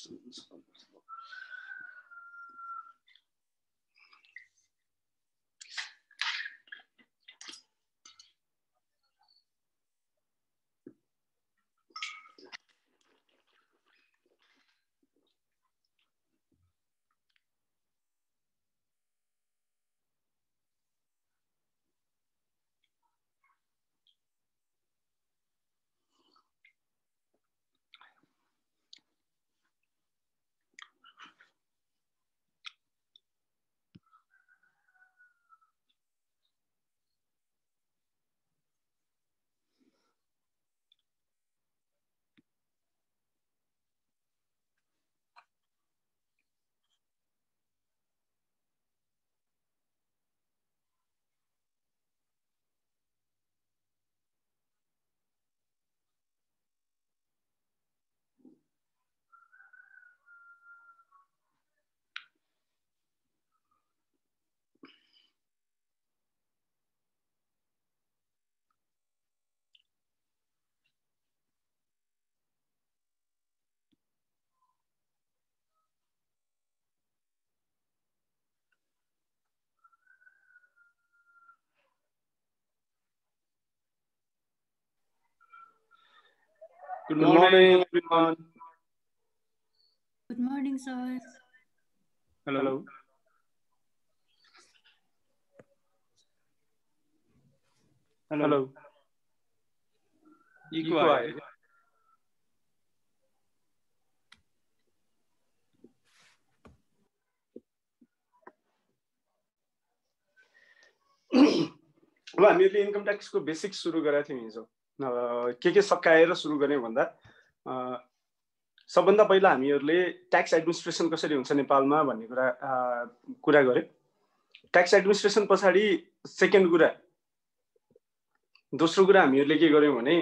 Good morning, everyone. Good morning, sir. Hello. Hello. Eco आयो अब हामीहरूले इन्कम ट्याक्सको बेसिक सुरु गरेका थियौँ हिजो के सकाएर सुरु गर्यौँ भन्दा सबभन्दा पहिला हामीहरूले ट्याक्स एडमिनिस्ट्रेसन कसरी हुन्छ नेपालमा भन्ने कुरा गर्यौँ। ट्याक्स एडमिनिस्ट्रेसन पछाडि सेकेन्ड कुरा दोस्रो कुरा हामीहरूले के गर्यौँ भने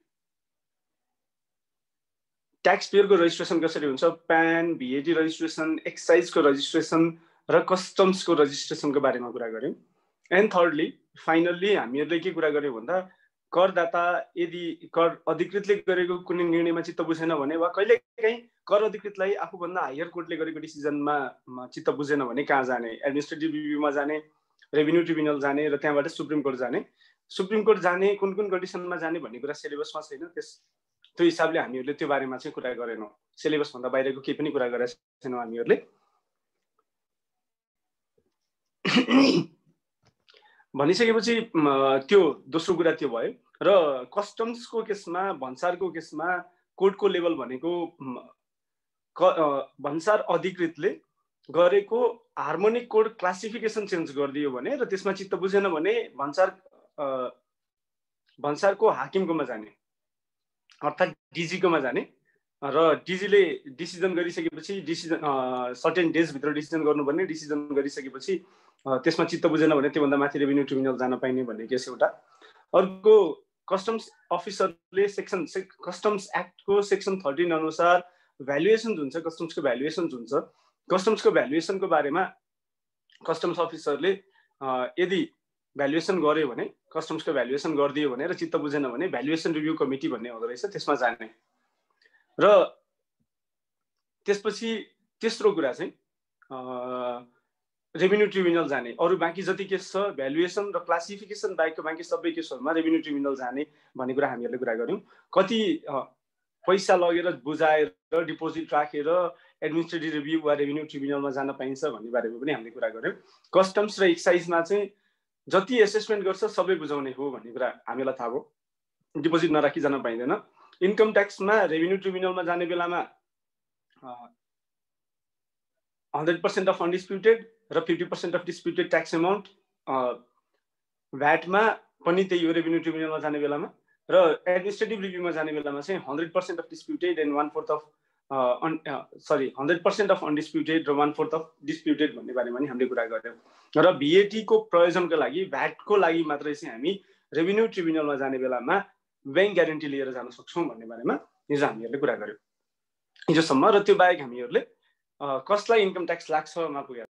ट्याक्स पेयरको रजिस्ट्रेसन कसरी हुन्छ, प्यान, भिएटी रजिस्ट्रेसन, एक्साइजको रजिस्ट्रेसन र कस्टम्सको रजिस्ट्रेसनको बारेमा कुरा गर्यौँ। एन्ड थर्डली फाइनल्ली हामीहरूले के कुरा गर्यौँ भन्दा करदाता यदि कर अधिकृतले गरेको कुनै निर्णयमा चित्त बुझेन भने वा कहिलेकाहीँ कर अधिकृतलाई आफूभन्दा हायर कोर्टले गरेको डिसिजनमा चित्त बुझेन भने कहाँ जाने, एडमिनिस्ट्रेटिभ रिभ्यूमा जाने, रेभिन्यू ट्रिब्युनल जाने र त्यहाँबाट सुप्रिम कोर्ट जाने। सुप्रिम कोर्ट जाने कुन कुन कन्डिसनमा जाने भन्ने कुरा सिलेबसमा छैन, त्यो हिसाबले हामीहरूले त्यो बारेमा चाहिँ कुरा गरेनौँ। सिलेबसभन्दा बाहिरको केही पनि कुरा गरेका छैनौँ हामीहरूले। भनिसकेपछि त्यो दोस्रो कुरा त्यो भयो। र कस्टम्सको केसमा, भन्सारको केसमा कोर्टको लेभल भनेको भन्सार अधिकृतले गरेको हार्मोनिक कोड क्लासिफिकेसन चेन्ज गरिदियो भने र त्यसमा चित्त बुझेन भने भन्सारको हाकिमकोमा जाने, अर्थात् डिजीकोमा जाने र डिजीले डिसिजन गरिसकेपछि सर्टेन डेजभित्र डिसिजन गर्नुपर्ने, डिसिजन गरिसकेपछि त्यसमा चित्त बुझेन भने त्योभन्दा माथि रेभिन्यू ट्रिब्युनल जान पाइने भन्ने केस एउटा। अर्को कस्टम्स अफिसरले कस्टम्स एक्टको सेक्सन 13 अनुसार भ्यालुएसन हुन्छ, कस्टम्सको भ्यालुएसन हुन्छ। कस्टम्सको भ्यालुएसनको बारेमा कस्टम्स अफिसरले यदि भ्यालुएसन गर्यो भने, कस्टम्सको भ्यालुएसन गरिदियो भने र चित्त बुझेन भने भ्यालुएसन रिभ्यू कमिटी भन्ने हुँदो रहेछ, त्यसमा जाने। र त्यसपछि तेस्रो कुरा चाहिँ रेभिन्यू ट्रिब्युनल जाने। अरू बाँकी जति केस छ भ्यालुएसन र क्लासिफिकेसन बाहेकको बाँकी सबै केसहरूमा रेभिन्यू ट्रिब्युनल जाने भन्ने कुरा हामीहरूले कुरा गऱ्यौँ। कति पैसा लगेर बुझाएर डिपोजिट राखेर एडमिनिस्ट्रेटिभ रिभ्यू वा रेभिन्यू ट्रिब्युनलमा जान पाइन्छ भन्ने बारेमा पनि हामीले कुरा गऱ्यौँ। कस्टम्स र एक्साइजमा चाहिँ जति एसेसमेन्ट गर्छ सबै बुझाउने हो भन्ने कुरा हामीलाई थाहा भयो, डिपोजिट नराखी जान पाइँदैन। इन्कम ट्याक्समा रेभिन्यू ट्रिब्युनलमा जाने बेलामा 100% अफ अनडिस्प्युटेड र 50% अफ डिस्प्युटेड ट्याक्स एमाउन्ट। भ्याटमा पनि त्यही हो रेभिन्यू ट्रिब्युनलमा जाने बेलामा, र एडमिनिस्ट्रेटिभ रिभ्यूमा जाने बेलामा चाहिँ 100% of disputed and 1/4 of 100% of undisputed र 1/4 अफ डिस्प्युटेड भन्ने बारेमा नि हामीले कुरा गऱ्यौँ। र भिएटीको प्रयोजनको लागि, भ्याटको लागि मात्रै चाहिँ हामी रेभिन्यू ट्रिब्युनलमा जाने बेलामा ब्याङ्क ग्यारेन्टी लिएर जान सक्छौँ भन्ने बारेमा हिजो हामीहरूले कुरा गऱ्यौँ हिजोसम्म। र त्यो बाहेक हामीहरूले कसलाई इन्कम ट्याक्स लाग्छमा पुग्यो।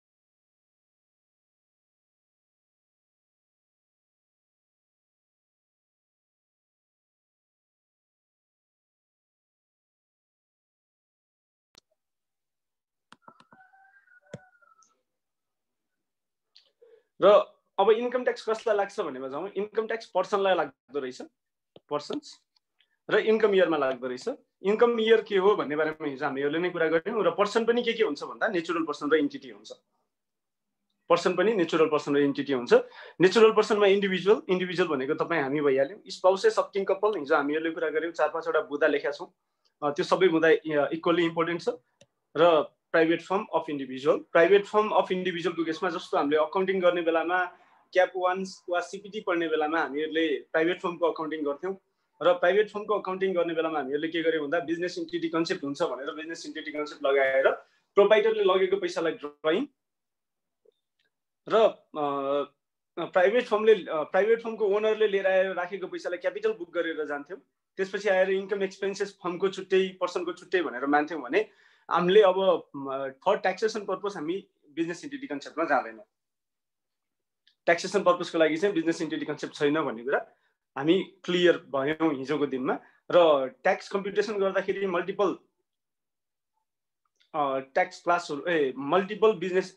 र अब इन्कम ट्याक्स कसलाई लाग्छ भनेमा जाउँ। इन्कम ट्याक्स पर्सनलाई लाग्दो रहेछ, पर्सन्स, र इन्कम इयरमा लाग्दो रहेछ। इन्कम इयर के हो भन्ने बारेमा हिजो हामीहरूले नै कुरा गऱ्यौँ। र पर्सन पनि के हुन्छ भन्दा नेचुरल पर्सन र इन्टिटी हुन्छ। पर्सन पनि नेचुरल पर्सन र इन्टिटी हुन्छ। नेचुरल पर्सनमा इन्डिभिजुअल भनेको तपाईँ हामी भइहाल्यौँ। स्पाउसेस अफ किङ कपल हिजो हामीहरूले कुरा गऱ्यौँ, 4-5 वटा बुदा लेखेका छौँ। त्यो सबै बुदा इक्वली इम्पोर्टेन्ट छ। र private firm of individual, private firm of इन्डिभिजुअलको केसमा जस्तो हामीले अकाउन्टिङ गर्ने बेलामा क्याप 1 वा सिपिटी पढ्ने बेलामा हामीहरूले प्राइभेट फर्मको अकाउन्टिङ गर्थ्यौँ। र प्राइभेट फर्मको अकाउन्टिङ गर्ने बेलामा हामीहरूले के गर्यौँ भन्दा बिजनेस इन्टिटी कन्सेप्ट हुन्छ भनेर बिजनेस इन्टिटी कन्सेप्ट लगाएर प्रोप्राइटरले लगेको पैसालाई ड्रइङ र प्राइभेट फर्मको ओनरले लिएर आएर राखेको पैसालाई क्यापिटल बुक गरेर जान्थ्यौँ। त्यसपछि आएर इन्कम एक्सपेन्सेस फर्मको छुट्टै पर्सनको छुट्टै भनेर मान्थ्यौँ भने हामीले अब फर ट्याक्सेसन पर्पस हामी बिजनेस इन्टिटी कन्सेप्टमा जाँदैनौँ। ट्याक्सेसन पर्पसको लागि चाहिँ बिजनेस इन्टिटी कन्सेप्ट छैन भन्ने कुरा हामी क्लियर भयौँ हिजोको दिनमा। र ट्याक्स कम्प्युटेसन गर्दाखेरि मल्टिपल ट्याक्स क्लासहरू मल्टिपल बिजनेस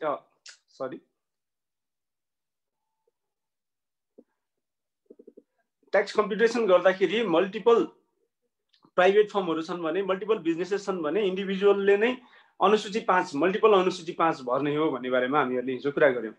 ट्याक्स कम्प्युटेसन गर्दाखेरि मल्टिपल प्राइभेट फर्महरू छन् भने, मल्टिपल बिजनेसेस छन् भने इन्डिभिजुअलले नै अनुसूची 5 मल्टिपल अनुसूची 5 भर्ने हो भन्ने बारेमा हामीहरूले हिजो कुरा गऱ्यौँ।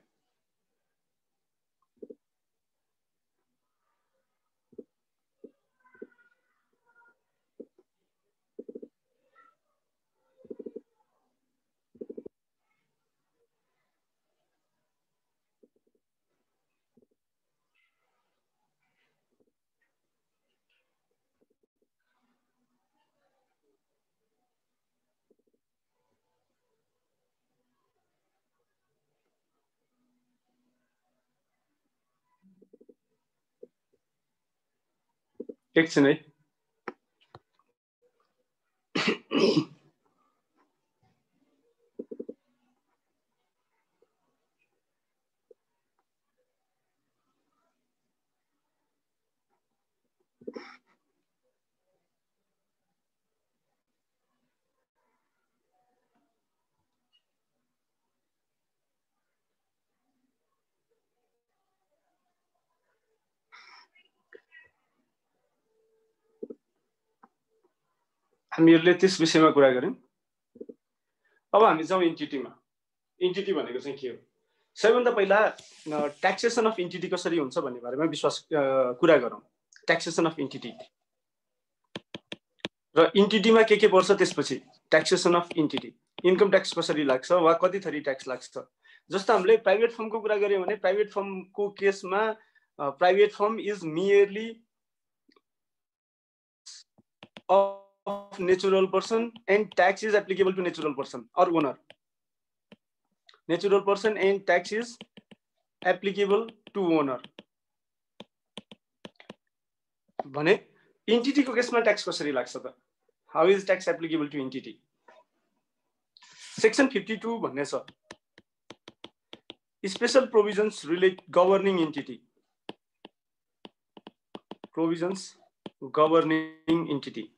एकछिन है। हामीहरूले त्यस विषयमा कुरा गऱ्यौँ। अब हामी जाउँ इन्टिटीमा। इन्टिटी भनेको चाहिँ के हो? सबैभन्दा पहिला ट्याक्सेसन अफ इन्टिटी कसरी हुन्छ भन्ने बारेमा कुरा गरौँ। ट्याक्सेसन अफ इन्टिटी र इन्टिटीमा के पर्छ, त्यसपछि taxation of entity, income tax कसरी लाग्छ वा कति थरी ट्याक्स लाग्छ। जस्तो हामीले प्राइभेट फर्मको कुरा गऱ्यौँ भने प्राइभेट फर्मको केसमा private firm is merely of natural person and tax is applicable to natural person or owner. Natural person and tax is applicable to owner. भने entity को केसमा tax कसरी लाग्छ त? How is tax applicable to entity? Section 52 भन्ने छ, special provisions relate governing entity. Provisions governing entity.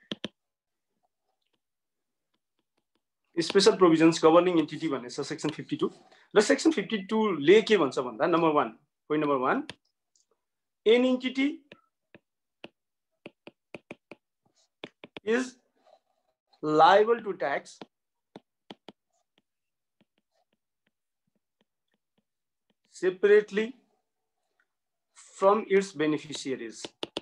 Special provisions governing entity भन्ने छ सेक्सन 52 र सेक्सन 52 ले के भन्छ भन्दा point number 1 an entity is liable to tax separately from its beneficiaries.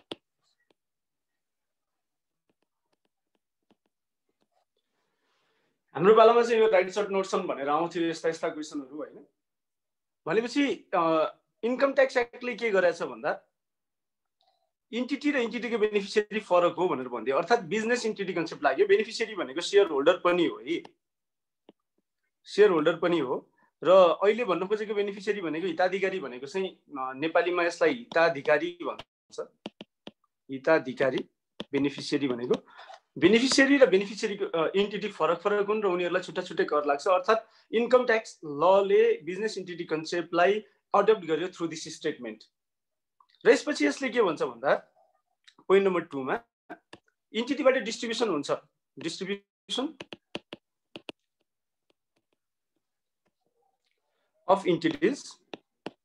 हाम्रो बेलामा चाहिँ यो राइट सर्ट नोट्सन भनेर आउँथ्यो, यस्ता क्वेसनहरू होइन। भनेपछि इन्कम ट्याक्स एक्टले के गरेछ भन्दा इन्टिटी र इन्टिटीको बेनिफिसियरी फरक हो भनेर भन्दियो। अर्थात् बिजनेस इन्टिटी कन्सेप्ट लाग्यो। बेनिफिसियरी भनेको सेयर होल्डर पनि हो है, सेयर होल्डर पनि हो। र अहिले भन्नु खोजेको बेनिफिसियरी भनेको हिताधिकारी भनेको चाहिँ नेपालीमा यसलाई हिताधिकारी भन्छ। हिताधिकारी बेनिफिसियरी भनेको बेनिफिसियरी र बेनिफिसियरीको एन्टिटी फरक हुन् र उनीहरूलाई छुट्टा छुट्टै कर लाग्छ। अर्थात् इन्कम ट्याक्स लले बिजनेस इन्टिटी कन्सेप्टलाई अडप्ट गर्यो थ्रु दिस स्टेटमेन्ट। र यसपछि यसले के भन्छ भन्दा पोइन्ट नम्बर 2 मा इन्टिटीबाट डिस्ट्रिब्युसन हुन्छ। Distribution of entities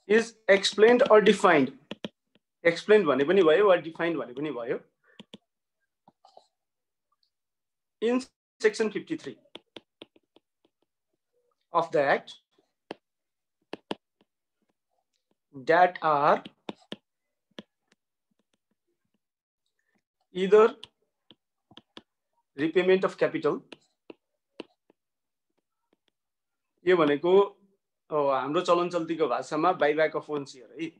is explained or defined. Explained भने पनि भयो or defined भने पनि भयो. In section 53 of the Act that are either repayment of capital, यो भनेको हाम्रो चलन चल्तीको भाषामा buyback of own share है.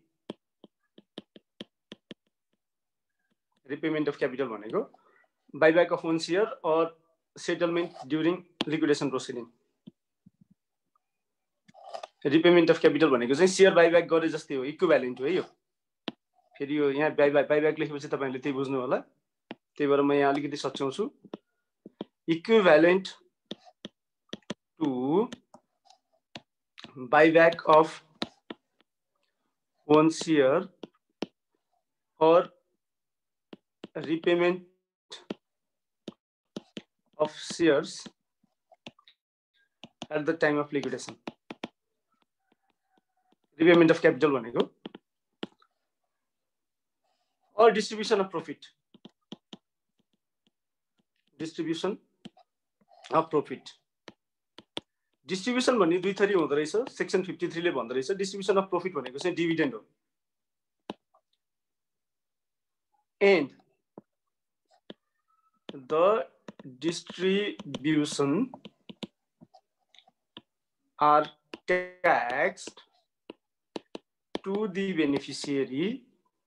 Repayment of capital भनेको buyback of own share or settlement during liquidation proceeding. Repayment of capital भनेको चाहिँ share buyback गरे जस्तै हो, इक्विभ्यालेन्ट हो है यो. फेरि यो यहाँ buyback लेखेपछि तपाईहरुले त्यही बुझ्नु होला. त्यही भएर म यहाँ अलिकति सच्याउँछु. Equivalent to buyback of own share or repayment of shares at the time of liquidation. Repayment of capital भनेको or distribution of profit. Distribution of profit. Distribution भन्ने दुई थरी हुँदो रहेछ. सेक्सन 53 ले भन्दो रहेछ distribution of profit भनेको चाहिँ dividend हो. And the distribution are taxed to the beneficiary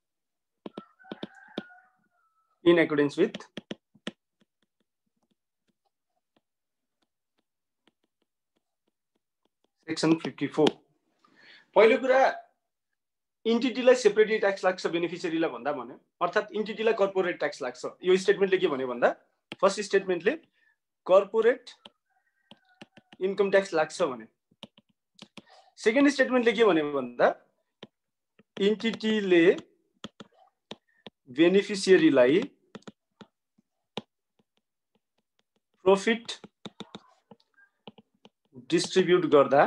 in accordance with section 54. पहिलो कुरा इन्टिटीलाई सेपरेटली ट्याक्स लाग्छ बेनिफिसियरीलाई भन्दा भन्यो, अर्थात इन्टिटीलाई कर्पोरेट ट्याक्स लाग्छ. यो स्टेटमेन्टले के भन्यो भन्दा फर्स्ट स्टेटमेन्टले कर्पोरेट इन्कम ट्याक्स लाग्छ भन्यो. सेकेन्ड स्टेटमेन्टले के भन्यो भन्दा इन्टिटीले बेनिफिसियरीलाई प्रॉफिट डिस्ट्रिब्युट गर्दा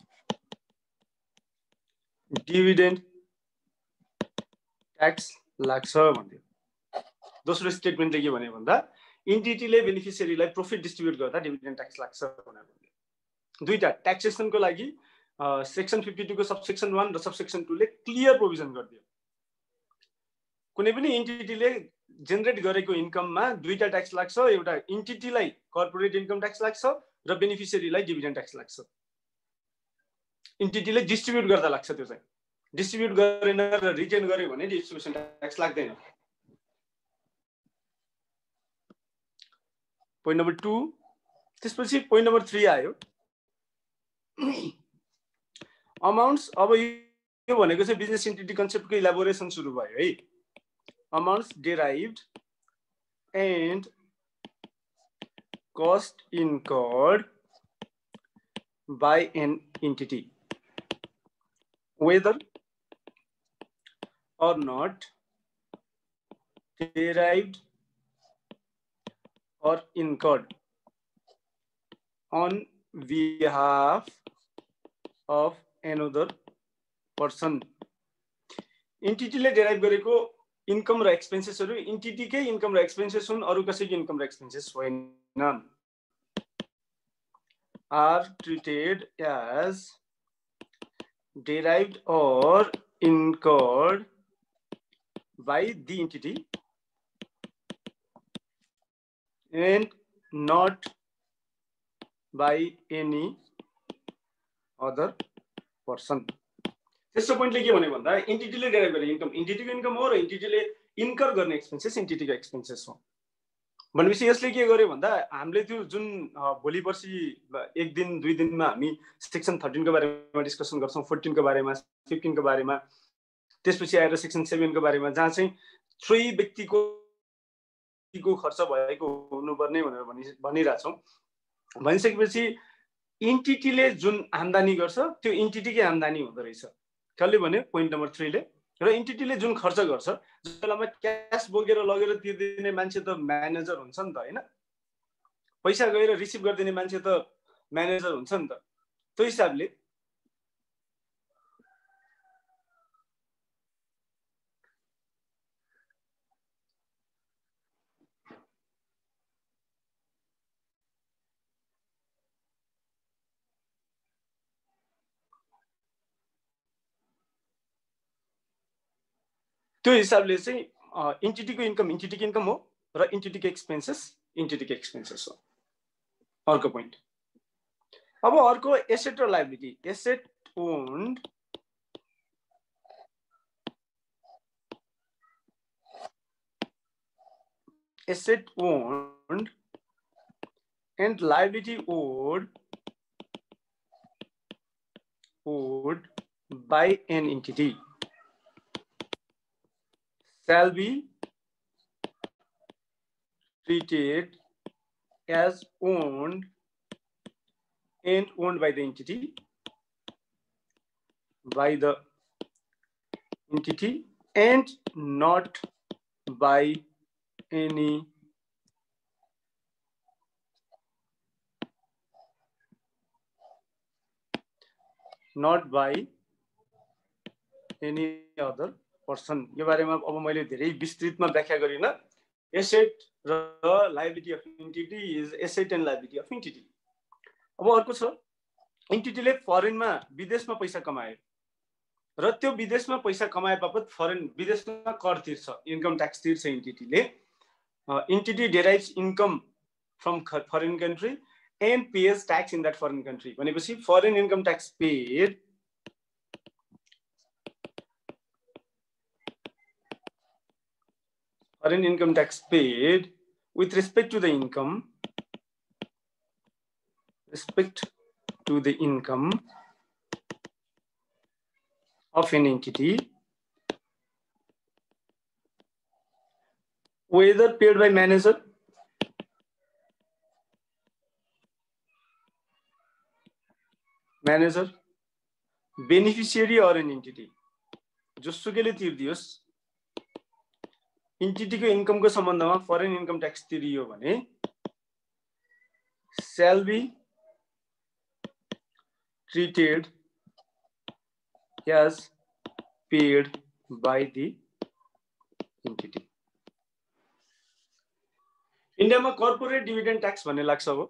डिभिडेन्ड ट्याक्स लाग्छ भन्यो. दोस्रो स्टेटमेन्टले के भन्यो भन्दा इन्टिटीले बेनिफिसियरीलाई प्रॉफिट डिस्ट्रिब्युट गर्दा डिभिडेन्ड ट्याक्स लाग्छ भनेर भन्यो. दुईटा ट्याक्सेसनको लागि सेक्सन 52 को सबसेक्सन 1 र सबसेक्सन 2 ले क्लियर प्रोभिजन गरिदियो. कुनै पनि इन्टिटीले जेनेरेट गरेको इन्कममा दुईटा ट्याक्स लाग्छ. एउटा इन्टिटीलाई कर्पोरेट इन्कम ट्याक्स लाग्छ र बेनिफिसियरीलाई डिभिडेन्ड ट्याक्स लाग्छ. इन्टिटीले डिस्ट्रिब्युट गर्दा लाग्छ. त्यो चाहिँ डिस्ट्रिब्युट गरेन र रिटेन गर्यो भने डिस्ट्रिब्युसन ट्याक्स लाग्दैन. Point number 2. त्यसपछि पोइन्ट नम्बर 3 आयो अमाउन्ट्स. अब यो भनेको चाहिँ बिजनेस एन्टिटी कन्सेप्टको इलाबोरेसन सुरु भयो है. Amounts derived and cost incurred by an entity whether or not derived or incurred on behalf of another person. एन्टिटीले डेराइभ गरेको इन्कम र एक्सपेन्सेसहरु एन्टिटीकै इन्कम र एक्सपेन्सेस हुन्, अरु कसैको इन्कम र एक्सपेन्सेस होइनन्. Are treated as derived or incurred by the entity and not by any other person. त्यसको पोइन्टले के भन्यो भन्दा एन्टिटीले डेराइभ गर्ने इन्कम एन्टिटीको इन्कम हो र एन्टिटीले इन्कर गर्ने एक्सपेन्सेस एन्टिटीको एक्सपेन्सेस हो. भनेपछि यसले के गर्यो भन्दा हामीले त्यो जुन भोलि पर्सि एक दिन दुई दिनमा हामी सेक्सन 13 को बारेमा डिस्कसन गर्छौं, 14 को बारेमा, 15 को बारेमा, त्यसपछि आएर सेक्सन 7 को बारेमा, जहाँ चाहिँ 3 व्यक्तिको खर्च भएको हुनुपर्ने भनेर भनिराछौं. भनिसकेपछि एन्टिटीले जुन आम्दानी गर्छ त्यो एन्टिटीकै आम्दानी हुँदो रहेछ. कसले भन्यो? पोइन्ट नम्बर 3 ले. र एन्टिटीले जुन खर्च गर्छ जसलाई क्याश बोकेर लगेर तिर्दिने मान्छे त म्यानेजर हुन्छ नि त हैन. पैसा गएर रिसिभ गर्दिने मान्छे त म्यानेजर हुन्छ नि त. त्यो हिसाबले त्यो हिसाबले चाहिँ इन्टिटीको इन्कम हो र इन्टिटीको एक्सपेन्सेस हो। अर्को पोइन्ट। अब अर्को एसेट र liability. Asset owned and liability owed by an entity shall be treated as owned by the entity and not by any other person। यो बारेमा अब मैले धेरै विस्तृतमा व्याख्या गरिन। एसेट र liability of entity is asset and liability of entity. अब अर्को छ, एन्टिटीले फरेनमा विदेशमा पैसा कमायो र त्यो विदेशमा पैसा कमाए बापत विदेशमा कर तिर्छ, इन्कम ट्याक्स तिर्छ एन्टिटीले। Entity derives income from foreign country and pays tax in that foreign country। भनेपछि foreign income tax paid with respect to the income of an entity, whether paid by manager, beneficiary or an entity, जोसुकैले तिर्दियोस्, एन्टिटीको इन्कमको सम्बन्धमा foreign income tax तिरियो भने shall be treated as paid by the entity। इन्डियामा corporate dividend tax भन्ने लाग्छ हो।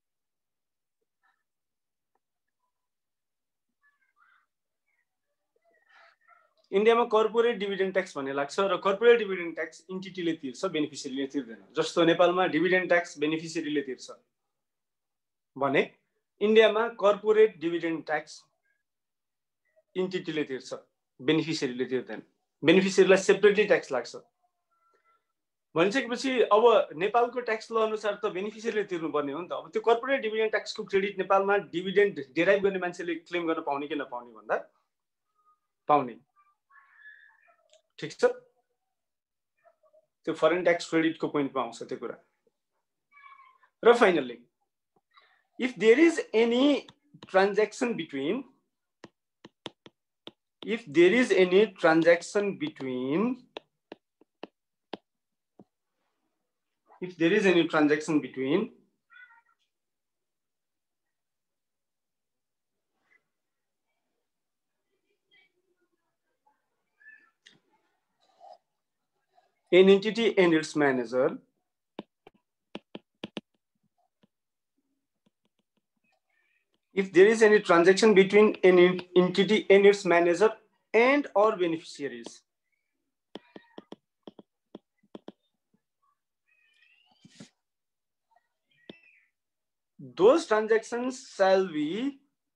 इन्डियामा कर्पोरेट डिभिडेन्ड ट्याक्स भन्ने लाग्छ र कर्पोरेट डिभिडेन्ड ट्याक्स एन्टिटीले तिर्छ, बेनिफिसियरीले तिर्दैन। जस्तो नेपालमा डिभिडेन्ड ट्याक्स बेनिफिसियरीले तिर्छ भने इन्डियामा कर्पोरेट डिभिडेन्ड ट्याक्स एन्टिटीले तिर्छ, बेनिफिसियरीले तिर्दैन। बेनिफिसियरीलाई सेपरेटली ट्याक्स लाग्छ। भनिसकेपछि अब नेपालको ट्याक्स ल अनुसार त बेनिफिसियरीले तिर्नुपर्ने हो नि त। अब त्यो कर्पोरेट डिभिडेन्ड ट्याक्सको क्रेडिट नेपालमा डिभिडेन्ड डेराइभ गर्ने मान्छेले क्लेम गर्न पाउने कि नपाउने भन्दा पाउने। ठीक छ, त्यो फरेन ट्याक्स क्रेडिटको पोइन्टमा आउँछ त्यो कुरा। र finally, if there is any transaction between an entity and its manager, if there is any transaction between an entity and its manager and or beneficiaries, those transactions shall be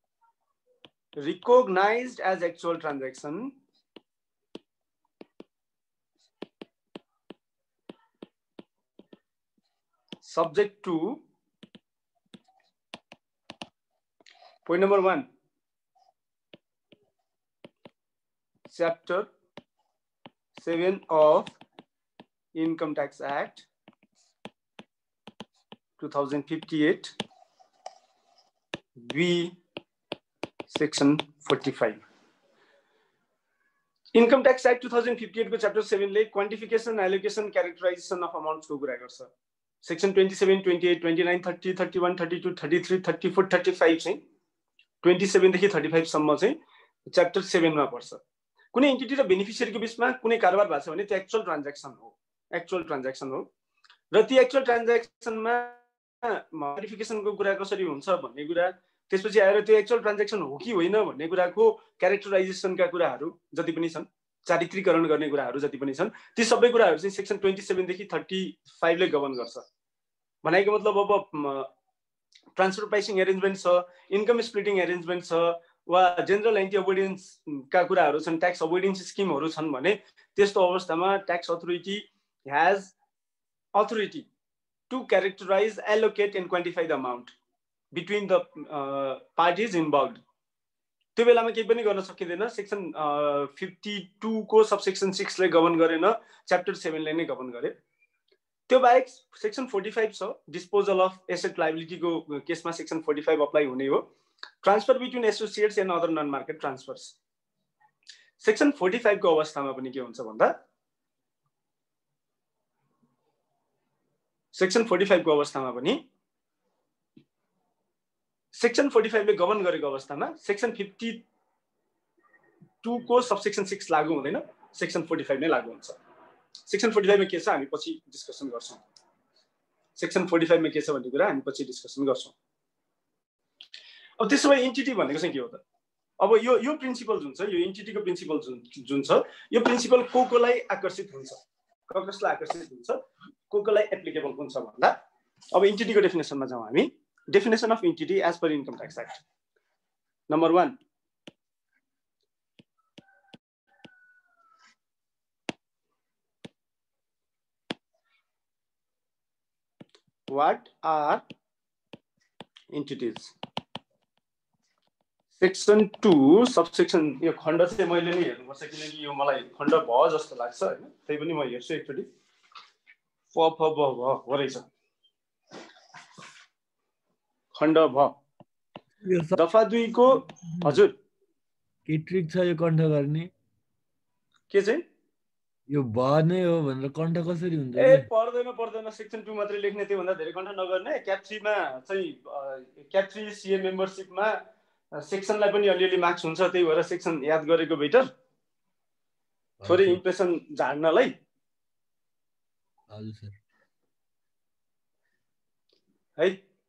recognized as actual transaction subject to point number 1, Chapter 7 of Income Tax Act 2058 B Section 45। Income Tax Act 2058 को Chapter 7 ले quantification, allocation, characterization of amounts को कुरा गर्छ। Section 27, 28, 29, 30, 31, 32, 33, 34, 35 चाहिँ 27 देखि 35 सम्म चाहिँ chapter 7 मा पर्छ। कुनै एन्टिटी र बेनिफिसियरीको बीचमा कुनै कारोबार भएको छ भने त्यो एक्चुअल ट्रान्ज्याक्सन हो र त्यो एक्चुअल ट्रान्ज्याक्सनमा मोडिफिकेसनको कुरा कसरी हुन्छ भन्ने कुरा, त्यसपछि आएर त्यो एक्चुअल ट्रान्ज्याक्सन हो कि होइन भन्ने कुराको क्यारेक्टराइजेसनका कुराहरू जति पनि छन् चारित्रीकरण गर्ने कुराहरू जति पनि छन् ती सबै कुराहरू चाहिँ सेक्सन 27 देखि 35 ले गभर्न गर्छ। भनेको मतलब अब ट्रान्सफर प्राइसिङ एरेन्जमेन्ट छ, इन्कम स्प्लिटिङ एरेन्जमेन्ट छ, वा जेनरल एन्टी अभोइडेन्सका कुराहरू छन्, ट्याक्स अभोइडेन्स स्किमहरू छन् भने त्यस्तो अवस्थामा tax authority has authority to characterise, allocate and quantify the amount between the parties involve. त्यो बेलामा केही पनि गर्न सकिँदैन। सेक्सन 52 को सबसेक्सन 6 ले गभर्न गरेन, च्याप्टर 7 ले नै गभर्न गरे। त्यो बाहेक सेक्सन 45 छ, डिस्पोजल अफ एसेट लाइबिलिटी को केसमा सेक्सन 45 अप्लाई हुने हो। Transfer between associates and other non market transfers, section 45 को अवस्थामा पनि के हुन्छ भन्दा सेक्सन 45 को अवस्थामा पनि सेक्सन 45 ले गभर्न गरेको अवस्थामा सेक्सन 52 को सबसेक्सन 6 लागू हुँदैन, सेक्सन 45 नै लागू हुन्छ। सेक्सन 45 मा के छ हामी पछि डिस्कसन गर्छौं। सेक्सन 45 मा के छ भन्ने कुरा हामी पछि डिस्कसन गर्छौं। अब त्यसो भए एन्टिटी भनेको चाहिँ के हो त? अब यो प्रिन्सिपल जुन छ, यो एन्टिटीको प्रिन्सिपल जुन छ, यो प्रिन्सिपल कोलाई आकर्षित हुन्छ, कसलाई आकर्षित हुन्छ, कोलाई एप्लिकेबल हुन्छ भन्दा अब एन्टिटीको डेफिनेसनमा जाउँ हामी। Definition of entity as per income tax act. Number 1, what are entities? Section 2 subsection, यो खण्ड चाहिँ मैले नै हेर्नुपर्छ किनकि यो मलाई खण्ड भयो जस्तो लाग्छ हैन, त्यही पनि म हेर्छु एकचोटी। हो रहेछ, खण्ड भ दफा 2 को। हजुर के ट्रिक छ यो कण्ठ गर्ने? के चाहिँ यो भ नै हो भनेर कण्ठ कसरी हुन्छ? पर्दैन सेक्सन 2 मात्रै लेख्ने, त्यो भन्दा धेरै कण्ठ नगर्ने। क्याप 3 मा चाहिँ क्याप 3 सीए मेम्बरशिपमा सेक्सनलाई पनि अलिअलि मार्क्स हुन्छ, त्यही भएर सेक्सन याद गरेको बेटर, थोरै इम्प्रेसन झाड्नलाई। हजुर सर। है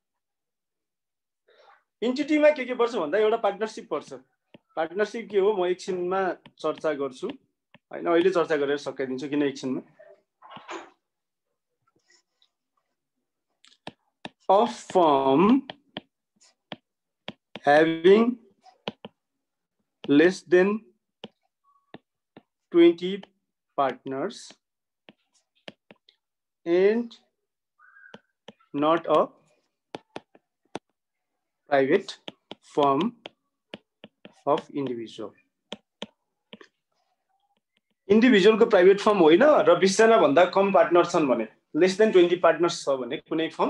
इन्टिटीमा के पर्छ भन्दा एउटा पार्टनरशिप पर्छ। पार्टनरशिप के हो म एकछिनमा चर्चा गर्छु हैन, अहिले चर्चा गरेर सकाइदिन्छु किन एकछिनमा। A firm having less than 20 partners and not a private firm of individual. Individual को प्राइवेट फर्म होइन र 20 जना भन्दा कम पार्टनर छन् भने, लेस देन 20 पार्टनर्स छ भने कुनै फर्म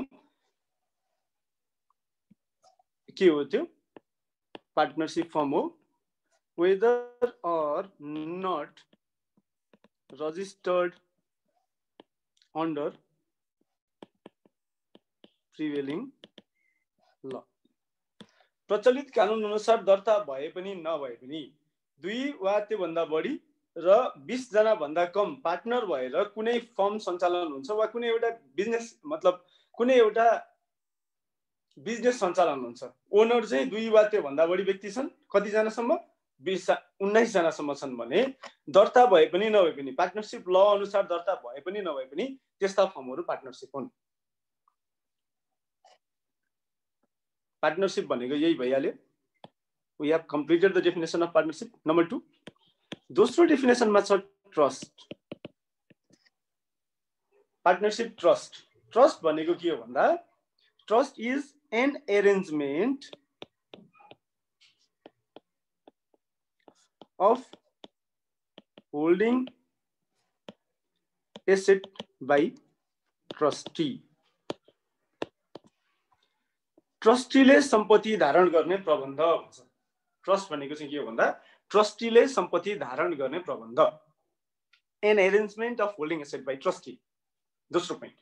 के हो? त्यो पार्टनरशिप फर्म हो। Whether or not registered under prevailing law, प्रचलित कानुन अनुसार दर्ता भए पनि नभए पनि 2 वा त्योभन्दा बढी र 20 जना भन्दा कम पार्टनर भएर कुनै फर्म सञ्चालन हुन्छ वा कुनै एउटा बिजनेस, मतलब कुनै एउटा बिजनेस सञ्चालन हुन्छ। ओनर चाहिँ 2 वा त्योभन्दा बढी व्यक्ति छन्, कति जनासम्म? 19 जनासम्म छन् भने दर्ता भए पनि नभए पनि, पार्टनरशिप ल अनुसार दर्ता भए पनि नभए पनि त्यस्ता फर्महरू पार्टनरशिप हुन्। पार्टनरशिप भनेको यही भइहाल्यो। We have completed the definition of partnership. Number 2, दोस्रो डेफिनेसनमा छ ट्रस्ट। Partnership trust. ट्रस्ट भनेको के हो भन्दा trust is an arrangement of holding asset by trustee. ट्रस्टीले सम्पत्ति धारण गर्ने प्रबन्ध भन्छ। ट्रस्ट भनेको चाहिँ के हो भन्दा ट्रस्टीले सम्पत्ति धारण गर्ने प्रबन्ध, an arrangement of holding asset by trustee. दोस्रो पोइन्ट,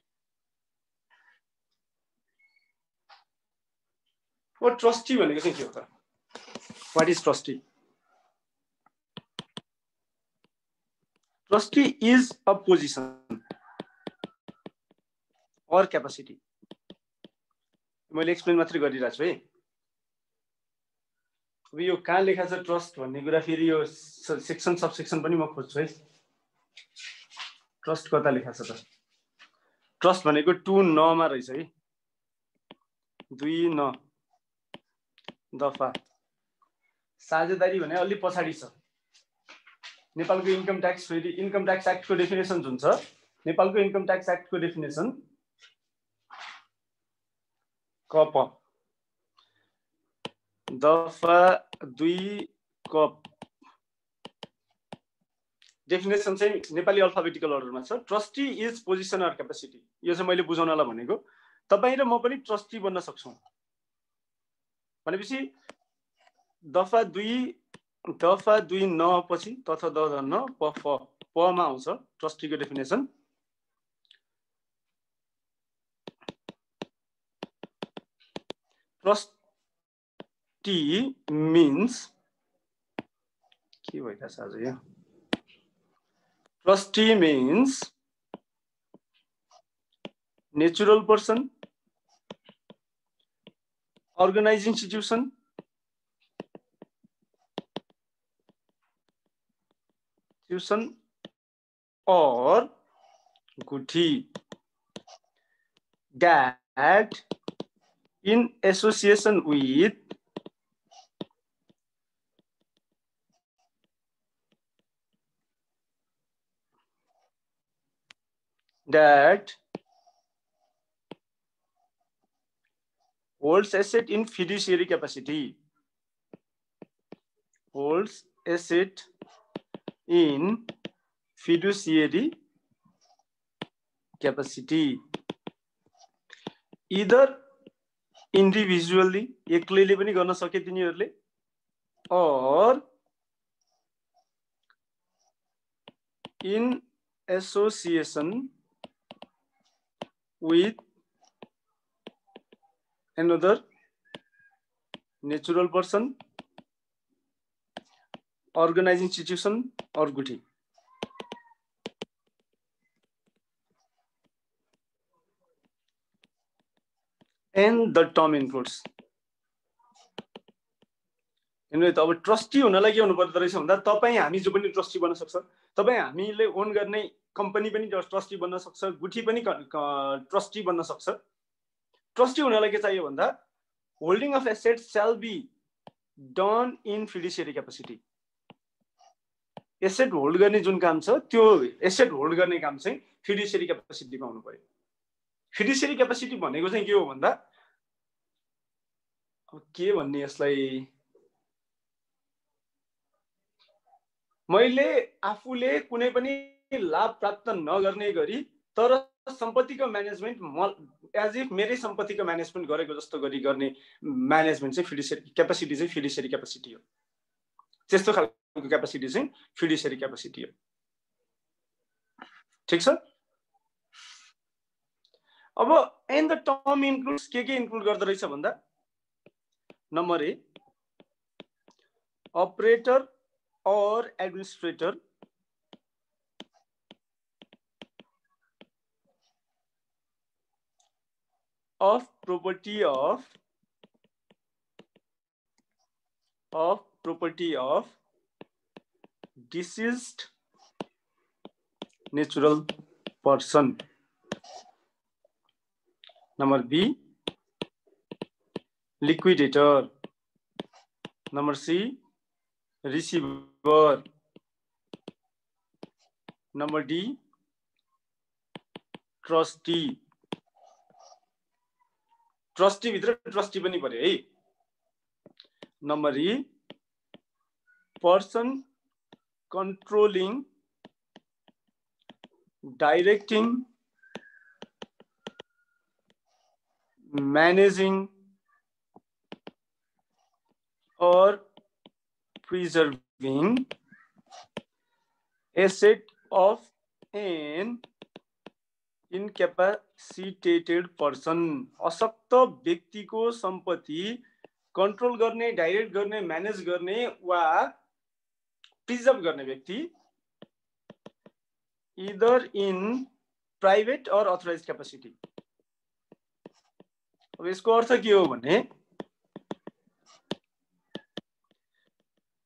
और ट्रस्टी भनेको चाहिँ के हो त? What is trustee? Trustee is a position or capacity. मैले एक्सप्लेन मात्रै गरिरहेको छु है। अब यो कहाँ लेखा छ ट्रस्ट भन्ने कुरा फेरि यो सेक्सन सबसेक्सन पनि म खोज्छु है। ट्रस्ट कता लेखा छ त? ट्रस्ट भनेको 2 नमा रहेछ है। 2 न दफा। साझेदारी भने अलि पछाडी छ। नेपालको इन्कम ट्याक्स फेरि इन्कम ट्याक्स एक्टको डेफिनेसन जुन छ, नेपालको इन्कम ट्याक्स एक्टको डेफिनेसन कप दफा 2 कप डेफिनेसन चाहिँ नेपाली अल्फाबेटिकल अर्डरमा छ। Trustee is position or capacity. यो चाहिँ मैले बुझाउनलाई भनेको। तपाईँ र म पनि ट्रस्टी बन्न सक्छौँ भनेपछि दफा 2 न पछि तथा द न प मा आउँछ ट्रस्टीको डेफिनेसन। ट्रस्टी मिन्स के भइरहेछ आज यो? Trustee means natural person, organized institution, or guthi that in association with that holds asset in fiduciary capacity. Holds asset in fiduciary capacity. Either individually, एक्लैले पनि गर्न सके तिनीहरूले, or in association with another natural person, organized institution, or guthi. And the term includes. अब trustee हुनलाई के हुनु पर्दो रहेछ भन्दा तपाईँ हामी जो पनि ट्रस्टी बन्न सक्छ। तपाईँ हामीले ओन गर्ने कम्पनी पनि ट्रस्टी बन्न सक्छ, गुठी पनि ट्रस्टी बन्न सक्छ। ट्रस्टी हुनलाई के चाहियो भन्दा holding of asset shall be done in fiduciary capacity. Asset hold गर्ने जुन काम छ त्यो एसेट होल्ड गर्ने काम चाहिँ फिडुसियरी क्यापेसिटीमा हुनु पर्यो। फिडुसियरी क्यापेसिटी भनेको चाहिँ के हो भन्दा के भन्ने यसलाई, मैले आफूले कुनै पनि लाभ प्राप्त नगर्ने गरी तर सम्पत्तिको म्यानेजमेन्ट एज इफ मेरै सम्पत्तिको म्यानेजमेन्ट गरेको जस्तो गरी गर्ने म्यानेजमेन्ट चाहिँ फिडुसियरी क्यापेसिटी चाहिँ फिडुसियरी क्यापेसिटी हो। त्यस्तो खालको क्यापेसिटी चाहिँ फिडुसियरी क्यापेसिटी हो। ठीक छ। अब एन्ड द टर्म इन्क्लुड्स के इन्क्लुड गर्दो रहेछ भन्दा number A operator or administrator of property of deceased natural person. Number B liquidator. Number C receiver. Number D trustee. Trustee भित्र ट्रस्टी पनि पर्यो है। Number E person controlling directing managing or preserving asset of an incapacitated person. अशक्त व्यक्तिको सम्पत्ति control गर्ने, direct गर्ने, manage गर्ने वा प्रिजर्भ गर्ने व्यक्ति either in private or authorized capacity. अब यसको अर्थ के हो भने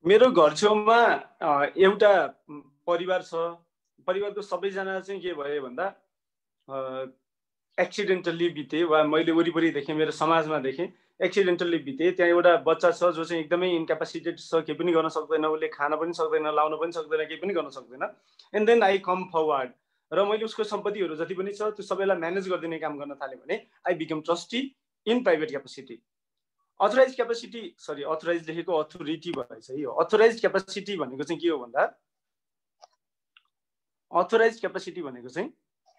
मेरो घर छेउमा एउटा परिवार छ। परिवारको सबैजना चाहिँ के भयो भन्दा एक्सिडेन्टली बिते, वा मैले वरिपरि देखेँ, मेरो समाजमा देखेँ एक्सिडेन्टली बिते। त्यहाँ एउटा बच्चा छ जो चाहिँ एकदमै इन्क्यापेसिटेड छ, केही पनि गर्न सक्दैन, उसले खान पनि सक्दैन, लाउन पनि सक्दैन, केही पनि गर्न सक्दैन। And then I come forward र मैले उसको सम्पत्तिहरू जति पनि छ त्यो सबैलाई म्यानेज गरिदिने काम गर्न थालेँ भने I become trustee in private capacity. Authorise capacity, sorry authorise लेखेको अथोरिटी भएछ है। अथोराइज क्यापेसिटी भनेको चाहिँ के हो भन्दा, अथोराइज क्यापेसिटी भनेको चाहिँ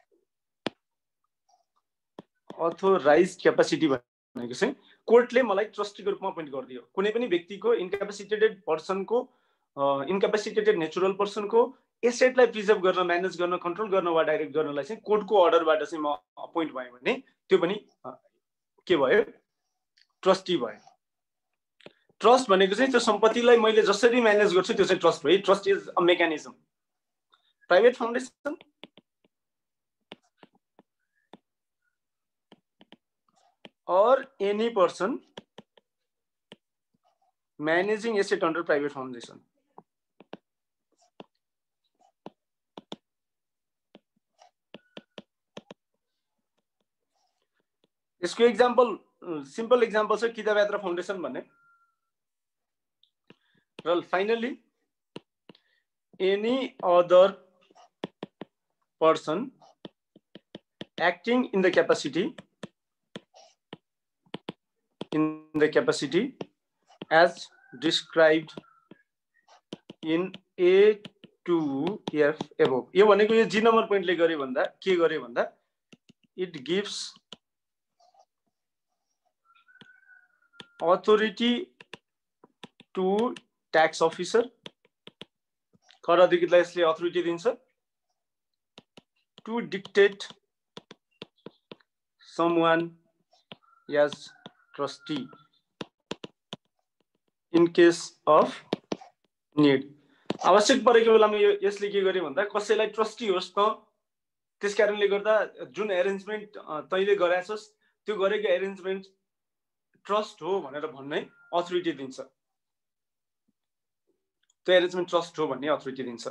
कोर्टले मलाई ट्रस्टीको रूपमा अपोइन्ट गरिदियो। कुनै पनि व्यक्तिको इन्क्यापेसिटेटेड पर्सनको, इन्क्यापेसिटेटेड नेचुरल पर्सनको एसेटलाई प्रिजर्भ गर्न, म्यानेज गर्न, कन्ट्रोल गर्न वा डाइरेक्ट गर्नलाई चाहिँ कोर्टको अर्डरबाट चाहिँ म अपोइन्ट भएँ भने त्यो पनि के भयो, ट्रस्टी भयो। ट्रस्ट भनेको चाहिँ त्यो सम्पत्तिलाई मैले जसरी म्यानेज गर्छु त्यो चाहिँ ट्रस्ट भयो। Trust is a mechanism. Private foundation or any person managing asset under private foundation. यसको एक्जाम्पल, सिम्पल एक्जाम्पल छ किताब यात्रा फाउन्डेसन भन्ने। र finally any other person acting in the capacity as described in A to F above। यो भनेको यो G number पोइन्टले गरे भन्दा के गरे भन्दा it gives authority to tax officer, कर अधिकृतलाई यसले अथोरिटी दिन्छ to dictate someone as trustee in case of need। आवश्यक परेको बेलामा यसले के गरे भन्दा कसैलाई ट्रस्टी होस् त, त्यसकारणले गर्दा जुन एरेन्जमेन्ट तैले गराछस् त्यो गरेको एरेन्जमेन्ट ट्रस्ट हो भनेर भन्ने अथोरिटी दिन्छ। त्यो एरेन्जमेन्ट ट्रस्ट हो भन्ने अथोरिटी दिन्छ।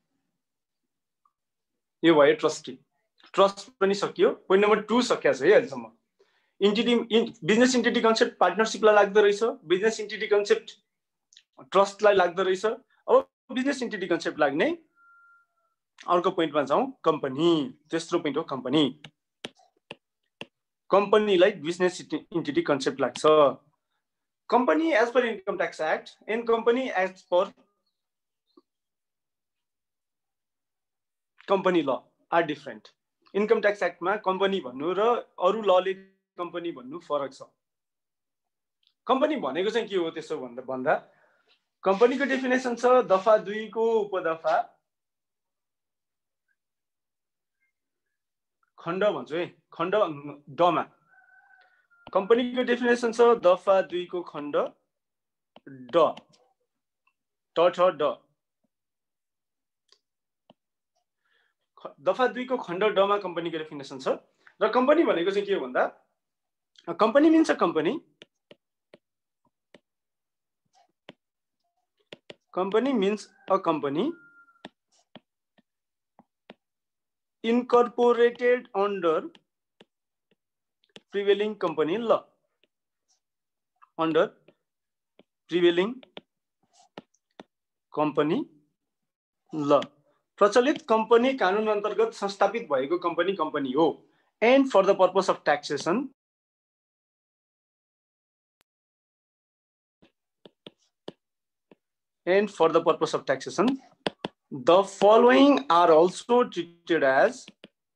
यो भयो ट्रस्टी। ट्रस्ट पनि सकियो। पोइन्ट नम्बर 2 सकिया छ है अहिलेसम्म। बिजनेस इन्टिटी कन्सेप्ट पार्टनरशिपलाई लाग्दो रहेछ, बिजनेस इन्टिटी कन्सेप्ट ट्रस्टलाई लाग्दो रहेछ। अब बिजनेस इन्टिटी कन्सेप्ट लाग्ने अर्को पोइन्टमा जाउँ, कम्पनी। तेस्रो पोइन्ट हो कम्पनी। कम्पनीलाई बिजनेस इन्टिटी कन्सेप्ट लाग्छ। Company as per income tax act and company as per company law are different. Income tax एक्टमा कम्पनी भन्नु र अरू लले कम्पनी भन्नु फरक छ। कम्पनी भनेको चाहिँ के हो त्यसो भन्दा कम्पनीको डेफिनेसन छ दफा 2 को उपदफा खण्ड भन्छु है, खण्ड डमा। कम्पनीको डेफिनेसन छ दफा 2 को खण्ड ड, ड। दफा 2 को खण्ड डमा कम्पनीको डेफिनेसन छ। र कम्पनी भनेको चाहिँ के हो भन्दा company means a company, company means a company incorporated under prevailing company law, under prevailing company law। प्रचलित कंपनी कानून अंतर्गत संस्थापित भएको कंपनी कंपनी हो। and for the purpose of taxation the following are also treated as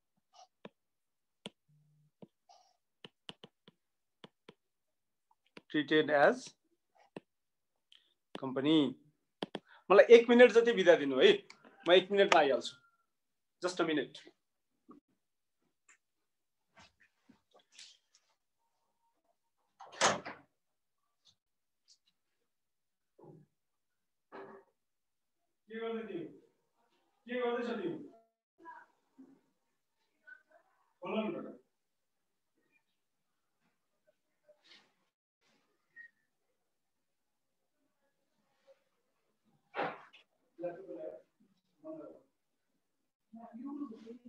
company। मलाई 1 minute जति बिदा दिनु है, म 1 मिनटमा आइहाल्छु। Just a minute. के गर्दैछ तिमी? बोल न।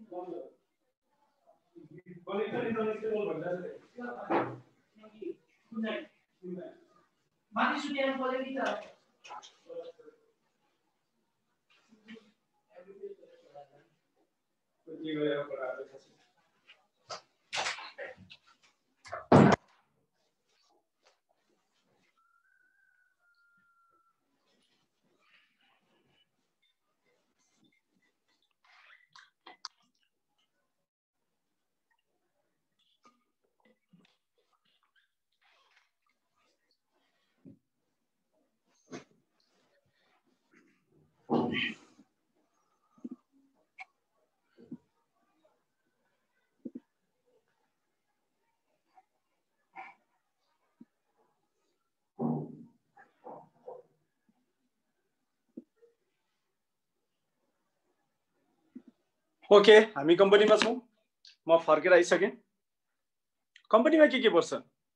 ओके, हामी कम्पनीमा छौँ। म फर्केर आइसकेँ। कम्पनीमा के पर्छ?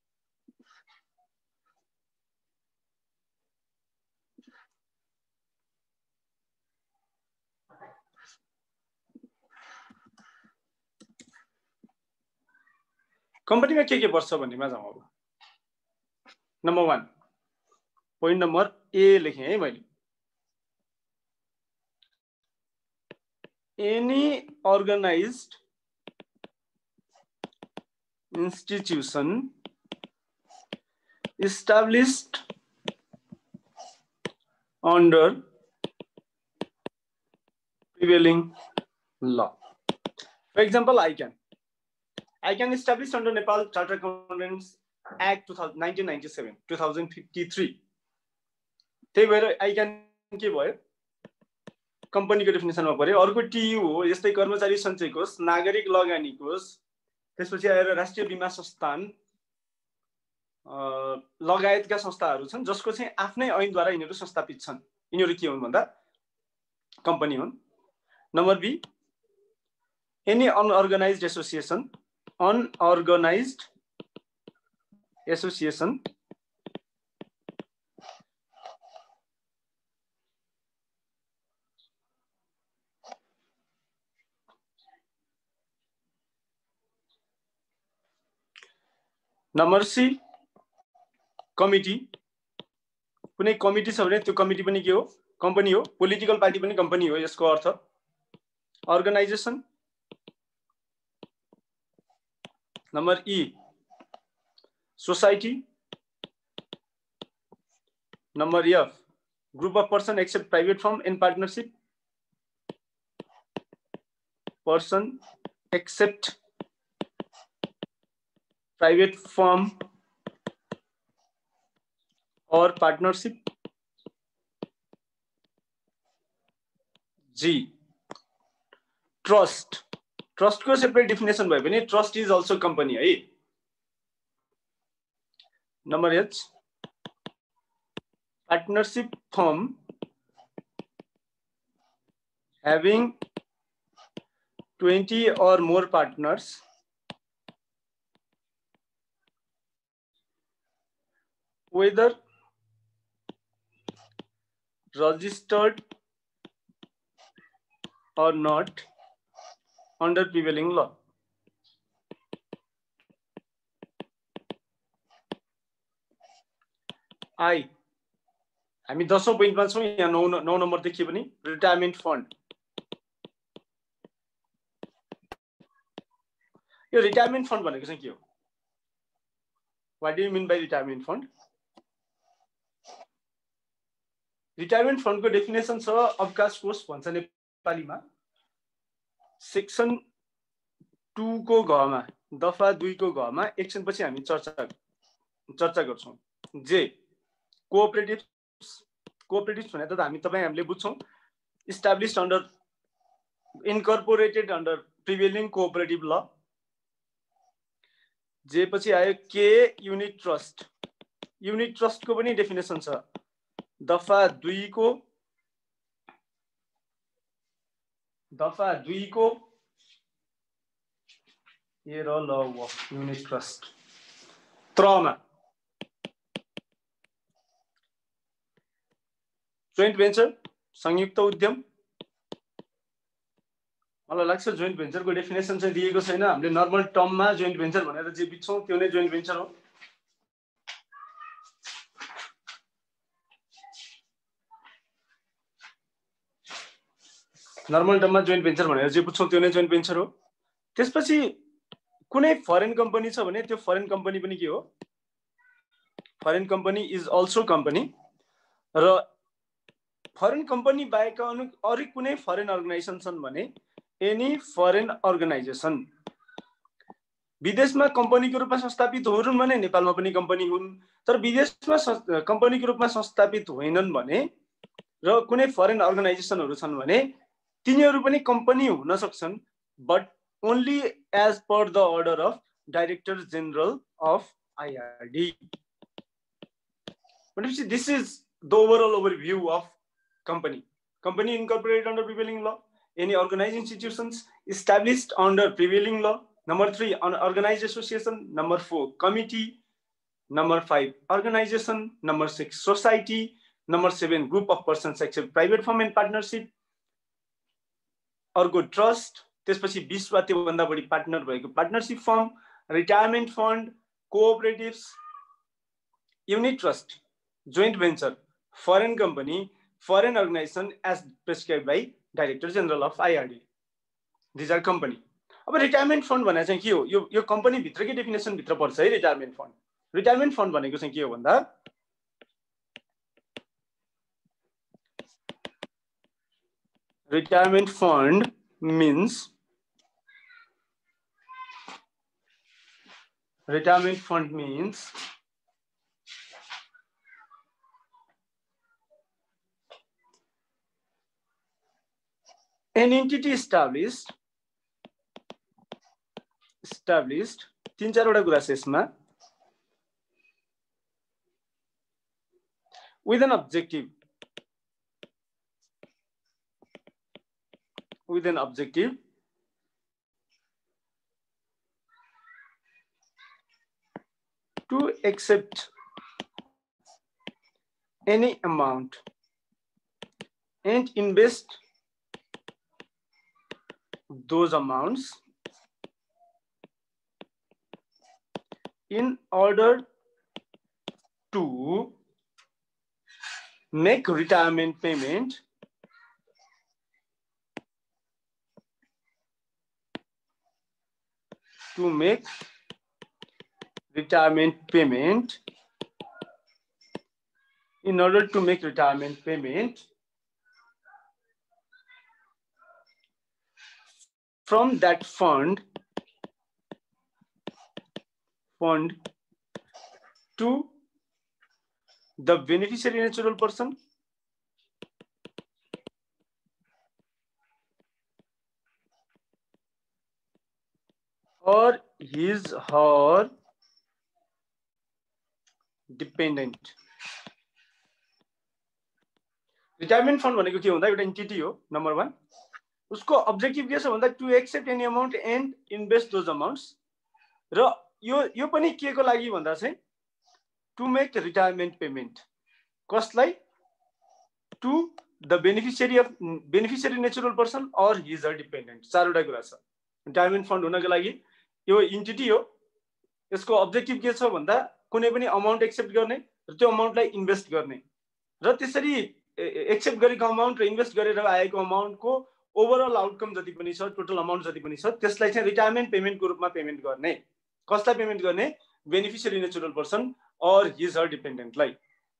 कम्पनीमा के पर्छ भन्नेमा जाउँ अब। नम्बर 1 पोइन्ट नम्बर ए लेखेँ है मैले। Any organized institution established under prevailing law. For example, I can establish under Nepal Chartered Accountants Act 1997, 2053. त्यही भएर I can के भयो? कम्पनीको डेफिनेसनमा पर्यो। अर्को टियु हो, यस्तै कर्मचारी सञ्चय कोष, नागरिक लगानी कोष, त्यसपछि आएर राष्ट्रिय बीमा संस्थान लगायतका संस्थाहरू छन् जसको चाहिँ आफ्नै ऐनद्वारा यिनीहरू संस्थापित छन्। यिनीहरू के हुन् भन्दा कम्पनी हुन्। Number B, any unorganised association number C, committee. कुनै कमिटी छ भने त्यो कमिटी पनि के हो? कम्पनी हो। पोलिटिकल पार्टी पनि कम्पनी हो यसको अर्थ। Organisation. Number E, society. Number F, group of person except private firm in partnership. Person except private firm or partnership. G, trust. ट्रस्टको सेपरेट डेफिनेसन भयो भने ट्रस्ट इज अल्सो कम्पनी है। Number H, partnership firm having 20 or more partners whether registered or not under prevailing law. I, हामी 10औं पोइन्टमा छौं। यहाँ 9 number देखिए पनि रिटायरमेन्ट फन्ड। यो रिटायरमेन्ट फन्ड भनेको चाहिँ के हो? What do you mean by retirement fund? Retirement फन्डको डेफिनेसन छ अवकाश कोष भन्छ नेपालीमा। सेक्सन 2 को घमा, दफा 2 को घमा एकछिन पछि हामी चर्चा गर्छौं। जे, कोअपरेटिभ्स भने त हामीले बुझ्छौं। Established under, incorporated under prevailing cooperative law. जे पछि आयो के, युनिट ट्रस्ट। युनिट ट्रस्टको पनि डेफिनेसन छ दफा 2 को ये र ल व युनिट ट्रस्ट। त्रमा जोइन्ट भेन्चर, संयुक्त उद्यम। मलाई लाग्छ जोइन्ट भेन्चरको डेफिनेसन चाहिँ दिएको छैन। हामीले नर्मल टर्ममा जोइन्ट भेन्चर भनेर जे बुझ्छौँ त्यो नै जोइन्ट भेन्चर हो। नर्मल टर्ममा जोइन्ट भेन्चर भनेर जे बुझ्छौँ त्यो नै जोइन्ट भेन्चर हो। त्यसपछि कुनै फरेन कम्पनी छ भने त्यो फरेन कम्पनी पनि के हो? Foreign company is also company. र फरेन कम्पनी बाहेक अरू कुनै फरेन अर्गनाइजेसन छन् भने एनी फरेन अर्गनाइजेसन विदेशमा कम्पनीको रूपमा संस्थापित हुन् भने नेपालमा पनि कम्पनी हुन्, तर विदेशमा कम्पनीको रूपमा संस्थापित होइनन् भने र कुनै फरेन अर्गनाइजेसनहरू छन् भने तिनीहरू पनि कम्पनी हुन सक्छन्, but only as per the order of director general of IRD। भनेपछि this is the overall overview of company. Company incorporated under prevailing law. Any organized institutions established under prevailing law. Number 3, organized association. Number 4, committee. Number 5, organization. Number 6, society. Number 7, group of persons except private firm and partnership. अर्को trust, त्यसपछि 20 वा त्योभन्दा बढी partner भएको partnership firm, retirement fund, cooperatives, unit trust, joint venture, foreign company, foreign organization as prescribed by Director General of IRD. These are company. अब retirement fund भनेको चाहिँ के हो? यो कम्पनी भित्रकै डेफिनेसन भित्र पर्छ है रिटायरमेन्ट फन्ड। रिटायरमेन्ट फन्ड भनेको चाहिँ के हो भन्दा retirement fund means an entity established 3-4 वटा कुरा छ यसमा। with an objective to accept any amount and invest those amounts in order to make retirement payment from that fund to the beneficiary natural person or his her dependent. Retirement fund भनेको के भन्दा एउटा entity हो number 1। उसको objective के छ भन्दा to accept any amount and invest those amounts. र यो पनि के को लागि भन्दा चाहिँ टु मेक रिटायरमेन्ट पेमेन्ट। कसलाई? To the beneficiary natural person or his or dependent. 4वटा कुरा छ। रिटायरमेन्ट फन्ड हुनको लागि यो एन्टिटी हो। यसको अब्जेक्टिभ के छ भन्दा कुनै पनि अमाउन्ट एक्सेप्ट गर्ने र त्यो अमाउन्टलाई इन्भेस्ट गर्ने र त्यसरी एक्सेप्ट गरेको अमाउन्ट र इन्भेस्ट गरेर आएको अमाउन्टको ओभरअल आउटकम जति पनि छ, टोटल अमाउन्ट जति पनि छ, त्यसलाई चाहिँ रिटायरमेन्ट पेमेन्टको रूपमा पेमेन्ट गर्ने। कसलाई पेमेन्ट गर्ने? Beneficiary natural person or his or डिपेन्डेन्टलाई।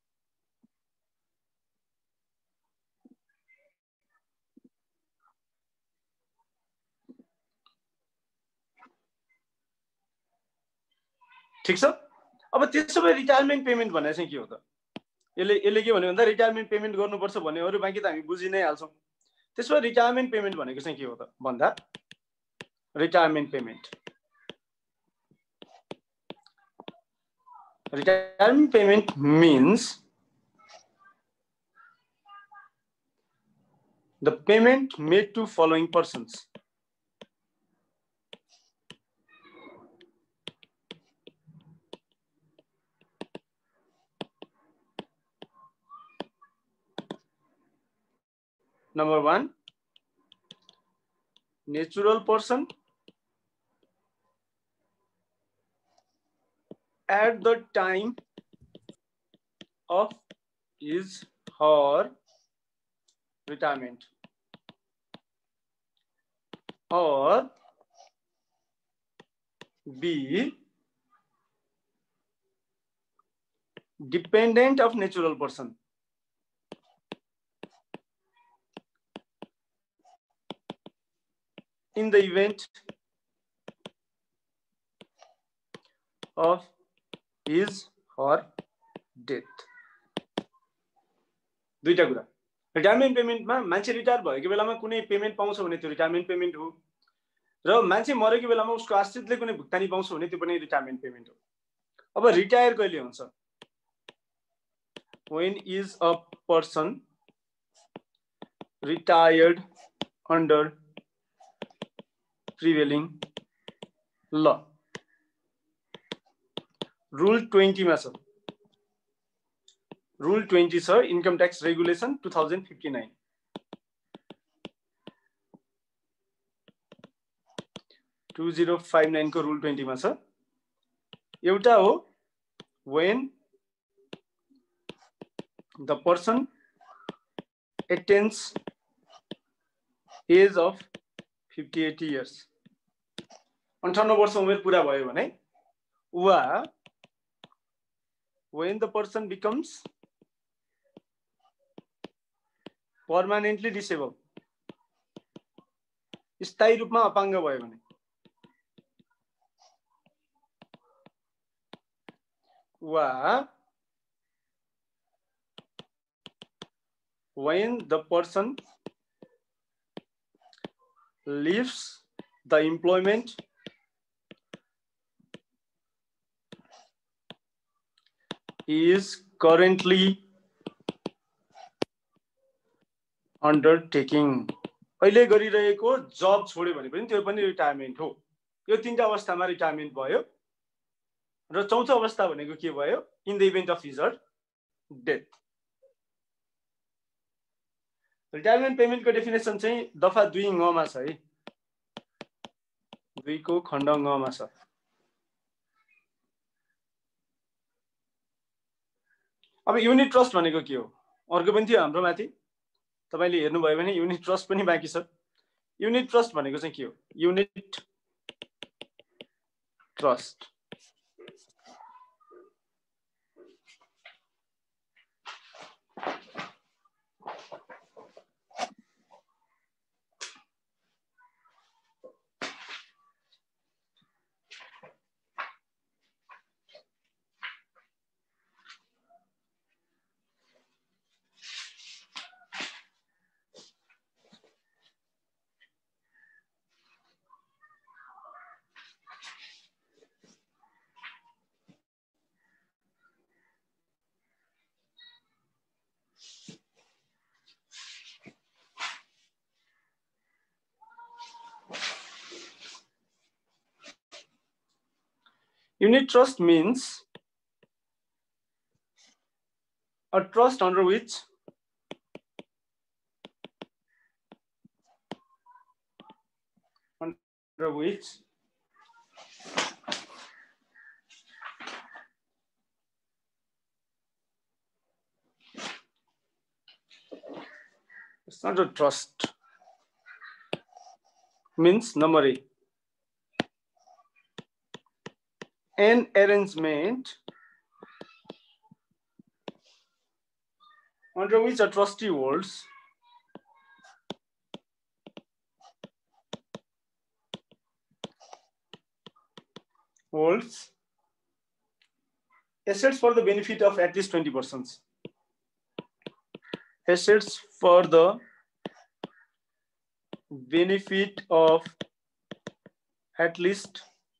ठीक छ। अब त्यसो भए रिटायरमेन्ट पेमेन्ट भने चाहिँ के हो त? यसले के भन्यो भन्दा रिटायरमेन्ट पेमेन्ट गर्नुपर्छ भन्नेहरू बाँकी त हामी बुझि नै हाल्छौँ। त्यसो भए रिटायरमेन्ट पेमेन्ट भनेको चाहिँ के हो त भन्दा retirement payment means the payment made to following persons. Number 1, natural person at the time of his or retirement, or B, dependent of natural person in the event of his or death. दुईटा कुरा retirement पेमेन्टमा मान्छे retire भएको बेलामा कुनै payment पाउँछ भने त्यो retirement payment हो र मान्छे मरेको बेलामा उसको आश्रितले कुनै भुक्तानी पाउँछ भने त्यो पनि रिटायरमेन्ट पेमेन्ट हो। अब रिटायर कहिले हुन्छ? When is a person retired under prevailing law? Rule 20 मा छ। Rule 20 छ इन्कम ट्याक्स रेगुलेसन 2059। को रुल 20 मा छ। एउटा हो when the person attains age of 58 years, 58 वर्ष उमेर पूरा भयो भने, वा when the person becomes permanently disabled, स्थायी रूपमा अपाङ्ग भयो भने, वा when the person leaves the employment is currently undertaking, अहिले गरिरहेको जब छोड्यो भने पनि त्यो पनि रिटायरमेन्ट हो। यो तीनटा अवस्थामा रिटायरमेन्ट भयो र चौथो अवस्था भनेको के भयो? In the event of his or death. Retirement पेमेन्टको डेफिनेसन चाहिँ दफा 2 ङ मा छ है, 2 को खण्ड ङ मा छ। अब युनिट ट्रस्ट भनेको के हो? अर्को पनि थियो हाम्रो माथि, तपाईले हेर्नुभयो भने युनिट ट्रस्ट पनि बाँकी छ। युनिट ट्रस्ट भनेको चाहिँ के हो? Unit trust Unit trust means a trust under which it's not a trust, means number A, an arrangement under which a trustee holds assets for the benefit of at least 20 persons. Assets for the benefit of at least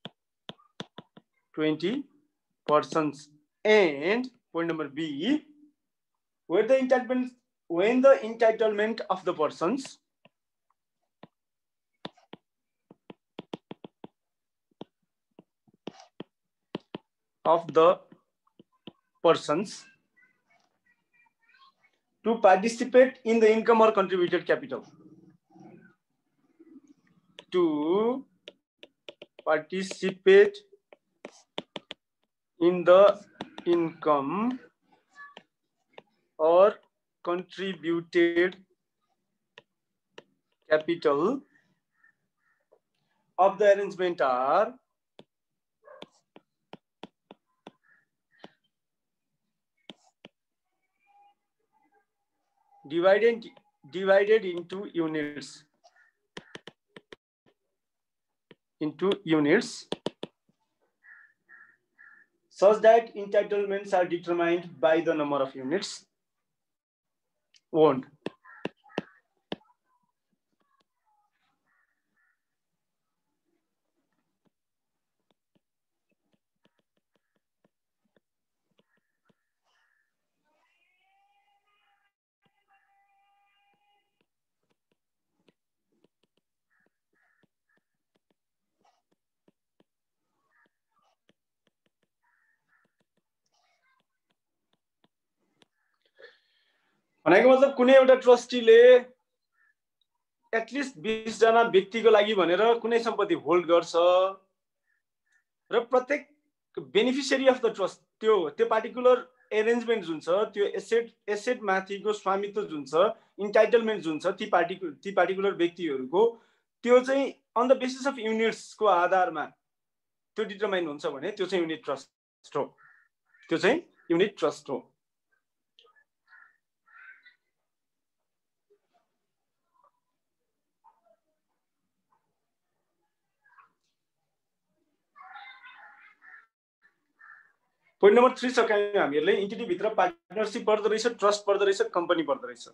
20 persons. And point number B, when the entitlement of the persons to participate in the income or contributed capital to participate in the income or contributed capital of the arrangement are divided into units such that entitlements are determined by the number of units owned. भनेको मतलब कुनै एउटा ट्रस्टीले at least 20 जना व्यक्तिको लागि भनेर कुनै सम्पत्ति होल्ड गर्छ र प्रत्येक बेनिफिशियरी अफ द ट्रस्ट त्यो पार्टिकुलर एरेन्जमेन्ट जुन छ त्यो एसेट माथिको स्वामित्व जुन छ इन्टाइटलमेन्ट जुन छ ती पार्टिकुलर व्यक्तिहरूको त्यो चाहिँ अन द बेसिस अफ युनिट्सको आधारमा त्यो डिटरमाइन हुन्छ भने त्यो चाहिँ युनिट ट्रस्ट हो। पोइन्ट नम्बर 3 सकायौं हामीहरुले इन्टिटी भित्र पार्टनरशिप पर्दो रहेछ, ट्रस्ट पर्दो रहेछ, कम्पनी पर्दो रहेछ।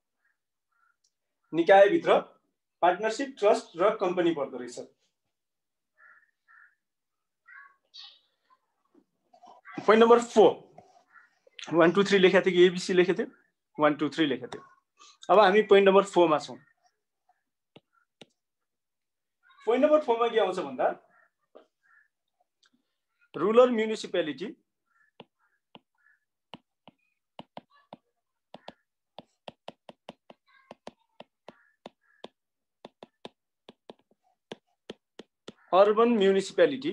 निकाय भित्र पार्टनरशिप, ट्रस्ट र कम्पनी पर्दो रहेछ। पोइन्ट नम्बर 4 1 2 3 लेखेको थियो कि एबीसी लेखेको थियो? 1 2 3 लेखेको थियो। अब हामी पोइन्ट नम्बर 4 मा छौं। पोइन्ट नम्बर 4 मा के आउँछ भन्दा rural municipality urban municipality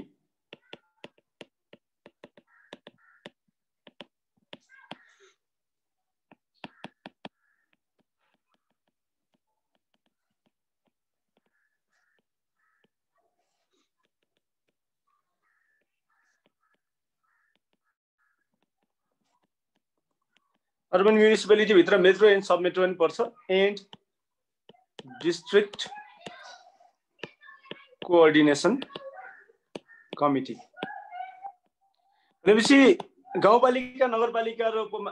urban municipality भित्र मेट्रो एन्ड सब मेट्रो पनि पर्छ एन्ड डिस्ट्रिक्ट कोअर्डिनेसन कमिटी। भनेपछि गाउँपालिका नगरपालिका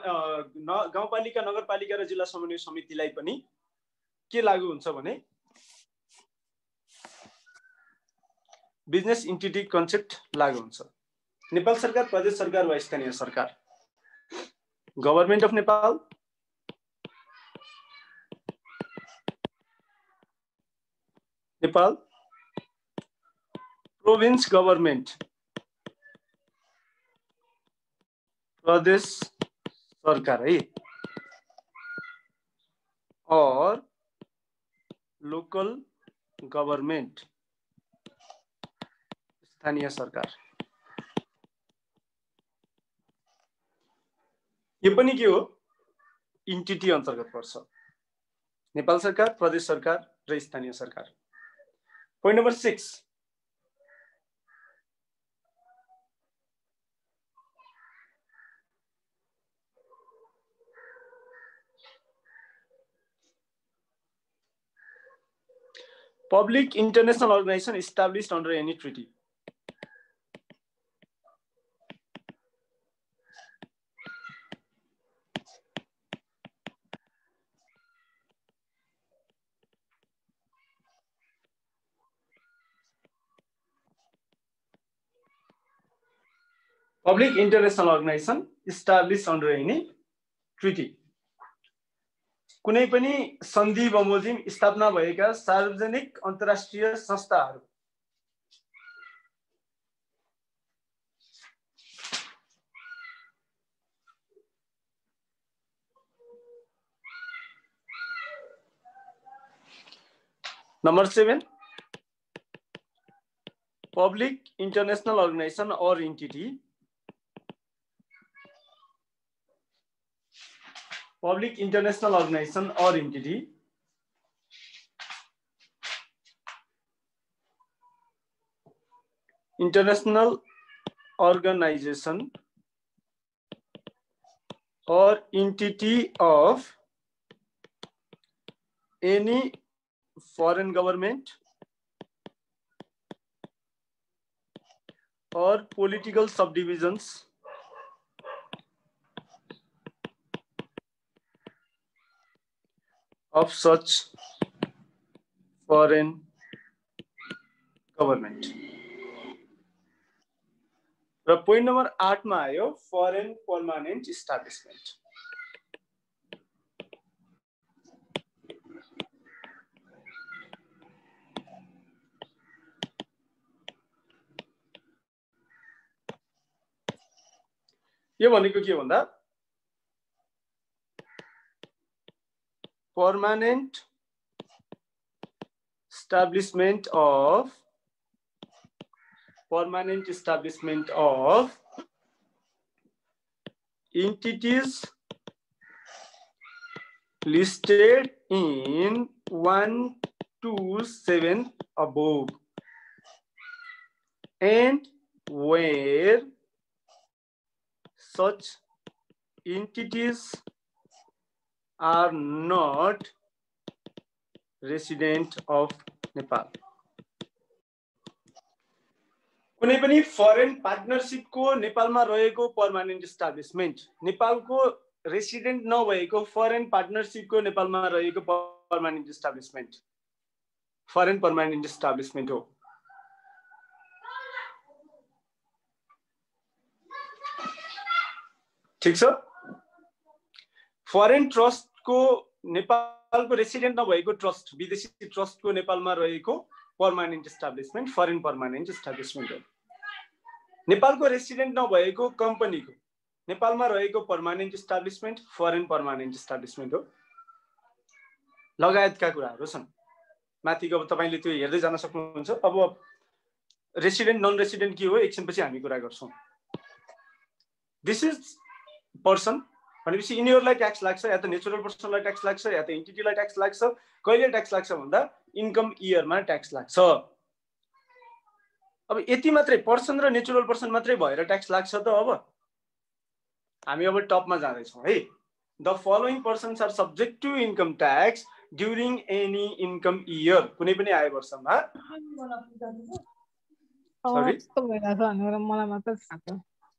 र जिल्ला समन्वय समितिलाई पनि के लागू हुन्छ भने बिजनेस इन्टिटी कन्सेप्ट लागू हुन्छ। नेपाल सरकार, प्रदेश सरकार वा स्थानीय सरकार, government of Nepal, Nepal province government, प्रदेश सरकार है, और लोकल गभर्नमेन्ट, स्थानीय सरकार। यो पनि के हो? इन्टिटी अन्तर्गत पर्छ। नेपाल सरकार, प्रदेश सरकार र स्थानीय सरकार। Point number 6 Public international organization established under any treaty. Public international organization established under any treaty. कुनै पनि सन्धि बमोजिम स्थापना भएका सार्वजनिक अन्तर्राष्ट्रिय संस्थाहरू number 7 Public international organization or entity. Public international organization or entity. International organization or entity of any foreign government or political subdivisions of such foreign government. र पोइन्ट नम्बर 8 मा आयो फरेन पर्मानेन्ट इस्टाब्लिशमेन्ट. यो भनेको के भन्दा permanent establishment of entities listed in 1 to 7 above, and where such entities are not resident of Nepal. कुनै पनि foreign पार्टनरशिपको नेपालमा रहेको पर्मानेन्ट इस्टाब्लिशमेन्ट, नेपालको रेसिडेन्ट नभएको फरेन पार्टनरशिपको नेपालमा रहेको permanent establishment foreign permanent establishment हो. ठीक छ. फरेन ट्रस्टको नेपालको रेसिडेन्ट नभएको ट्रस्ट, विदेशी ट्रस्टको नेपालमा रहेको permanent establishment foreign permanent establishment हो. नेपालको रेसिडेन्ट नभएको कम्पनीको नेपालमा रहेको permanent establishment foreign permanent establishment हो. लगायतका कुराहरू छन्. माथिको अब तपाईले त्यो हेर्दै जान सक्नुहुन्छ. अब रेसिडेन्ट नन रेसिडेन्ट के हो एकछिनपछि हामी कुरा गर्छौं. दिस इज पर्सन भनेपछि यिनीहरूलाई ट्याक्स लाग्छ, या त नेचुरल पर्सनलाई ट्याक्स लाग्छ, या त एन्टिटीलाई ट्याक्स लाग्छ. कहिले ट्याक्स लाग्छ भन्दा इन्कम इयरमा ट्याक्स लाग्छ. अब यति मात्रै पर्सन र नेचुरल पर्सन मात्रै भएर ट्याक्स लाग्छ त. अब हामी अब टपमा जाँदै छौं है. The following persons are subject to income tax during any income year. कुनै पनि आय वर्षमा. सरी मलाई मात्र थाहा छ.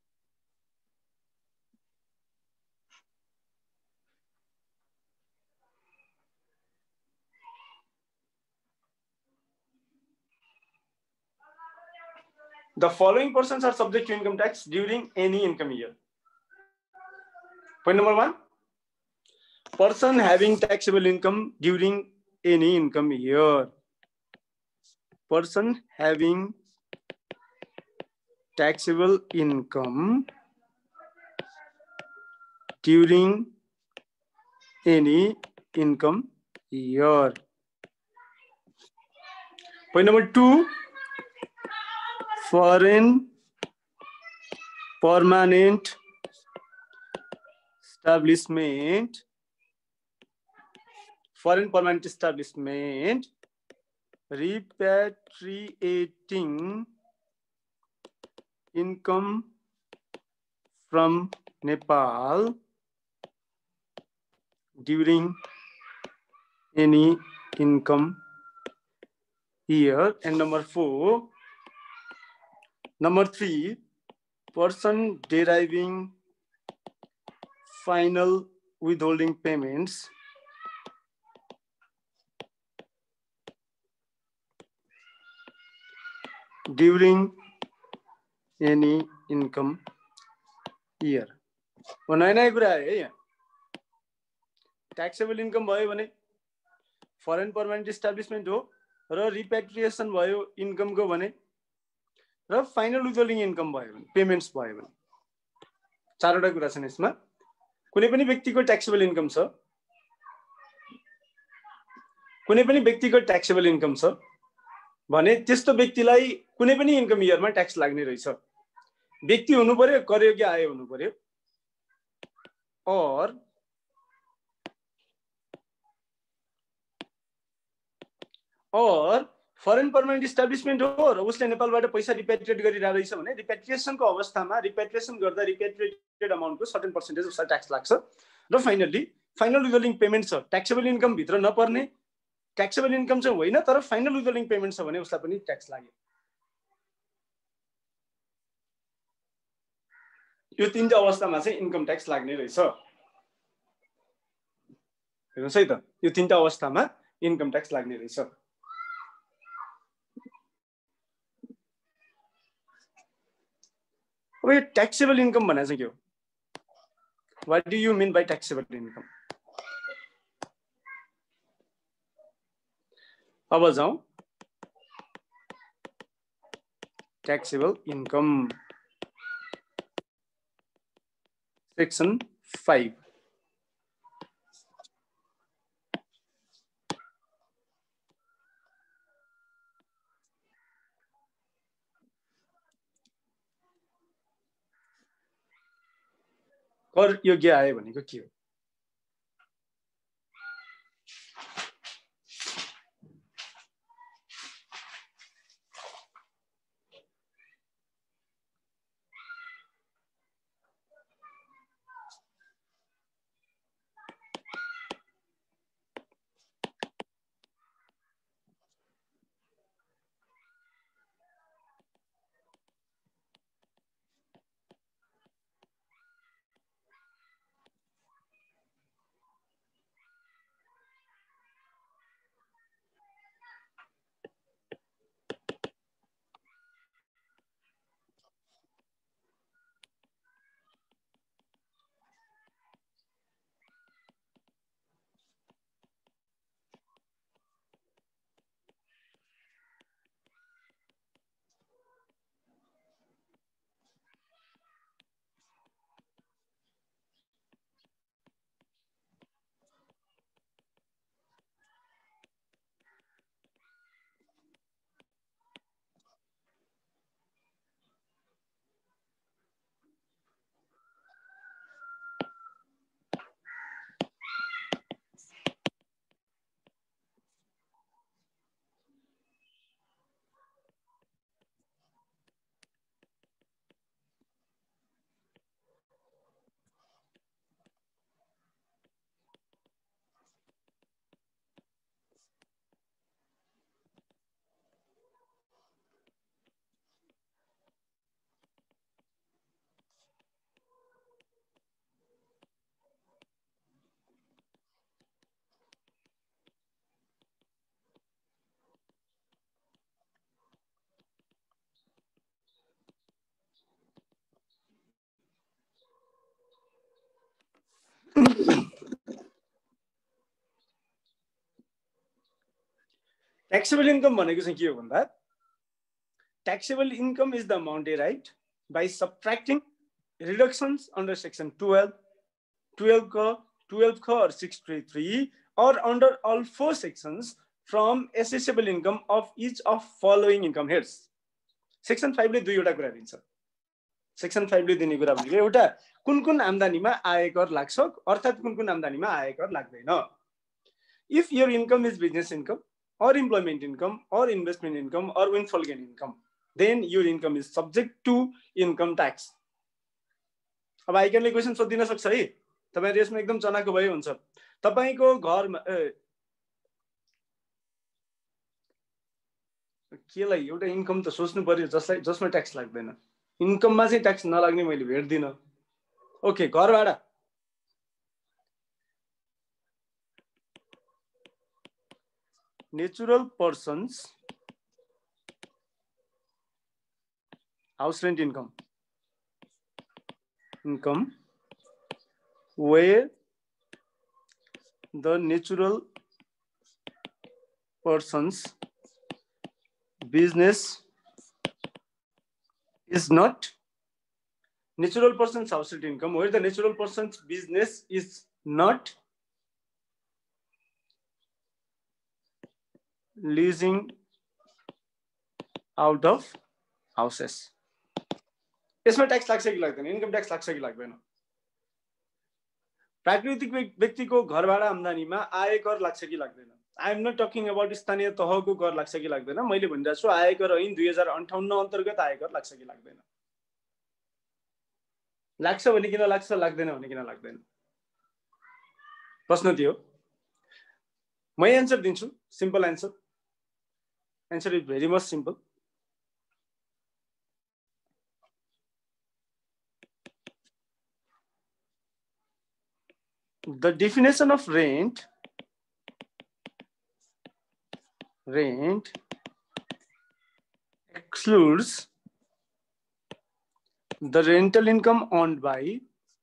The following persons are subject to income tax during any income year. Point number 1. Person having taxable income during any income year. Person having taxable income during any income year. Point number 2. Foreign permanent establishment. Foreign permanent establishment repatriating income from Nepal during any income year. And number 4. Number 3, person deriving final withholding payments during any income year. नयाँ कुरा है यहाँ. Taxable income भयो भने foreign permanent establishment हो, र रिपेट्रिएसन भयो इन्कमको भने, र फाइनल विथहोल्डिङ इन्कम भयो भने, पेमेन्ट्स भयो भने. 4 वटा कुरा छन् यसमा. कुनै पनि व्यक्तिको ट्याक्सेबल इन्कम छ, कुनै पनि व्यक्तिको ट्याक्सेबल इन्कम छ भने त्यस्तो व्यक्तिलाई कुनै पनि इन्कम इयरमा ट्याक्स लाग्ने रहेछ। व्यक्ति हुनु पर्यो, करयोग्य आय हुनु पर्यो, और फरेन पर्मानेन्ट इस्टाब्लिसमेन्ट हो र उसले नेपालबाट पैसा रिपेट्रिएट गरिरहेको रहेछ भने रिपेट्रिएसनको अवस्थामा रिपेट्रिएसन गर्दा रिपेट्रिएटेड अमाउन्टको सर्टेन पर्सेन्टेज उसलाई ट्याक्स लाग्छ। र फाइनली फाइनल विथहोल्डिङ पेमेन्ट छ, ट्याक्सेबल इन्कम भित्र नपर्ने, ट्याक्सेबल इन्कम चाहिँ होइन तर फाइनल विथहोल्डिङ पेमेन्ट छ भने उसलाई पनि ट्याक्स लाग्यो। यो तीनटा अवस्थामा चाहिँ इन्कम ट्याक्स लाग्ने रहेछ। हेर्नुहोस् है त, यो तीनटा अवस्थामा इन्कम ट्याक्स लाग्ने रहेछ। अब यो ट्याक्सेबल इन्कम भनेको चाहिँ के हो? What do you mean by taxable income? अब जाउँ ट्याक्सेबल इन्कम सेक्सन 5। कर योग्य आय भनेको के हो? Taxable income भनेको चाहिँ के हो भन्दा taxable income is the amount derived by subtracting reductions under section 12 or 633 or under all 4 sections from assessable income of each of following income heads. Section 5 ले दुईवटा कुरा दिन्छ। Section 5 ले दिने कुरा भनेको एउटा कुन आम्दानीमा आयकर लाग्छ अर्थात कुन आम्दानीमा आयकर लाग्दैन। If your income is business income or employment income or investment income or windfall gain income, then your income is subject to income tax. अब आइकनले क्वेशन सोधिन सक्छ है, तपाईहरु यसमा एकदम चनाको भए हुन्छ। तपाईको घरमा केलाई एउटा इन्कम त सोच्नु पर्यो जसमा ट्याक्स लाग्दैन। इन्कममा चाहिँ ट्याक्स नलाग्ने मैले भेट्दिन। ओके, घर भाडा natural persons house rent income where the natural persons business is not natural persons house rent income where the natural persons business is not leasing out of houses. यसमा tax लाग्छ कि लाग्दैन? Income tax लाग्छ कि लाग्दैन? प्राकृतिक व्यक्तिको घर भाडा आम्दानीमा आयकर लाग्छ कि लाग्दैन? I am not talking about स्थानीय तहको कर लाग्छ कि लाग्दैन, मैले भनिरहेको छु आयकर ऐन 2058 अन्तर्गत आयकर लाग्छ कि लाग्दैन? लाग्छ भने किन लाग्छ, लाग्दैन भने किन लाग्दैन? प्रश्न थियो। म एन्सर दिन्छु, simple answer. Answer is very much simple. The definition of rent excludes the rental income earned by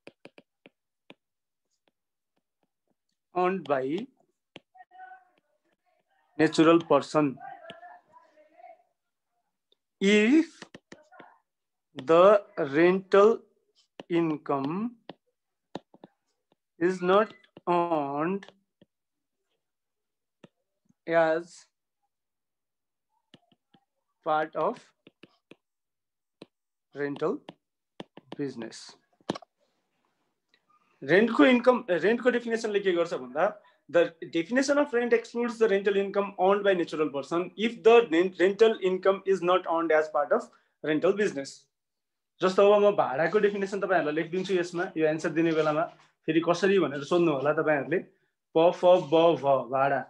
natural person. If the rental income is not earned as part of rental business. रेन्टको income, रेन्टको डेफिनेसनले के गर्छ भन्दा the definition of rent excludes the rental income earned by natural person if the rental income is not earned as part of rental business. जस्तो अब म भाडाको डेफिनेसन तपाईहरुलाई लेखिदिन्छु यसमा, यो एन्सर दिने बेलामा फेरि कसरी भनेर सोध्नु होला तपाईहरुले। प फ ब भ भाडा,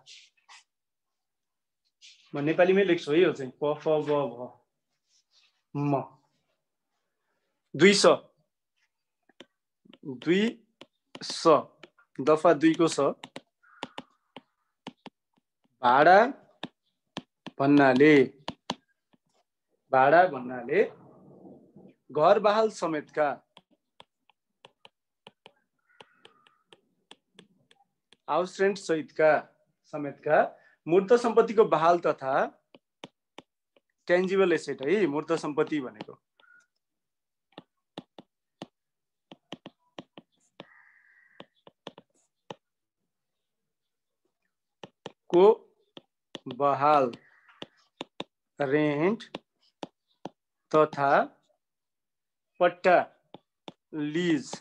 म नेपालीमै लेख्छु है, यो चाहिँ प फ ब भ म 200 दफा 2 को स भाडा भन्नाले घर बहाल समेतका हाउस रेन्ट समेतका मूर्त सम्पत्तिको बहाल तथा टेन्जिबल एसेट है, मूर्त सम्पत्ति भनेको को बहाल रेन्ट तथा पट्टा लीज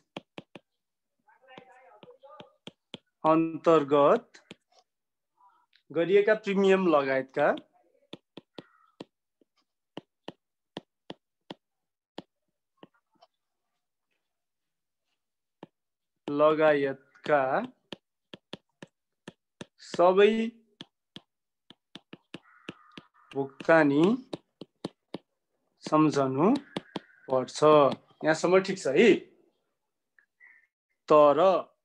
अन्तर्गत गरिएका प्रिमियम लगायतका सबै भुक्तानी सम्झनु पर्छ। यहाँसम्म ठिक छ है। तर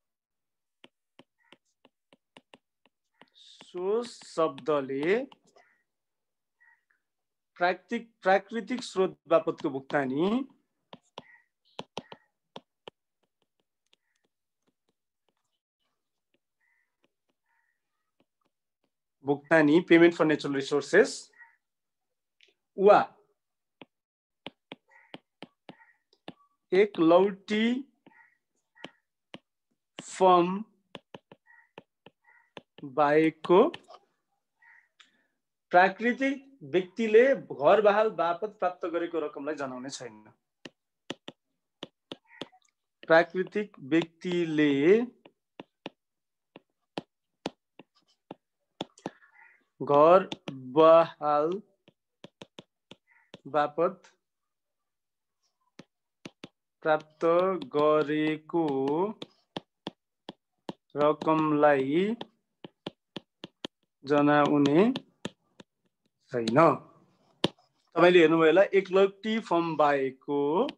सो शब्दले प्राकृतिक स्रोत बापतको भुक्तानी पेमेन्ट फर नेचुरल रिसोर्सेस वा एक लौटी फर्म बाहेकको प्राकृतिक व्यक्तिले घर बहाल बापत प्राप्त गरेको रकमलाई जनाउने छैन। प्राकृतिक व्यक्तिले घर बहाल बापत प्राप्त गरेको रकमलाई जनाउने छैन। तपाईले हेर्नुभयो होला, एकलौटी फर्म बाहेकको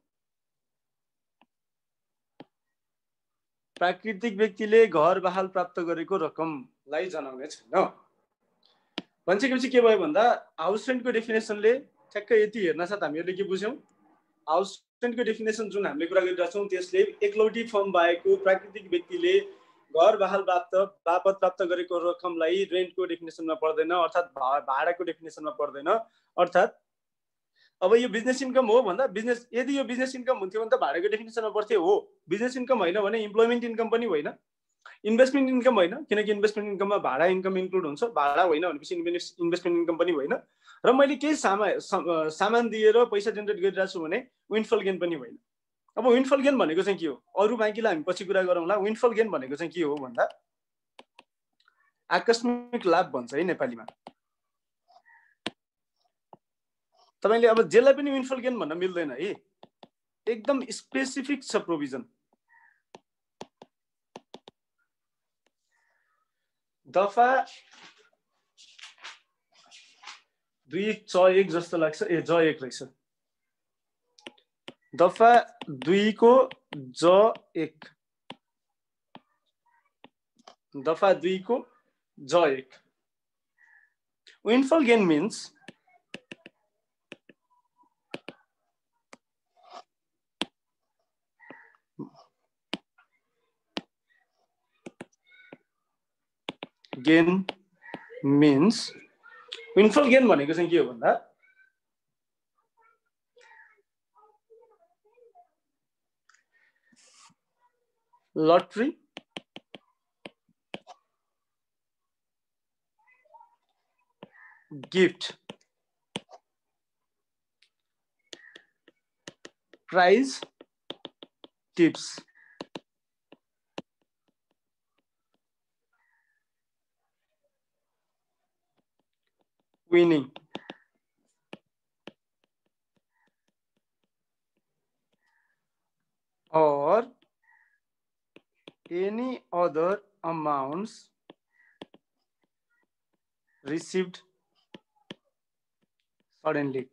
प्राकृतिक व्यक्तिले घर बहाल प्राप्त गरेको रकमलाई जनाउने छैन। भन्छेपछि के भयो भन्दा हाउस रेन्टको डेफिनेसनले ठ्याक्कै यति हेर्न साथ हामीहरूले के बुझ्यौं, हाउस रेन्टको डेफिनेसन जुन हामीले कुरा गरिरहेका छौं त्यसले एकलौटी फर्म बाहेकको प्राकृतिक व्यक्तिले घर बहाल बापत प्राप्त गरेको रकमलाई रेन्टको डेफिनेसनमा पर्दैन, अर्थात भाडाको डेफिनेसनमा पर्दैन। अर्थात अब यो बिजनेस इन्कम हो भन्दा यदि यो बिजनेस इन्कम हुन्थ्यो भने त भाडाको डेफिनेसनमा पर्थ्यो हो। बिजनेस इन्कम होइन भने इम्प्लोइमेन्ट इन्कम पनि होइन। इन्भेस्टमेन्ट इन्कम होइन, किनकि इन्भेस्टमेन्ट इन्कममा भाडा इन्कम इन्क्लुड हुन्छ। भाडा होइन भनेपछि इन्भेस्टमेन्ट इन्कम पनि होइन। र मैले केही सामान दिएर पैसा जेनेरेट गरिरहेको छु भने विन्डफल गेन पनि होइन। अब विन्डफल गेन भनेको चाहिँ के हो, अरू बाँकीलाई हामी पछि कुरा गरौँला। विन्डफल गेन भनेको चाहिँ के हो भन्दा आकस्मिक लाभ भन्छ है नेपालीमा। तपाईले अब जेलाई पनि विन्डफल गेन भन्न मिल्दैन है, एकदम स्पेसिफिक छ प्रोभिजन। दफा 2(1) जस्तो लाग्छ, ए ज1 रहेछ। दफा 2 को ज1, दफा 2 को ज1। Windfall gain means windfall gain भनेको चाहिँ के हो भन्दा lottery, gift, prize, tips, winning, or any other amounts received suddenly.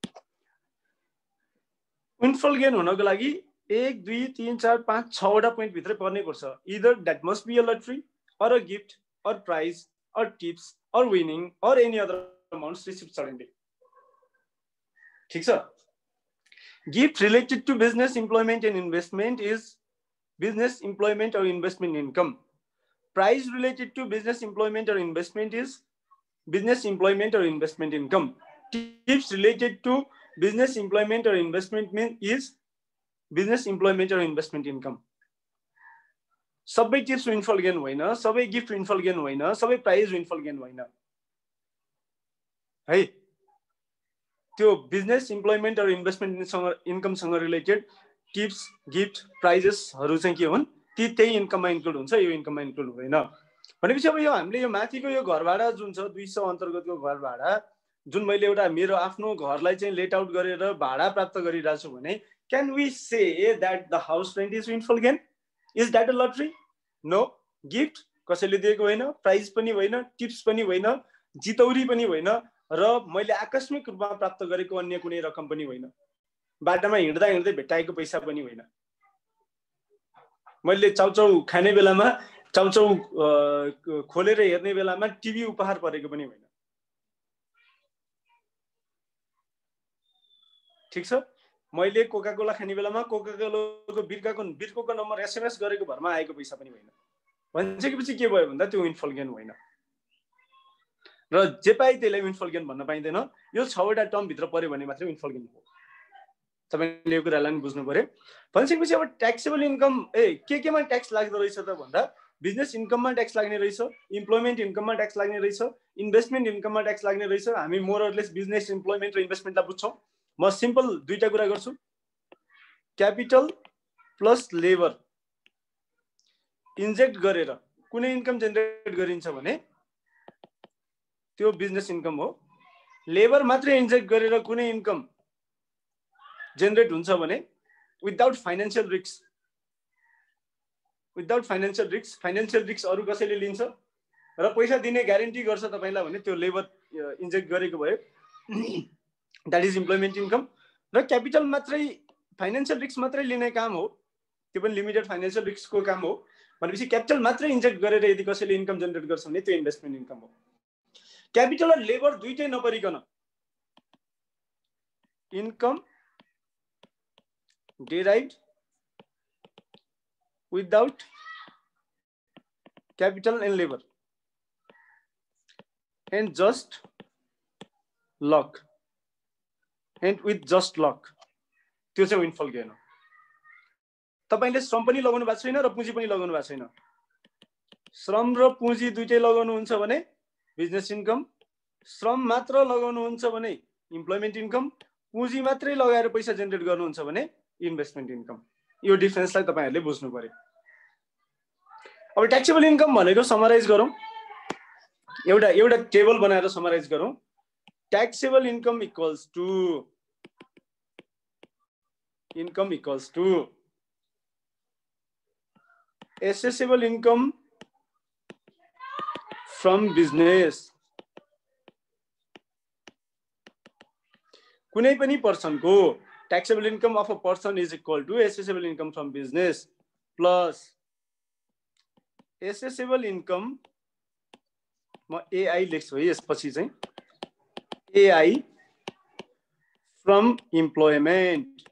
Windfall gain हुनको लागि 1 2 3 4 5 6 वटा पोइन्ट भित्र पर्नै पर्छ। either that must be a lottery or a gift or prize or tips or winning or any other amounts received suddenly. ठीक छ। Gift related to business, employment and investment is business, employment or investment income. Prize related to business, employment or investment is business, employment or investment income. Tips related to business, employment or investment is business, employment or investment income. सबै tips windfall gain होइन, सबै gift विन्डफल gain होइन, सबै price विन्डफल gain होइन है। त्यो business, employment र investment इन्कमसँग रिलेटेड टिप्स, गिफ्ट, प्राइजेसहरू चाहिँ के हुन्, त्यही इन्कममा इन्क्लुड हुन्छ, यो इन्कममा इन्क्लुड हुँदैन। भनेपछि अब यो हामीले यो माथिको यो घर भाडा जुन छ 200 अन्तर्गतको घर भाडा जुन मैले एउटा मेरो आफ्नो घरलाई चाहिँ लेट आउट गरेर भाडा प्राप्त गरिरहेको छु भने can we say that the house rent is windfall gain? Is that a lottery? No. Gift कसैले दिएको होइन, प्राइज पनि होइन, टिप्स पनि होइन, जितौरी पनि होइन, र मैले आकस्मिक रूपमा प्राप्त गरेको अन्य कुनै रकम पनि होइन, बाटामा हिँड्दा हिँड्दै भेटाएको पैसा पनि होइन, मैले चाउचाउ खाने बेलामा चाउचाउ खोलेर हेर्ने बेलामा टिभी उपहार परेको पनि होइन। ठीक छ। मैले कोका कोला खाने बेलामा कोका कोलाको बिर्कोको नम्बर एसएमएस गरेको भरमा आएको पैसा पनि होइन। भनिसकेपछि के भयो भन्दा त्यो विन्डफल गेन होइन, र जे पाए त्यसलाई विन्डफल गेन भन्न पाइँदैन। यो 6 वटा टर्म भित्र पर्यो भने मात्रै विन्डफल गेन हो। तपाईले यो कुरालाई बुझ्नु पर्यो। भनिसकेपछि अब ट्याक्सेबल इन्कम केमा ट्याक्स लाग्दो रहेछ त भन्दा बिजनेस इन्कममा ट्याक्स लाग्ने रहेछ, इम्प्लोइमेन्ट इन्कममा ट्याक्स लाग्ने रहेछ, इन्भेस्टमेन्ट इन्कममा ट्याक्स लाग्ने रहेछ। हामी मोरलेस बिजनेस, इम्प्लोइमेन्ट र इन्भेस्टमेन्टलाई बुझ्छौँ। म सिम्पल दुईटा कुरा गर्छु। क्यापिटल प्लस लेबर इन्जेक्ट गरेर कुनै इन्कम जेनेरेट गरिन्छ भने त्यो बिजनेस इन्कम हो। लेबर मात्रै इन्जेक्ट गरेर कुनै इन्कम जेनेरेट हुन्छ भने without financial risk financial risk अरू कसैले लिन्छ र पैसा दिने ग्यारेन्टी गर्छ तपाईलाई भने त्यो लेबर इन्जेक्ट गरेको भयो, द्याट इज इम्प्लोइमेन्ट इन्कम। र क्यापिटल मात्रै फाइनान्शियल रिस्क मात्रै लिने काम हो, त्यो पनि लिमिटेड फाइनान्शियल रिस्कको काम हो भनेपछि क्यापिटल मात्रै इन्जेक्ट गरेर यदि कसैले इन्कम जेनेरेट गर्छ भने त्यो इन्भेस्टमेन्ट इन्कम हो। क्यापिटल र लेबर दुईटै नपरिकन income derived without capital and labor and just luck and with just luck, त्यो चाहिँ विन्डफल गेन हो। तपाईले श्रम पनि लगाउनु भएको छैन र पुँजी पनि लगाउनु भएको छैन, श्रम र पुँजी दुईटै लगाउनुहुन्छ भने बिजनेस इन्कम, श्रम मात्र लगाउनुहुन्छ भने इम्प्लोइमेन्ट इन्कम, पुँजी मात्रै लगाएर पैसा जेनेरेट गर्नुहुन्छ भने इन्भेस्टमेन्ट इन्कम। यो डिफरेन्सलाई तपाईहरुले बुझ्नु पर्यो। अब ट्याक्सेबल इन्कम भनेको समराइज गरौँ, एउटा टेबल बनाएर समराइज गरौँ। Taxable income equals to assessable income from business. कुनै पनि पर्सनको taxable income of a person is equal to assessable income from business plus assessable income, म एआई लेख्छु है यसपछि चाहिँ, AI from employment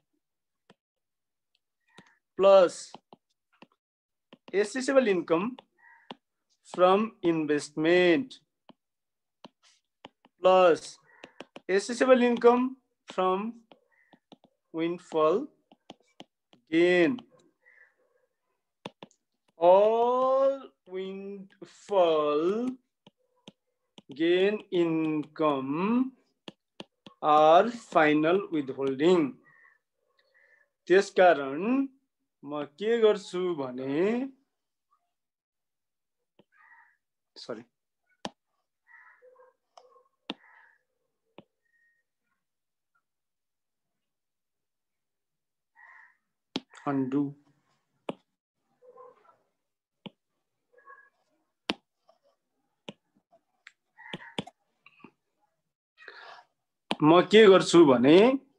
plus assessable income from investment plus assessable income from windfall gain. All windfall gain income are final withholding. त्यसकारण म के गर्छु भने, सरी, undo, म के गर्छु भने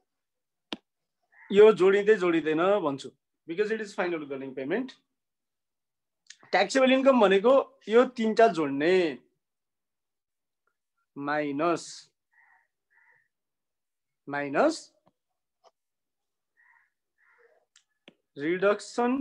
यो जोडिँदैन भन्छु, because it is final withholding payment. Taxable income भनेको यो तीनटा जोड्ने minus reduction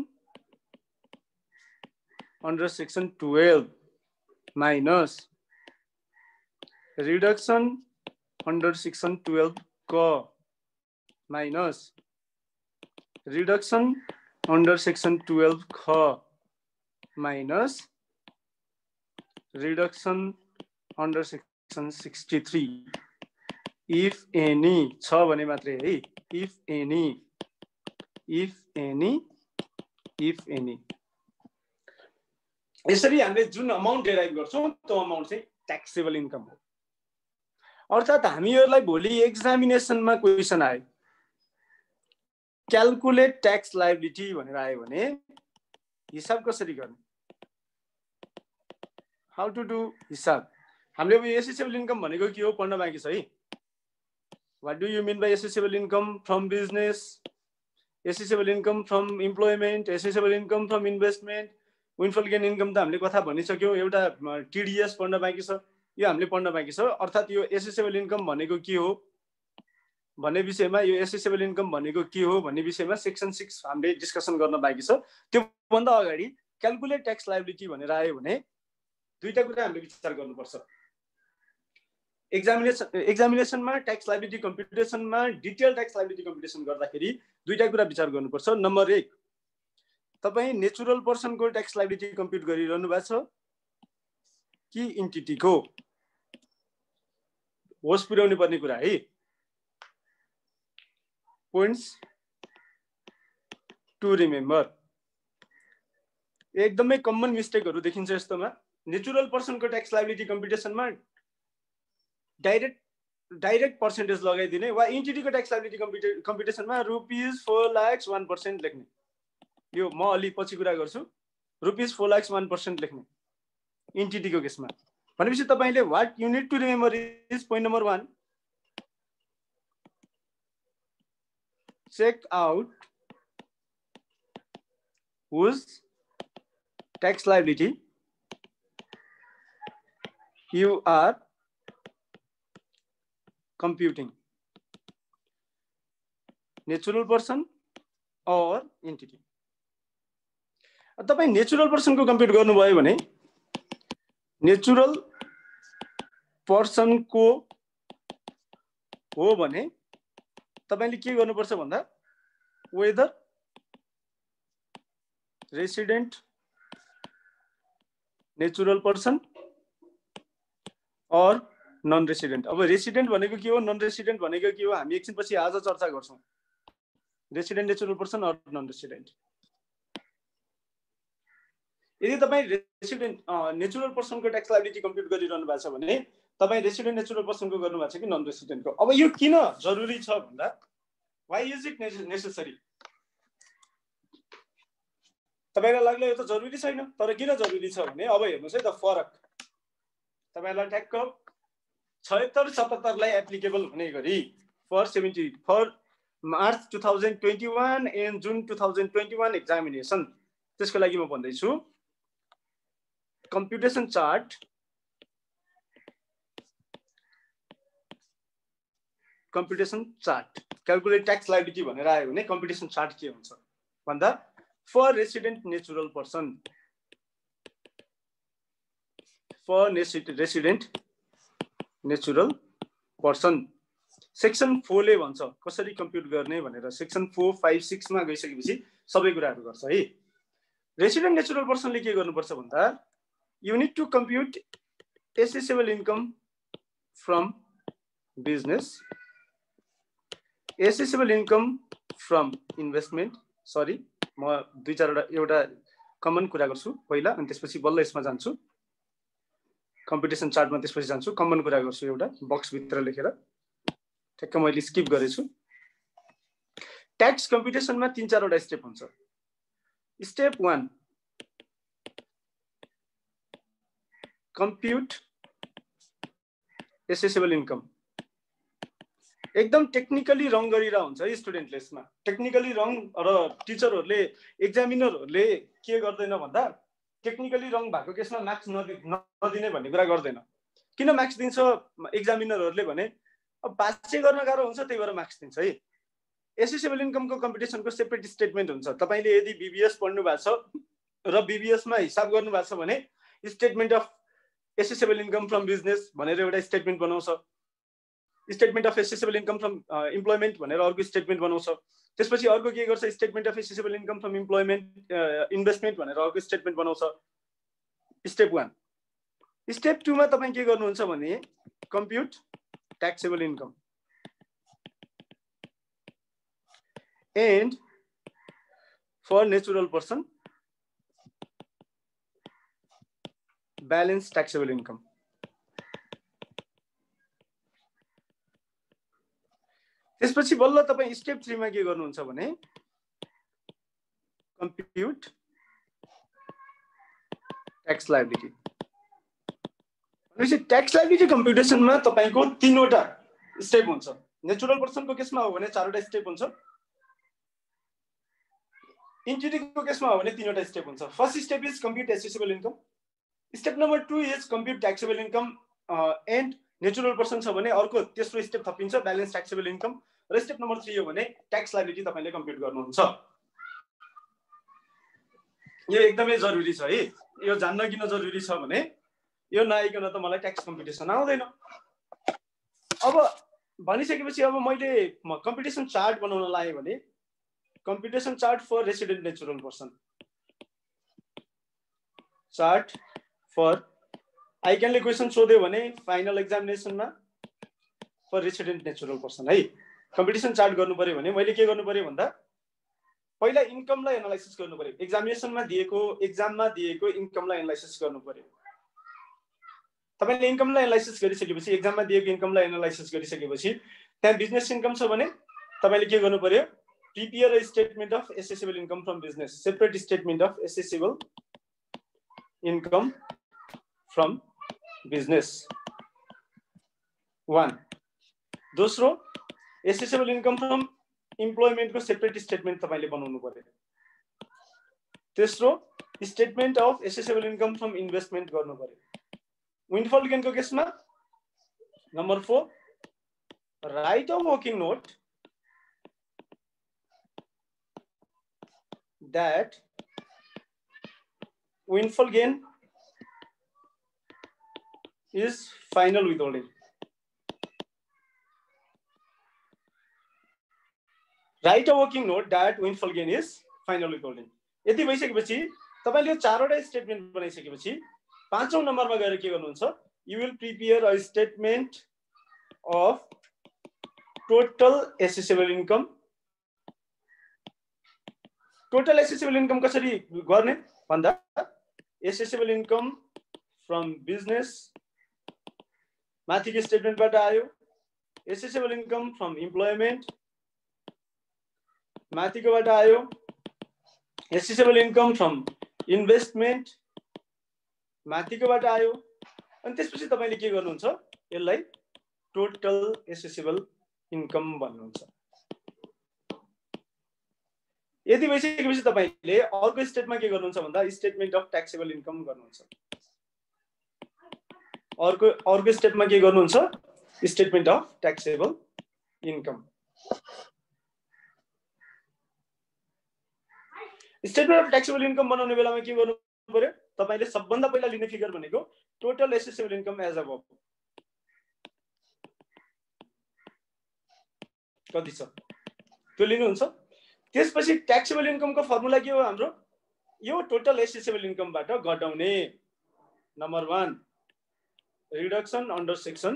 under section 12 minus reduction under section 12 का minus reduction under section 12 का minus reduction under section 63 if any छ भने मात्रै है, if any यसरी हामीले जुन अमाउन्ट डेराइभ गर्छौं त्यो अमाउन्ट चाहिँ ट्याक्सेबल इन्कम हो। अर्थात् हामीहरुलाई भोलि एक्जामिनेसनमा क्वेशन आयो, क्याल्कुलेट ट्याक्स लायबिलिटी भनेर आयो भने हिसाब कसरी गर्ने, हाउ टु डु हिसाब। हामीले अब एसेसेबल इन्कम भनेको के हो पढ्न बाँकी छ है। What do you mean by assessable income from business, assessable income from employment, assessable income from investment, windfall gain income त हामीले कथा भनिसक्यौं। एउटा टीडीएस पढ्न बाँकी छ, यो हामीले पढ्न बाँकी छ। अर्थात् यो एसेसेबल इन्कम भनेको के हो भन्ने विषयमा, यो एसेसेबल इन्कम भनेको के हो भन्ने विषयमा सेक्सन 6 हामीले डिस्कसन गर्न बाँकी छ। त्यो भन्दा अगाडि क्याल्कुलेट ट्याक्स लायबिलिटी भनेर आयो भने दुईटा कुरा हामीले विचार गर्नुपर्छ। एक्जामिनेसनमा ट्याक्स लायबिलिटी कम्प्युटेसनमा डिटेल ट्याक्स लायबिलिटी कम्प्युटेसन गर्दाखेरि दुईटा कुरा विचार गर्नुपर्छ। नम्बर 1, तपाई नेचुरल पर्सनको ट्याक्स लायबिलिटी कम्प्युट गरिरहनु भएको छ कि इन्टिटीको, होस पुर्याउनु पर्ने कुरा है। पोइन्ट्स टु रिमेम्बर, एकदमै कमन मिस्टेकहरु देखिन्छ यस्तोमा। नेचुरल पर्सनको ट्याक्स लायबिलिटी कम्प्युटेसनमा डाइरेक्ट पर्सेन्टेज लगाइदिने वा इन्टिटीको ट्याक्स लायबिलिटी कम्प्युटेसनमा रुपीज 4 लाख 1% लेख्ने। यो म अलि पछि कुरा गर्छु। रुपीज 4 लाख 1% लेख्ने इन्टिटीको केसमा भनेपछि तपाईले what you need to remember is point number 1, check out whose tax liability you are computing, natural person or entity। तपाई नेचुरल पर्सन को कम्प्युट गर्नुभयो भने नेचुरल पर्सन को हो भने तपाईले के गर्नुपर्छ भन्दा वेदर रेसिडेन्ट नेचुरल पर्सन और नन रेसिडेन्ट। अब रेसिडेन्ट भनेको के हो, नन रेसिडेन्ट भनेको के हो, हामी एकछिनपछि आज चर्चा गर्छौँ। रेसिडेन्ट, नेचुरल पर्सन और नन रेसिडेन्ट। यदि तपाईँ रेसिडेन्ट नेचुरल पर्सनको ट्याक्स लायबिलिटी कम्प्युट गरिरहनु भएको छ भने तपाईँ रेसिडेन्ट नेचुरल पर्सनको गर्नुभएको छ कि नन रेसिडेन्टको। अब यो किन जरुरी छ भन्दा, वाइ इज इट नेसेसरी? तपाईलाई लाग्ला यो त जरुरी छैन, तर किन जरुरी छ भने अब हेर्नुहोस् है त फरक। तपाईलाई ठ्याक्क 76-77 लाई एप्लिकेबल हुने गरी फर मार्च 2021 एन्ड जुन 2021 एक्जामिनेसन, त्यसको लागि म भन्दैछु computation chart calculate tax liability भनेर आयो भने कम्प्युटेसन चार्ट के हुन्छ भन्दा, for resident natural person, section 4 ले भन्छ कसरी कम्प्युट गर्ने भनेर। सेक्सन 4, 5, 6 मा गइसकेपछि सबै कुराहरू गर्छ है। रेसिडेन्ट नेचुरल पर्सनले के गर्नुपर्छ भन्दा, you need to compute assessable income from business, assessable income from investment. Sorry, म दुई चारवटा एउटा कमन कुरा गर्छु पहिला अनि त्यसपछि बल्ल यसमा जान्छु, कम्प्युटेसन चार्टमा त्यसपछि जान्छु। कमन कुरा गर्छु एउटा बक्स भित्र लेखेर, ठ्याक्क मैले स्किप गरेछु। ट्याक्स कम्प्युटेसनमा 3-4 वटा स्टेप हुन्छ। Step 1, compute assessable income। एकदम टेक्निकली रङ गरिरा हुन्छ है स्टुडेन्टले। यसमा टेक्निकली रङ र टिचरहरूले, एक्जामिनरहरूले के गर्दैन भन्दा, टेक्निकली रङ भएको केसमा मार्क्स नदिने भन्ने कुरा गर्दैन। किन मार्क्स दिन्छ एक्जामिनरहरूले भने, अब पास चाहिँ गर्न गाह्रो हुन्छ, त्यही भएर मार्क्स दिन्छ है। एसेसेबल इन्कमको कम्पिटिसनको सेपरेट स्टेटमेन्ट हुन्छ। तपाईले यदि बीबीएस पढ्नु भएको छ र बीबीएस मा हिसाब गर्नु भएको छ भने statement of assessable income from business भनेर एउटा स्टेटमेन्ट बनाउँछ, statement of assessable income from employment भनेर अर्को स्टेटमेन्ट बनाउँछ। त्यसपछि अर्को के गर्छ, statement of assessable income from employment investment भनेर अर्को स्टेटमेन्ट बनाउँछ। स्टेप 1। स्टेप 2 मा तपाईं के गर्नुहुन्छ भने compute taxable income and for natural person balance taxable income. त्यसपछि बल्ल तपाई स्टेप 3 मा के गर्नुहुन्छ भने कम्प्युट टैक्स लायबिलिटी। भनेपछि टैक्स लायबिलिटी कम्प्युटेसन मा तपाईको 3 वटा स्टेप हुन्छ। नेचुरल पर्सन को केसमा हो भने 4 वटा स्टेप हुन्छ। एन्टिटी को केसमा हो भने 3 वटा स्टेप हुन्छ। First step is compute assessable income. Step number 2 is compute taxable income and natural person छ भने अर्को तेस्रो स्टेप थपिन्छ बैलेंस टैक्सेबल इनकम। र स्टेप नंबर 3 हो भने टैक्स लायबिलिटी तपाईले कम्प्युट गर्नुहुन्छ। यो एकदमै जरुरी छ है। यो जान्न किन जरुरी छ भने यो नआइकन त मलाई टैक्स कम्प्युटेसन आउँदैन। अब भनिसकेपछि अब मैले कम्प्युटेसन चार्ट बनाउन लाए भने computation chart for resident natural person, chart for आइक्यानले क्वेशन सोध्यो भने फाइनल एक्जामिनेसनमा फर रेसिडेन्ट नेचुरल पर्सन है कम्प्युटेसन चार्ट गर्नु पर्यो भने मैले के गर्नु पर्यो भन्दा पहिला इन्कमलाई एनालाइसिस गर्नु पर्यो। एक्जामिनेसनमा दिएको एक्जाममा दिएको इन्कमलाई एनालाइसिस गर्नु पर्यो। तपाईले इन्कमलाई एनालाइसिस गरिसकेपछि एक्जाममा दिएको इन्कमलाई एनालाइसिस गरिसकेपछि त्यहाँ बिजनेस इन्कम छ भने तपाईले के गर्नु पर्यो prepare a statement of assessable income from business, separate statement of assessable income from business 1। दोस्रो एसेसेबल इन्कम फ्रम इम्प्लोइमेन्ट को सेपरेट स्टेटमेन्ट तपाईले बनाउनु पर्यो। तेस्रो statement of assessable income from investment गर्नु पर्यो। विन्डफल गेन को केसमा number 4 write a working note that windfall gain is final withholding. Write a working note that windfall gain is final withholding. यति भइसकेपछि तपाईले 4 वटा स्टेटमेन्ट बनाइसकेपछि 5औं नम्बरमा गएर के गर्नुहुन्छ, you will prepare a statement of total assessable income. total assessable income कसरी गर्ने भन्दा assessable income from business माथिको स्टेटमेन्टबाट आयो, assessable income from employment माथिकोबाट आयो, assessable income from investment माथिकोबाट आयो, अनि त्यसपछि तपाईले के गर्नुहुन्छ, यसलाई टोटल एसेसेबल इन्कम भन्नुहुन्छ। यदि भइसकेपछि तपाईले अर्को स्टेपमा के गर्नुहुन्छ भन्दा स्टेटमेन्ट अफ ट्याक्सेबल इन्कम गर्नुहुन्छ। अर्को स्टेपमा के गर्नुहुन्छ, statement of taxable income. Statement of taxable income बनाउने बेलामा के गर्नु पर्यो, तपाईले सबभन्दा पहिला लिने फिगर भनेको total assessable income as above कति छ त्यो लिनुहुन्छ। त्यसपछि ट्याक्सेबल इन्कमको फर्मुला के हो हाम्रो, यो टोटल एसेसेबल इन्कमबाट घटाउने number 1 reduction under section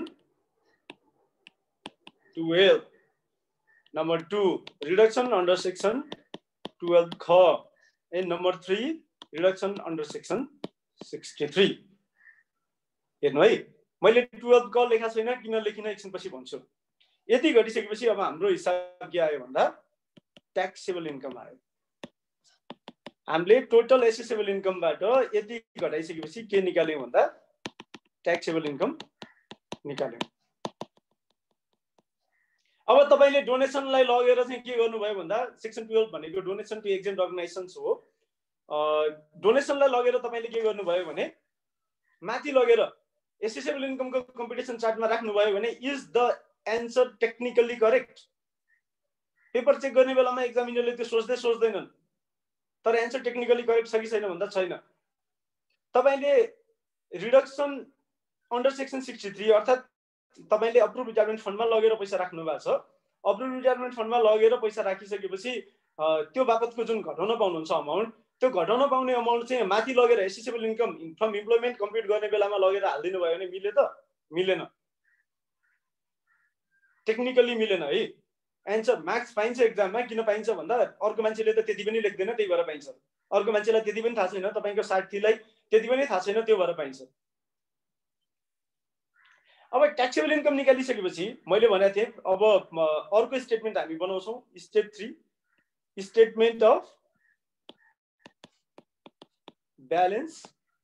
12, number 2 reduction under section 12 ख, and number 3 reduction under section 63। हेर्नु है, मैले 12 क लेखा छैन, किन लेखिन एकछिनपछि भन्छु। यति घटिसकेपछि अब हाम्रो हिसाब के आयो भन्दा ट्याक्सेबल इन्कम आयो। हामीले टोटल एसेसेबल इन्कमबाट यति घटाइसकेपछि के निकाल्यौं भन्दा ट्याक्सेबल इन्कम निकाल्यौं। अब तपाईले डोनेसनलाई लगेर चाहिँ के गर्नुभयो भन्दा सेक्सन 12 भनेको डोनेसन टु एक्जेम्प्ट अर्गनाइजेसन्स हो। डोनेसनलाई लगेर तपाईले के गर्नुभयो भने माथि लगेर एसेसेबल इन्कमको कम्पिटिसन चार्टमा राख्नुभयो भने is the answer technically correct. Paper check गर्ने बेलामा एक्जामिनरले त्यो सोच्दैनन्, तर एन्सर टेक्निकली करेक्ट छ कि छैन भन्दा छैन। तपाईले रिडक्सन अन्डर सेक्सन 63 अर्थात् तपाईले अप्रुभ रिटायरमेन्ट फन्डमा लगेर पैसा राख्नु भएको छ। अप्रुभ रिटायरमेन्ट फन्डमा लगेर पैसा राखिसकेपछि त्यो बापतको जुन घटाउन पाउनुहुन्छ अमाउन्ट, त्यो घटाउन पाउने अमाउन्ट चाहिँ माथि लगेर assessable income from employment compute गर्ने बेलामा लगेर हाल्दिनु भयो भने मिले त मिलेन, टेक्निकली मिलेन है। एन्सर मार्क्स पाइन्छ एक्जाममा, किन पाइन्छ भन्दा अर्को मान्छेले त त्यति पनि लेख्दैन, त्यही भएर पाइन्छ। अर्को मान्छेलाई त्यति पनि थाहा छैन, तपाईको साथीलाई त्यति पनि थाहा छैन, त्यो भएर पाइन्छ। अब ट्याक्सेबल इन्कम निकालिसकेपछि मैले भनेको थिएँ अब अर्को स्टेटमेन्ट हामी बनाउँछौँ, step 3 statement of balance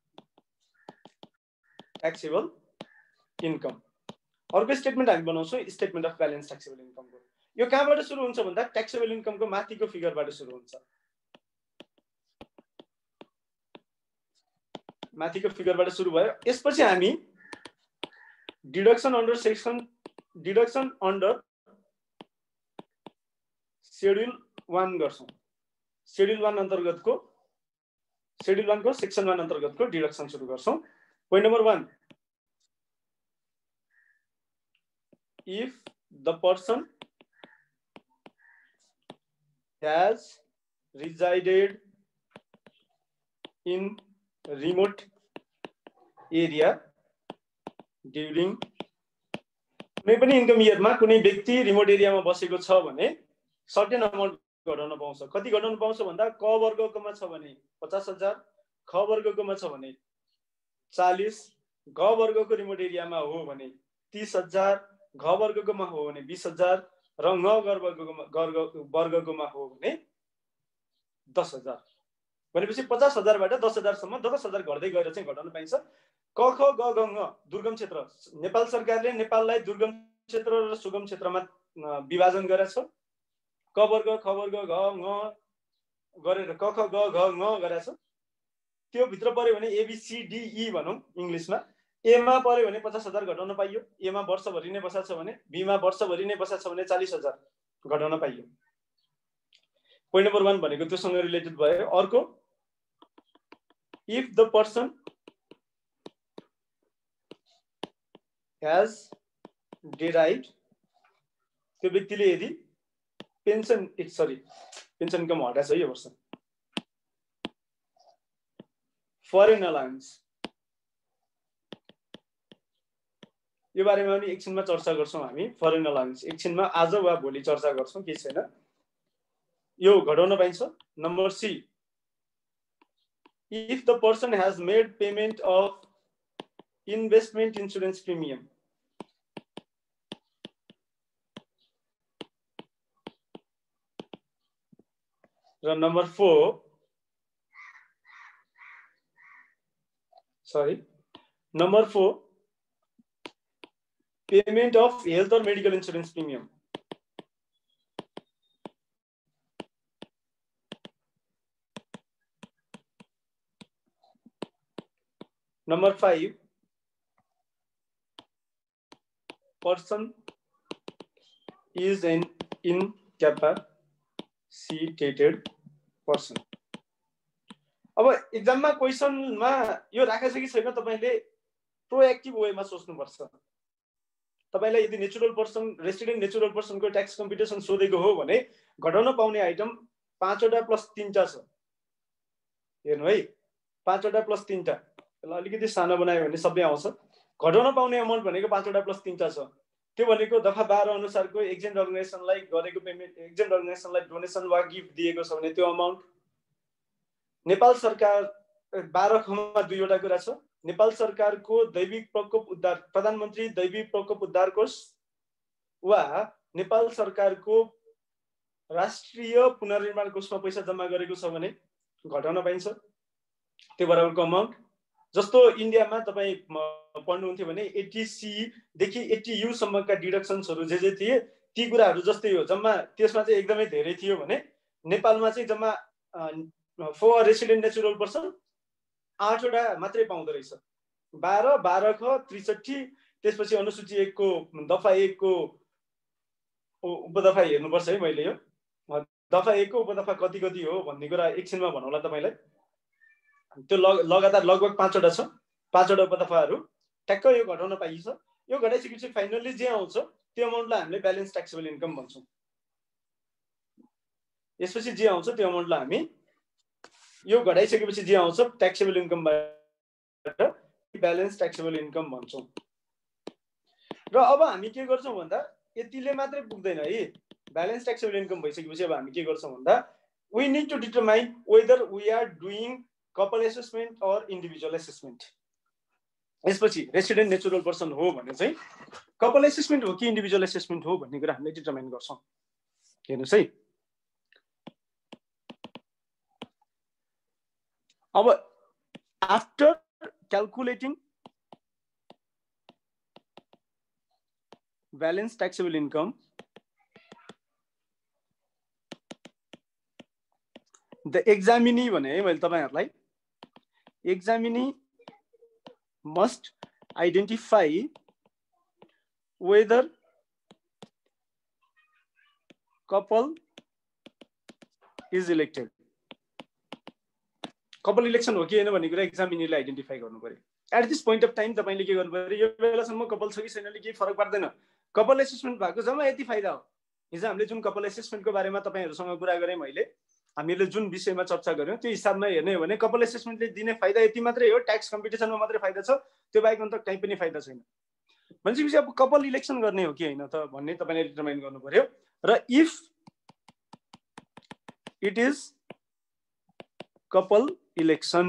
taxable income. अर्को स्टेटमेन्ट हामी बनाउँछौँ स्टेटमेन्ट अफ ब्यालेन्स ट्याक्सेबल इन्कमको। यो कहाँबाट सुरु हुन्छ भन्दा ट्याक्सेबल इन्कमको माथिको फिगरबाट सुरु हुन्छ। माथिको फिगरबाट सुरु भयो। यसपछि हामी डिडक्सन अन्डर शेड्युल 1 गर्छौं। शेड्युल 1 अन्तर्गतको शेड्युल 1 को सेक्सन 1 अन्तर्गतको डिडक्सन सुरु गर्छौं। Point number 1, if the person has resided in remote area during कुनै पनि इन्कम इयरमा कुनै व्यक्ति रिमोट एरियामा बसेको छ भने सर्टेन अमाउन्ट घटाउन पाउँछ। कति घटाउन पाउँछ भन्दा क वर्गकोमा छ भने 50,000, ख वर्गकोमा छ भने 40, ग वर्गको रिमोट एरियामा हो भने 30,000, घ वर्गकोमा हो भने 20,000 र ङ वर्गकोमा हो भने 10,000। भनेपछि 50,000 बाट 10,000 सम्म 10,000 घट्दै गएर चाहिँ घटाउन पाइन्छ। क ख ग घ ङ दुर्गम क्षेत्र, नेपाल सरकारले नेपाललाई दुर्गम क्षेत्र र सुगम क्षेत्रमा विभाजन गरेको छ। क वर्ग ख वर्ग घ ङ गरेर क ख ग घ ङ गरेको छ। त्यो भित्र पर्यो भने ABCDE भनौं इंग्लिशमा। ए मा पर्यो भने 50,000 घटाउन पाइयो, ए मा वर्षभरि नै बसाछ भने, बी मा वर्षभरि नै बसाछ भने 40,000 घटाउन पाइयो। पोइन्ट नम्बर 1 भनेको त्योसँग रिलेटेड भयो। अर्को, if the person has derived, त्यो व्यक्तिले यदि पेन्सन इन्कम हटाछ यो वर्ष, फरेन अलायन्स यो बारेमा पनि एकछिनमा चर्चा गर्छौँ हामी। फरेन अलाउन्स एकछिनमा आज वा भोलि चर्चा गर्छौँ, के छैन। यो घटाउन पाइन्छ। Number C, if the person has made payment of investment insurance premium. र number 4, number 4, payment of health और medical insurance premium. Number 5, person is an incapacitated person। अब एक्जाममा क्वेसनमा यो राखेको छ कि छैन, तपाईले प्रोएक्टिभ वेमा सोच्नुपर्छ। तपाईलाई यदि नेचुरल पर्सन, रेसिडेन्ट नेचुरल पर्सनको ट्याक्स कम्पिटिसन सोधेको हो भने घटाउन पाउने आइटम 5 वटा प्लस 3टा छ। हेर्नु है, 5 वटा प्लस 3टा, यसलाई अलिकति सानो बनायो भने सबै आउँछ। घटाउन पाउने अमाउन्ट भनेको 5 वटा प्लस 3टा छ। त्यो भनेको दफा 12 अनुसारको एजेन्ट अर्गनाइजेसनलाई गरेको पेमेन्ट, एजेन्ट अर्गनाइजेसनलाई डोनेसन वा गिफ्ट दिएको छ भने त्यो अमाउन्ट। नेपाल सरकार 12 खमा 2 वटा कुरा छ। नेपाल सरकारको दैविक प्रकोप उद्धार, प्रधानमन्त्री दैविक प्रकोप उद्धार कोष वा नेपाल सरकारको राष्ट्रिय पुनर्निर्माण कोषमा पैसा जम्मा गरेको छ भने घटाउन पाइन्छ त्यो बराबरको अमाउन्ट। जस्तो इन्डियामा तपाईँ पढ्नुहुन्थ्यो भने 80C देखि 80U सम्मका डिडक्सन्सहरू जे थिए ती कुराहरू जस्तै हो। जम्मा त्यसमा चाहिँ एकदमै धेरै थियो भने नेपालमा चाहिँ जम्मा फर रेसिडेन्ट नेचुरल पर्सन 8 वटा मात्रै पाउँदो रहेछ। 12, 12 ख 63, त्यसपछि अनुसूची 1 को दफा 1 को उपदफा हेर्नुपर्छ है। मैले यो दफा 1 को उपदफा कति कति हो भन्ने कुरा एकछिनमा भनौँला तपाईलाई। त्यो लगातार लगभग 5 वटा छ, 5 वटा उपदफाहरू ठ्याक्क यो घटाउन पाइन्छ। यो घटाइसकेपछि फाइनल्ली जे आउँछ त्यो अमाउन्टलाई हामीले ब्यालेन्स ट्याक्सेबल इन्कम भन्छौँ। यसपछि जे आउँछ त्यो अमाउन्टलाई हामी यो घटाइसकेपछि जे आउँछ ट्याक्सेबल इन्कमबाट ब्यालेन्स ट्याक्सेबल इन्कम भन्छौँ। र अब हामी के गर्छौँ भन्दा यतिले मात्रै पुग्दैन है। ब्यालेन्स ट्याक्सेबल इन्कम भइसकेपछि अब हामी के गर्छौँ भन्दा we need to determine whether we are doing couple assessment or individual assessment. यसपछि रेसिडेन्ट नेचुरल पर्सन हो भने चाहिँ कपल एसेसमेन्ट हो कि इन्डिभिजुअल एसेसमेन्ट हो भन्ने कुरा हामीले डिटरमाइन गर्छौँ। हेर्नुहोस् है, अब after calculating balance taxable income, the examinee भने है मैले तपाईहरुलाई, examinee must identify whether couple is elected। Couple election हो कि हैन भन्ने कुरा एक्जामिनीले आइडेन्टिफाई गर्नु पर्यो। At this point of time तपाईले के गर्नु पर्यो, यो बेलासम्म कपल छ कि छैनले केही फरक पर्दैन। कपल एसेसमेन्ट भएको जम्मा यति फाइदा हो। हिजो हामीले जुन कपल एसेसमेन्टको बारेमा तपाईहरुसँग कुरा गरे, मैले हामीले जुन विषयमा चर्चा गर्यौं त्यो हिसाबमा हेर्ने हो भने कपल एसेसमेन्टले दिने फाइदा यति मात्रै हो। ट्याक्स कम्पिटिसनमा मात्रै फाइदा छ, त्यो बाहेक अन्त कहीँ पनि फाइदा छैन। भनेपछि अब कपल इलेक्सन गर्ने हो कि हैन त भन्ने तपाईले डिटरमाइन गर्नु पर्यो। र if it is couple election,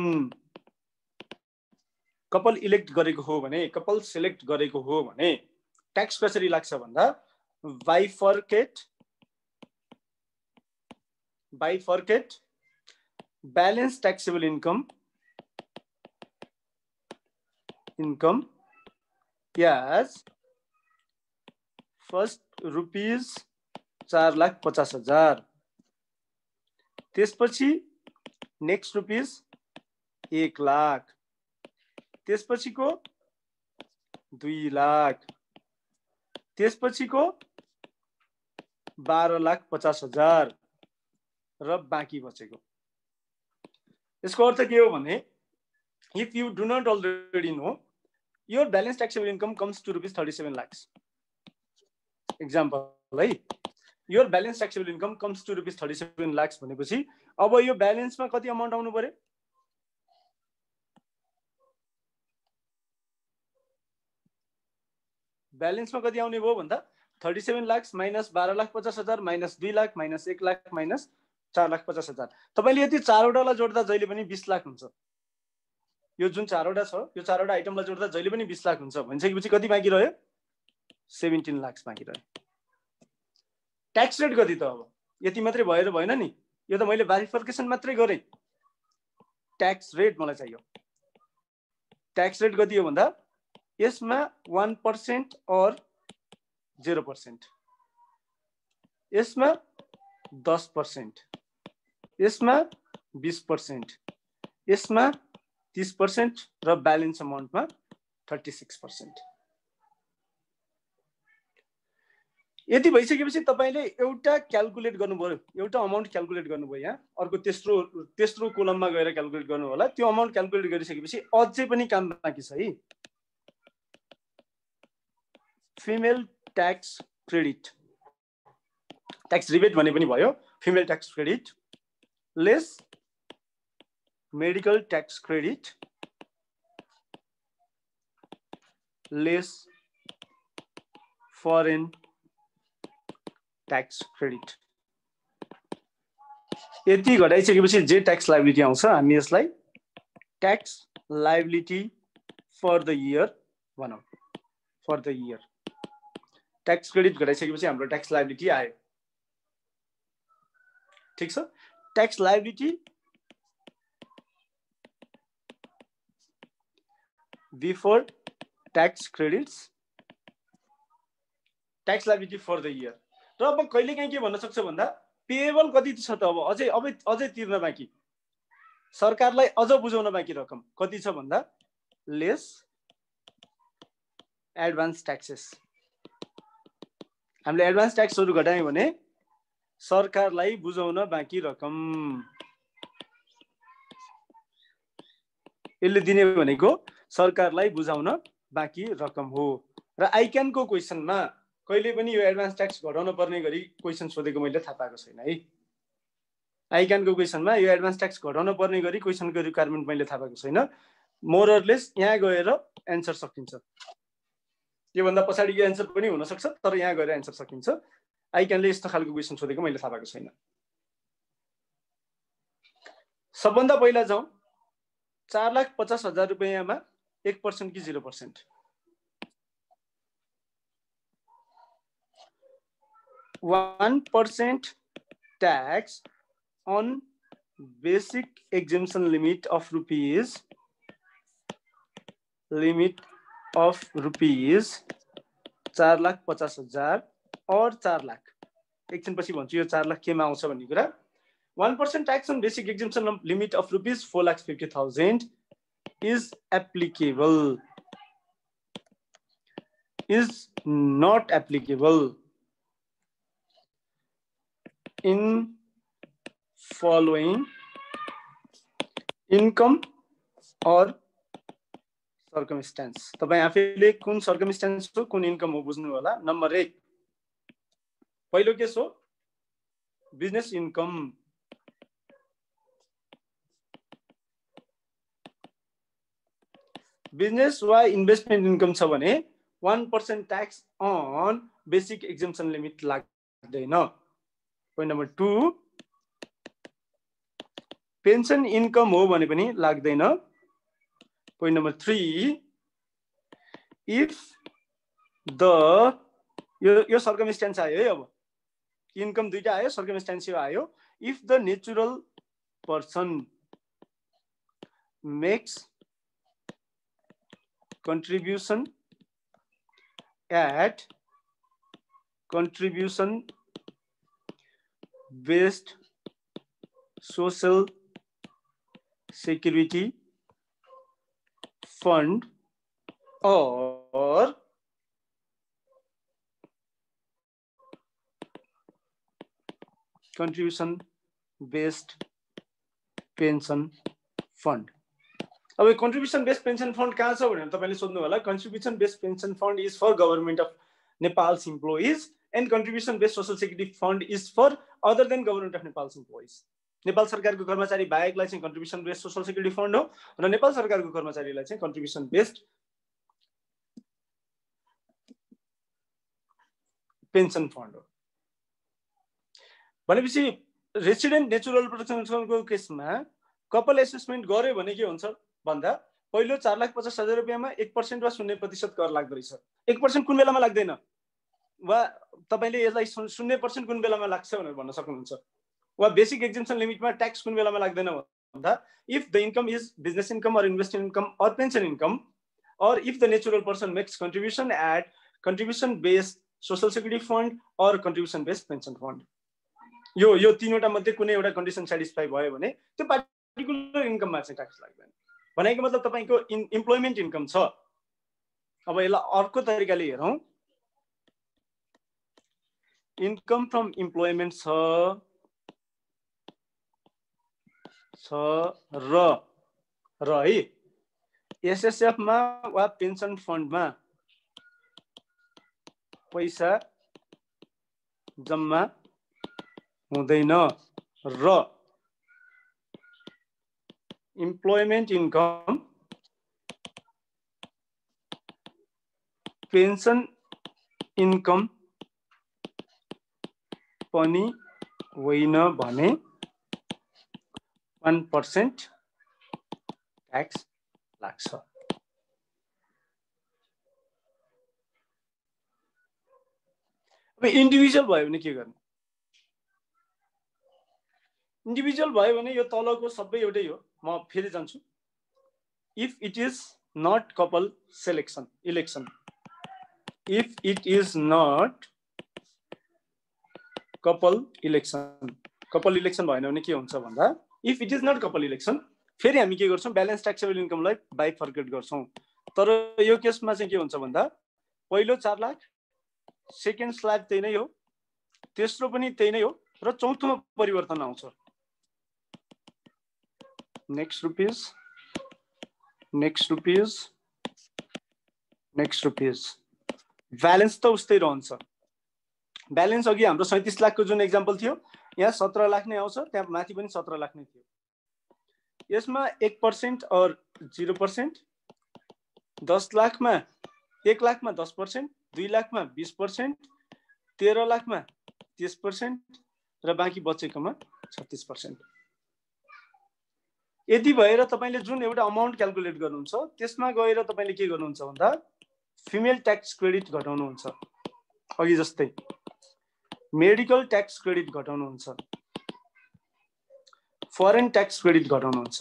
couple elect गरेको हो भने, कपल सिलेक्ट गरेको हो भने ट्याक्स कसरी लाग्छ भन्दा bifurcate balance taxable income as first ₹4,50,000, त्यसपछि नेक्स्ट ₹1,00,000, त्यसपछिको 2,00,000, त्यसपछिको 12,50,000 र बाँकी बचेको। यसको अर्थ के हो भने if you do not already know your balance taxable income comes to ₹37 lakhs। Example है, your balance taxable income comes to ₹37 lakhs भनेपछि अब यो ब्यालेन्समा कति अमाउन्ट आउनु पर्यो? ब्यालेन्समा कति आउने भयो भन्दा 37 lakh minus 12,50,000 minus 2 lakh minus 1 lakh minus 4,50,000। तपाईले यति चारवटालाई जोड्दा जहिले पनि 20 लाख हुन्छ। यो जुन चारवटा छ यो चारवटा आइटमलाई जोड्दा जहिले पनि 20 लाख हुन्छ भनिसकेपछि कति बाँकी रह्यो 17 लाख बाँकी रह्यो। ट्याक्स रेट कति त अब यति मात्रै भएर भएन नि, यो त मैले बाइफर्केसन मात्रै गरेँ। ट्याक्स रेट मलाई चाहियो। ट्याक्स रेट कति हो भन्दा यसमा 1% और 0%, यसमा 10%, यसमा 20%, यसमा 30% र ब्यालेन्स अमाउन्टमा 36%। यति भइसकेपछि तपाईले एउटा क्याल्कुलेट गर्नुभयो, एउटा अमाउन्ट क्याल्कुलेट गर्नुभयो। यहाँ अर्को तेस्रो कोलममा गएर क्याल्कुलेट गर्नु होला। त्यो अमाउन्ट क्याल्कुलेट गरिसकेपछि अझै पनि काम बाँकी छ है। Female tax credit, tax rebate भने पनि भयो। Female tax credit less medical tax credit less foreign tax credit. यति घटाइसकेपछि जे ट्याक्स लायबिलिटी आउँछ हामी यसलाई tax liability for the year भनौँ। For the year tax credit घटाइसकेपछि हाम्रो ट्याक्स लायबिलिटी आयो। ठिक छ। Tax liability before tax credits, tax liability for the year. र अब कहिलेकाहीँ के भन्न सक्छ भन्दा पेएबल कति छ त अब अझै तिर्न बाँकी, सरकारलाई अझ बुझाउन बाँकी रकम कति छ भन्दा लेस एडभान्स ट्याक्सेस। हामीले एडभान्स ट्याक्सहरू घटायौँ भने सरकारलाई बुझाउन बाँकी रकम यसले दिने भनेको सरकारलाई बुझाउन बाँकी रकम हो। र आइक्यानको क्वेसनमा कहिले पनि यो एडभान्स ट्याक्स घटाउन पर्ने गरी क्वेसन सोधेको मैले थाहा पाएको छैन है। आइक्यानको क्वेसनमा यो एडभान्स ट्याक्स घटाउन पर्ने गरी क्वेसनको रिक्वायरमेन्ट मैले थाहा पाएको छैन। मोरलेस यहाँ गएर एन्सर सकिन्छ। योभन्दा पछाडिको एन्सर पनि हुनसक्छ तर यहाँ गएर एन्सर सकिन्छ। आइक्यानले यस्तो खालको क्वेसन सोधेको मैले थाहा पाएको छैन। सबभन्दा पहिला जाउँ 4,50,000 रुपैयाँमा 1% कि 0%? 1% tax on basic exemption limit of rupees 4,50,000 और 4 लाख। एकछिन पछि भन्छु यो 4 लाख केमा आउँछ भन्ने कुरा। 1% tax on basic exemption limit of rupees 4,50,000 is applicable, is not applicable in following income or circumstance। तपाईं आफैले कुन सर्कमस्टेन्स हो कुन इन्कम हो बुझ्नु होला। नम्बर 1 पहिलो के हो बिजनेस इन्कम। बिजनेस वा इन्भेस्टमेन्ट इन्कम छ भने 1% tax on basic exemption limit लाग्दैन। पोइन्ट नम्बर 2 पेन्सन इन्कम हो भने पनि लाग्दैन। पोइन्ट नम्बर 3 इफ द यो सर्कमस्टेन्स आयो है। अब इन्कम दुईटा आयो, सर्कमस्टेन्स यो आयो। If the natural person makes contribution at contribution based social security fund or contribution based pension fund। अब कन्ट्रिब्युसन बेस्ड पेन्सन फन्ड कहाँ छ भनेर तपाईले सोध्नु होला। Contribution based pension fund is for government of Nepal's employees and contribution based social security fund is for other than government of Nepal's employees. Nepal सरकारको कर्मचारी बाहेकलाई चाहिँ contribution based social security fund हो र नेपाल सरकारको कर्मचारीलाई चाहिँ कन्ट्रिब्युसन बेस्ड पेन्सन फन्ड हो। भनेपछि रेसिडेन्ट नेचुरल प्रोटेक्सनको केसमा कपल एसेसमेन्ट गर्यो भने के हुन्छ भन्दा पहिलो 4,50,000 रुपियाँमा 1% वा 0% कर लाग्दो रहेछ। 1% कुन बेलामा लाग्दैन वा तपाईले यसलाई 0% कुन बेलामा लाग्छ भनेर भन्न सक्नुहुन्छ। वा बेसिक एक्जम्पसन लिमिटमा ट्याक्स कुन बेलामा लाग्दैन भन्दा if the income is business income or investment income or pension income or if the natural person makes contribution at contribution based social security fund or contribution based pension fund, यो तीनवटा मध्ये कुनै एउटा condition satisfy भयो भने त्यो particular इन्कममा चाहिँ tax लाग्दैन। भनेको मतलब तपाईको इम्प्लोइमेन्ट इन्कम छ। अब यसलाई अर्को तरिकाले हेरौँ, इन्कम फ्रम इम्प्लोइमेन्ट छ र है एसएसएफ मा वा पेन्सन फन्डमा पैसा जम्मा हुँदैन र इम्प्लोइमेन्ट इन्कम पेन्सन इन्कम पनि होइन भने 1% ट्याक्स लाग्छ। अब इन्डिभिजुअल भयो भने के गर्ने? इन्डिभिजुअल भयो भने यो तलको सबै एउटै हो। म फेरि जान्छु। If it is not couple election, if it is not couple election भएन भने के हुन्छ भन्दा if it is not couple election फेरि हामी के गर्छौं ब्यालेन्स ट्याक्सेबल इन्कमलाई बाइफर्केट गर्छौं। तर यो केसमा चाहिँ के हुन्छ भन्दा पहिलो 4 लाख, सेकेन्ड स्ल्याब त्यही नै हो, तेस्रो पनि त्यही नै हो र चौथोमा परिवर्तन आउँछ। नेक्स्ट रुपीज ब्यालेन्स त उस्तै रहन्छ। ब्यालेन्स अघि हाम्रो 37 लाखको जुन एक्जाम्पल थियो यहाँ 17 लाख नै आउँछ, त्यहाँ माथि पनि 17 लाख नै थियो। यसमा 1% और 0%, 10 लाखमा 1 लाखमा 10%, 2 लाखमा 20%, 13 लाखमा 30% र बाँकी बचेकोमा 36%। यदि भएर तपाईले जुन एउटा अमाउन्ट क्याल्कुलेट गर्नुहुन्छ त्यसमा गएर तपाईले के गर्नुहुन्छ भन्दा फिमेल ट्याक्स क्रेडिट घटाउनुहुन्छ। अघि जस्तै मेडिकल ट्याक्स क्रेडिट घटाउनुहुन्छ, फरेन ट्याक्स क्रेडिट घटाउनुहुन्छ।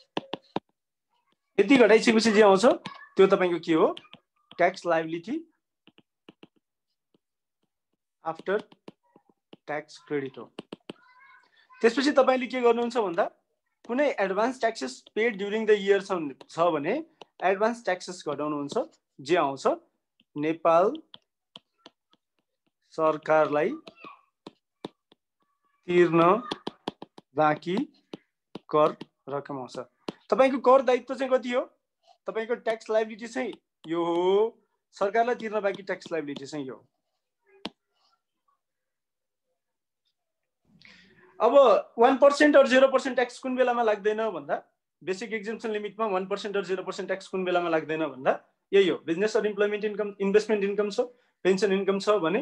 यति घटाइसकेपछि जे आउँछ त्यो तपाईको के हो tax liability after tax credit हो। त्यसपछि तपाईले के गर्नुहुन्छ भन्दा कुनै advance taxes paid during the year छ भने एडभान्स ट्याक्सेस घटाउनुहुन्छ, जे आउँछ नेपाल सरकारलाई तिर्न बाँकी कर रकम आउँछ। तपाईको कर दायित्व चाहिँ कति हो? तपाईको ट्याक्स लायबिलिटी चाहिँ यो हो, सरकारलाई तिर्न बाँकी ट्याक्स लायबिलिटी चाहिँ यो। अब 1% और 0% ट्याक्स कुन बेलामा लाग्दैन भन्दा बेसिक एक्जम्पसन लिमिटमा 1% और 0% ट्याक्स कुन बेलामा लाग्दैन भन्दा यही हो। Business or employment income, investment income छ, पेन्सन इन्कम छ भने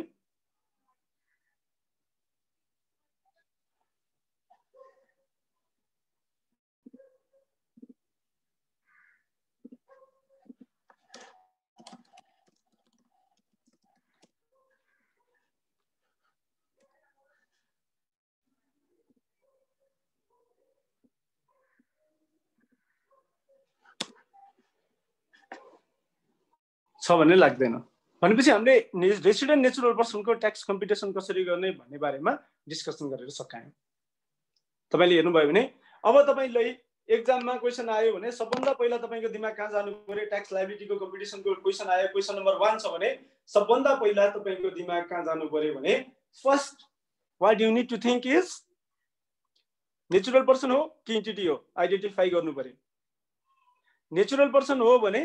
लाग्दैन। भनेपछि हामीले रेसिडेन्ट नेचुरल पर्सनको ट्याक्स कम्प्युटेसन कसरी गर्ने भन्ने बारेमा डिस्कसन गरेर सकायौं। तपाईले हेर्नुभयो भने अब तपाईलाई एक्जाममा क्वेशन आयो भने सबभन्दा पहिला तपाईको दिमाग कहाँ जानु पर्यो? ट्याक्स लायबिलिटीको कम्प्युटेसनको क्वेशन आयो, क्वेशन नम्बर 1 छ भने सबभन्दा पहिला तपाईको दिमाग कहाँ जानु पर्यो भने first what you need to think is natural person हो कि एन्टिटी हो आइडेन्टिफाई गर्नु पर्यो। नेचुरल पर्सन हो भने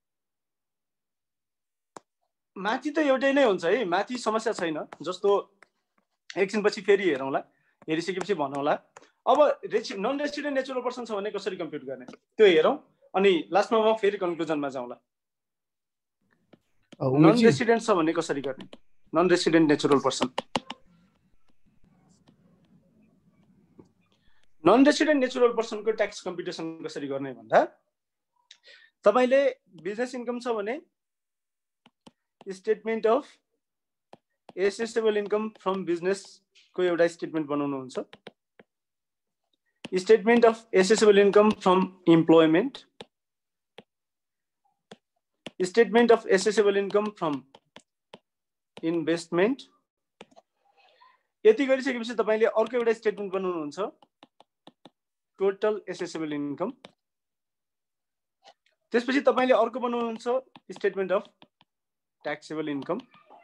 माथि त एउटै नै हुन्छ है, माथि समस्या छैन। जस्तो एकछिनपछि फेरि हेरौँला, हेरिसकेपछि भनौँला। अब नन रेसिडेन्ट नेचुरल पर्सन छ भने कसरी कम्प्युट गर्ने त्यो हेरौँ, अनि लास्टमा म फेरि कन्क्लुजनमा जाउँला। नन रेसिडेन्ट छ भने कसरी गर्ने? Non resident natural person. Non resident natural पर्सनको ट्याक्स कम्प्युटेसन कसरी गर्ने भन्दा तपाईले बिजनेस इन्कम छ भने statement of assessable income from business को एउटा स्टेटमेन्ट बनाउनु हुन्छ। Statement of assessable income from employment, statement of assessable income from investment. यति गरिसकेपछि तपाईले अर्को एउटा स्टेटमेन्ट बनाउनु हुन्छ, टोटल एसेसेबल इन्कम। त्यसपछि तपाईले अर्को बनाउनु हुन्छ स्टेटमेन्ट अफ ट्याक्सेबल इन्कम।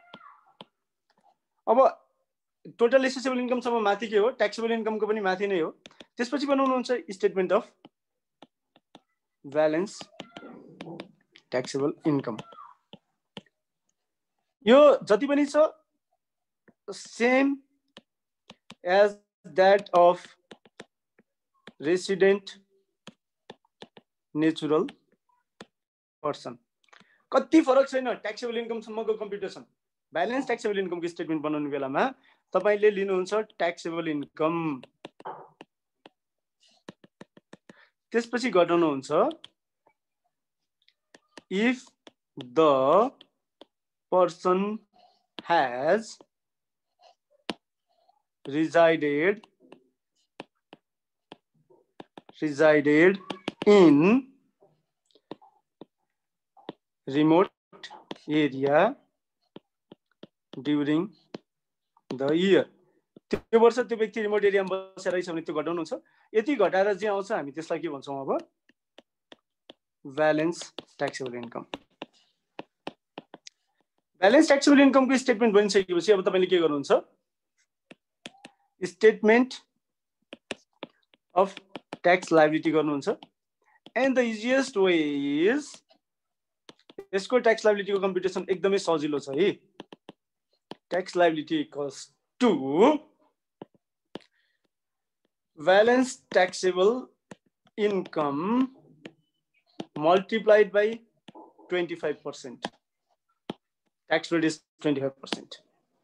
अब टोटल एसेसेबल इन्कम सम्म माथि के हो, ट्याक्सेबल इन्कमको पनि माथि नै हो। त्यसपछि बनाउनु हुन्छ statement of balance taxable income. यो जति पनि छ same as that of resident natural person. कति फरक छैन ट्याक्सेबल इन्कम सम्मको कम्प्युटेसन। ब्यालेन्स ट्याक्सेबल इन्कमको स्टेटमेन्ट बनाउने बेलामा तपाईले लिनुहुन्छ ट्याक्सेबल इन्कम, त्यसपछि घटाउनुहुन्छ if the person has resided in remote area during the year। त्यो वर्ष त्यो व्यक्ति रिमोट एरियामा बसेर रहेछ भने त्यो घटाउनु हुन्छ। यति घटाएर चाहिँ आउँछ हामी त्यसलाई के भन्छौँ अब balance taxable income. Balance taxable इन्कमको स्टेटमेन्ट बनिसकेपछि अब तपाईले के गर्नुहुन्छ, स्टेटमेन्ट अफ ट्याक्स लायबिलिटी गर्नुहुन्छ। And the easiest way is, यसको ट्याक्स लायबिलिटीको कम्प्युटेसन एकदमै सजिलो छ है। Tax liability equals to balance taxable income multiplied by 25%. Tax rate is 25%.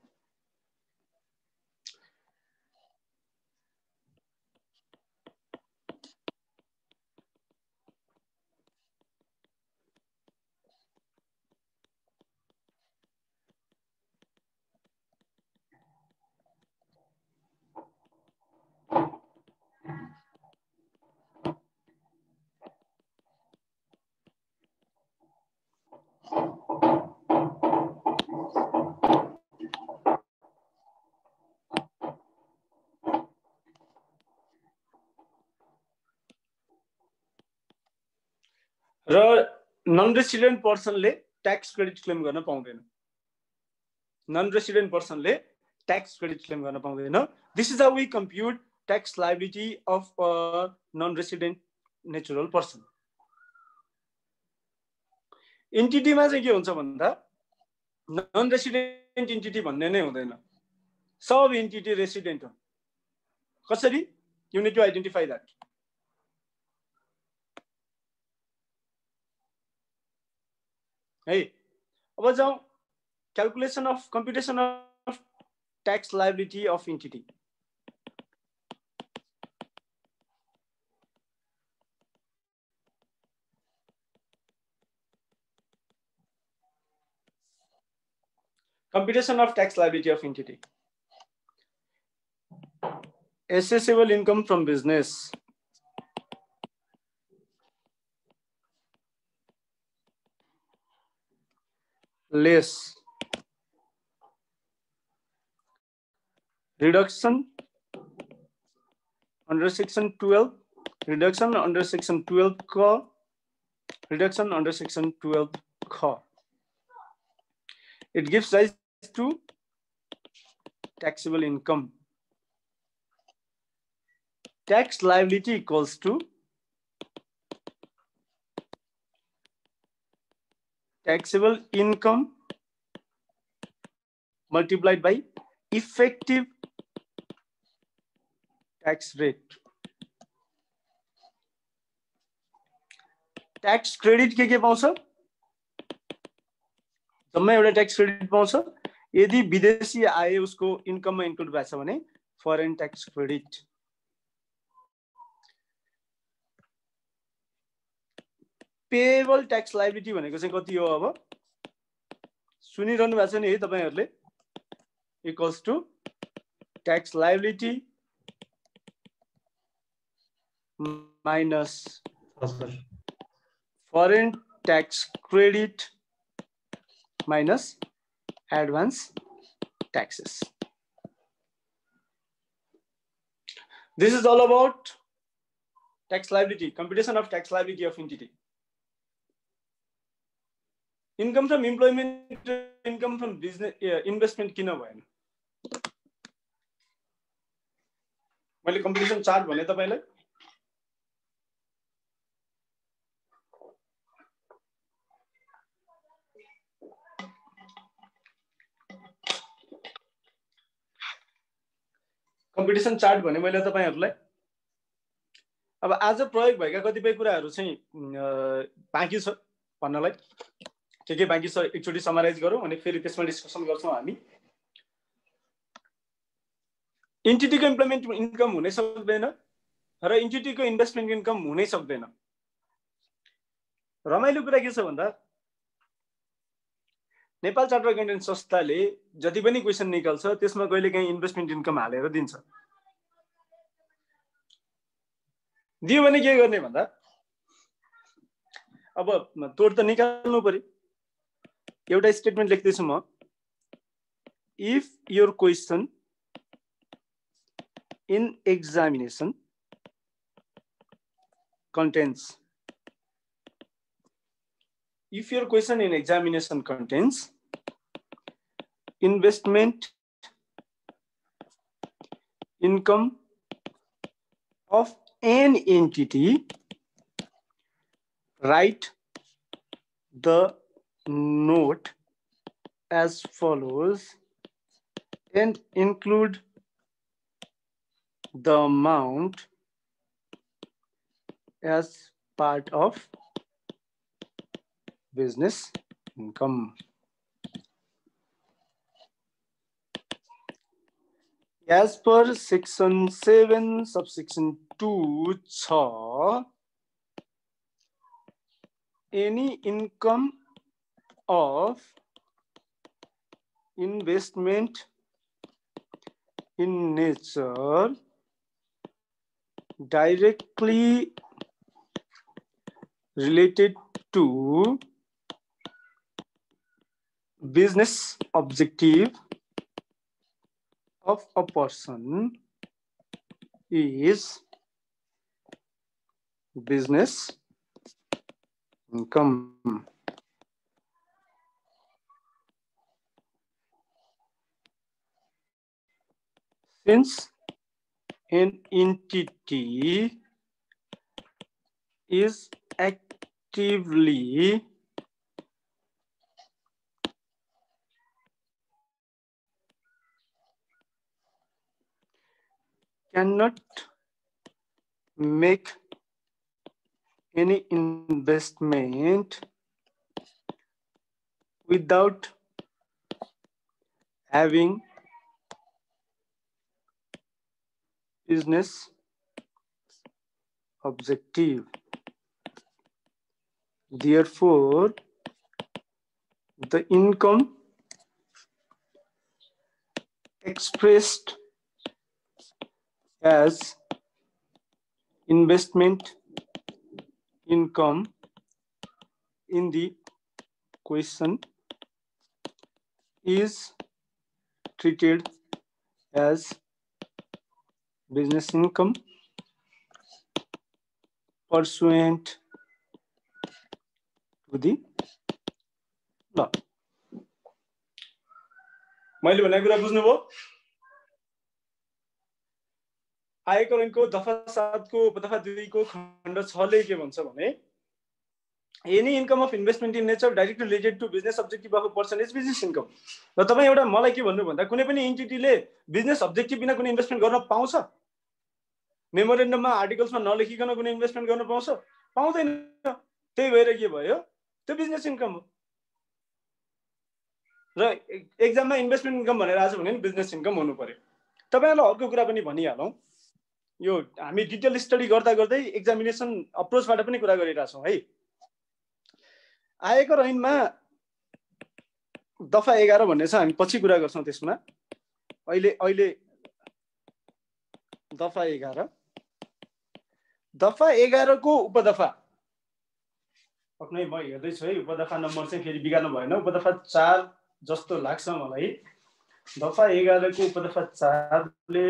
र नन रेसिडेन्ट पर्सनले ट्याक्स क्रेडिट क्लेम गर्न पाउँदैन। नन रेसिडेन्ट पर्सनले ट्याक्स क्रेडिट क्लेम गर्न पाउँदैन। This is how we कम्प्युट tax liability of a non resident natural person. इन्टिटीमा चाहिँ के हुन्छ भन्दा नन रेसिडेन्ट इन्टिटी भन्ने नै हुँदैन, सब इन्टिटी रेसिडेन्ट हो। कसरी? You need to identify that. है अब जाउँ calculation of computation of tax liability of entity. Computation of tax liability of entity. Assessable income from business less reduction under section 12, reduction under section 12 core, reduction under section 12 core. It gives rise to taxable income. Tax liability equals to taxable income multiplied by effective tax rate. Tax credit के पाउँछ? जम्मै एउटा tax credit पाउँछ। यदि विदेशी आय उसको इन्कममा include भएको छ भने foreign tax credit. Payable tax liability भनेको चाहिँ कति हो? अब सुनिरहनु भएको छ नि है तपाईहरुले? Equals to tax liability minus foreign tax credit minus advance taxes. This is all about tax liability, computation of tax liability of entity. Income from employment, income from business, investment किन भएन? मैले computation chart भने तपाईलाई competition chart भने मैले तपाईहरुलाई अब आज प्रयोग भएका कतिपय कुराहरु चाहिँ बाँकी छ भन्नलाई। के बाँकी छ एकचोटी समराइज गरौँ अनि फेरि त्यसमा डिस्कसन गर्छौं हामी। एन्टिटीको इम्प्लिमेन्ट इन्कम हुनै सक्दैन र एन्टिटीको इन्भेस्टमेन्ट इन्कम हुनै सक्दैन। रमाइलो कुरा के छ भन्दा नेपाल चार्टर अकाउन्टेन्ट संस्थाले जति पनि क्वेशन निकाल्छ त्यसमा कहिलेकाहीँ इन्भेस्टमेन्ट इन्कम हालेर दिन्छ। दियो भने के गर्ने भन्दा अब तोड त निकाल्नु पर्यो। एउटा स्टेटमेन्ट लेख्दै छु म। If your question in examination contains investment income of an entity, write the note as follows and include the amount as part of business income. As per section 7 subsection 2 cha, any income of investment in nature directly related to business objective of a person is business income. Since an entity is actively cannot make any investment without having business objective. Therefore, the income expressed as investment income in the question is treated as business income pursuant to the law. मैले भनेको कुरा बुझ्नुभयो? आयकर ऐनको दफा 7 को दफा 2 को खण्ड 6 ले के भन्छ भने any income of investment in nature directly related to business objective of a person is business income. र तपाई एउटा मलाई के भन्नु भन्दा कुनै पनि एन्टिटीले बिजनेस अब्जेक्टिभ बिना कुनै इन्भेस्टमेन्ट गर्न पाउँछ? मेमोरेन्डममा आर्टिकल्समा नलेखिकन कुनै इन्भेस्टमेन्ट गर्न पाउँछ? पाउँदैन। त्यही भएर के भयो? त्यो बिजनेस इन्कम हो। र एक्जाममा इन्भेस्टमेन्ट इन्कम भनेर आज भने बिजनेस इन्कम हुनु पर्यो। तपाईहरुलाई अर्को कुरा पनि भनिहालौँ, यो हामी डिटेल स्टडी गर्दा गर्दै एक्जामिनेसन अप्रोचबाट पनि कुरा गरिरहेछौँ है। आयकर ऐनमा दफा 11 भन्ने छ, हामी पछि कुरा गर्छौँ त्यसमा। अहिले दफा 11, दफा 11 को उपदफा पक्कै म हेर्दैछु है। उपदफा नम्बर चाहिँ फेरि बिगार्नु भएन, उपदफा 4 जस्तो लाग्छ मलाई। दफा 11 को उपदफा 4 ले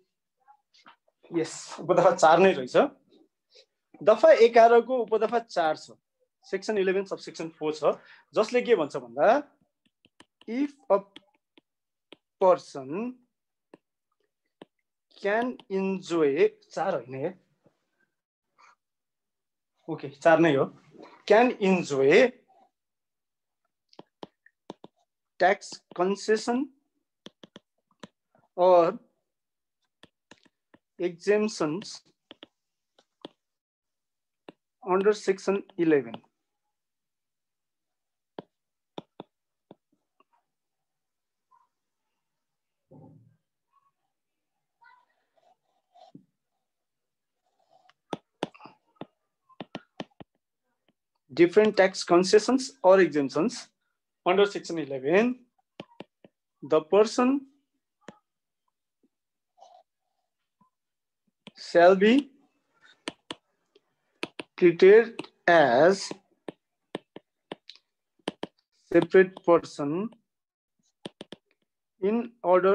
यस उपदफा 4 नै रहेछ। दफा 11 को उपदफा 4 छ, सेक्सन 11 सबसेक्सन 4 छ, जसले के भन्छ भन्दा if a person can enjoy, 4 होइन है, ओके 4 नै हो, can enjoy tax concession or exemptions under section 11. Different tax concessions or exemptions under section 11, the person shall be treated as separate person in order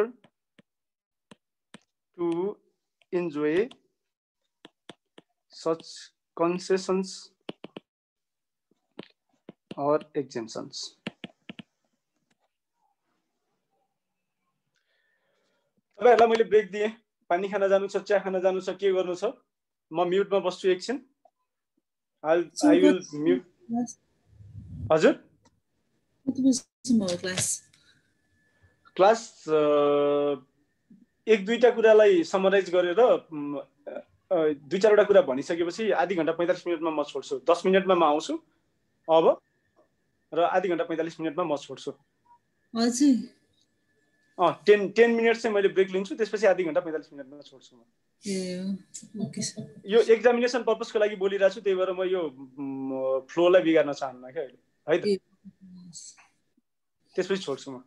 to enjoy such concessions or exemptions. तपाईहरुलाई मैले brake दिए, पानी खान जानु छ, चिया खान जानु छ, के गर्नु छ, म म्युटमा बस्छु एकछिन। I will mute. हजुर क्लास 1-2टा कुरालाई समराइज गरेर 2-4वटा कुरा भनिसकेपछि आधी घण्टा 45 मिनेटमा म छोड्छु। 10 मिनेटमा म आउँछु अब, र आधी घण्टा 45 मिनेटमा म छोड्छु। हजुर 10 मिनेट चाहिँ मैले ब्रेक लिन्छु, त्यसपछि आधी घण्टा 45 मिनेटमा छोड्छु म। Okay sir. यो एक्जामिनेसन पर्पसको लागि बोलिरहेको छु, त्यही भएर म यो फ्लोलाई बिगार्न चाहन्न के अहिले, है त। त्यसपछि छोड्छु म।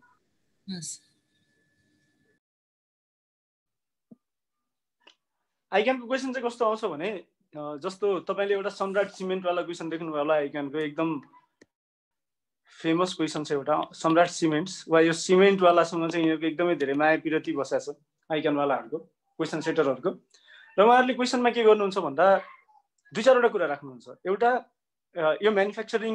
आइक्यानको क्वेसन चाहिँ कस्तो आउँछ भने, जस्तो तपाईले एउटा सम्राट सिमेन्टवाला क्वेसन देख्नुभयो होला। आइक्यानको एकदम फेमस क्वेसन छ एउटा, सम्राट सिमेन्ट्स वा यो सिमेन्टवालासँग चाहिँ यिनीहरूको एकदमै धेरै माया पिरती बसेको छ आइक्यानवालाहरूको, क्वेसन सेटरहरूको। र उहाँहरूले क्वेसनमा के गर्नुहुन्छ भन्दा 2-4वटा कुरा राख्नुहुन्छ। एउटा यो म्यानुफ्याक्चरिङ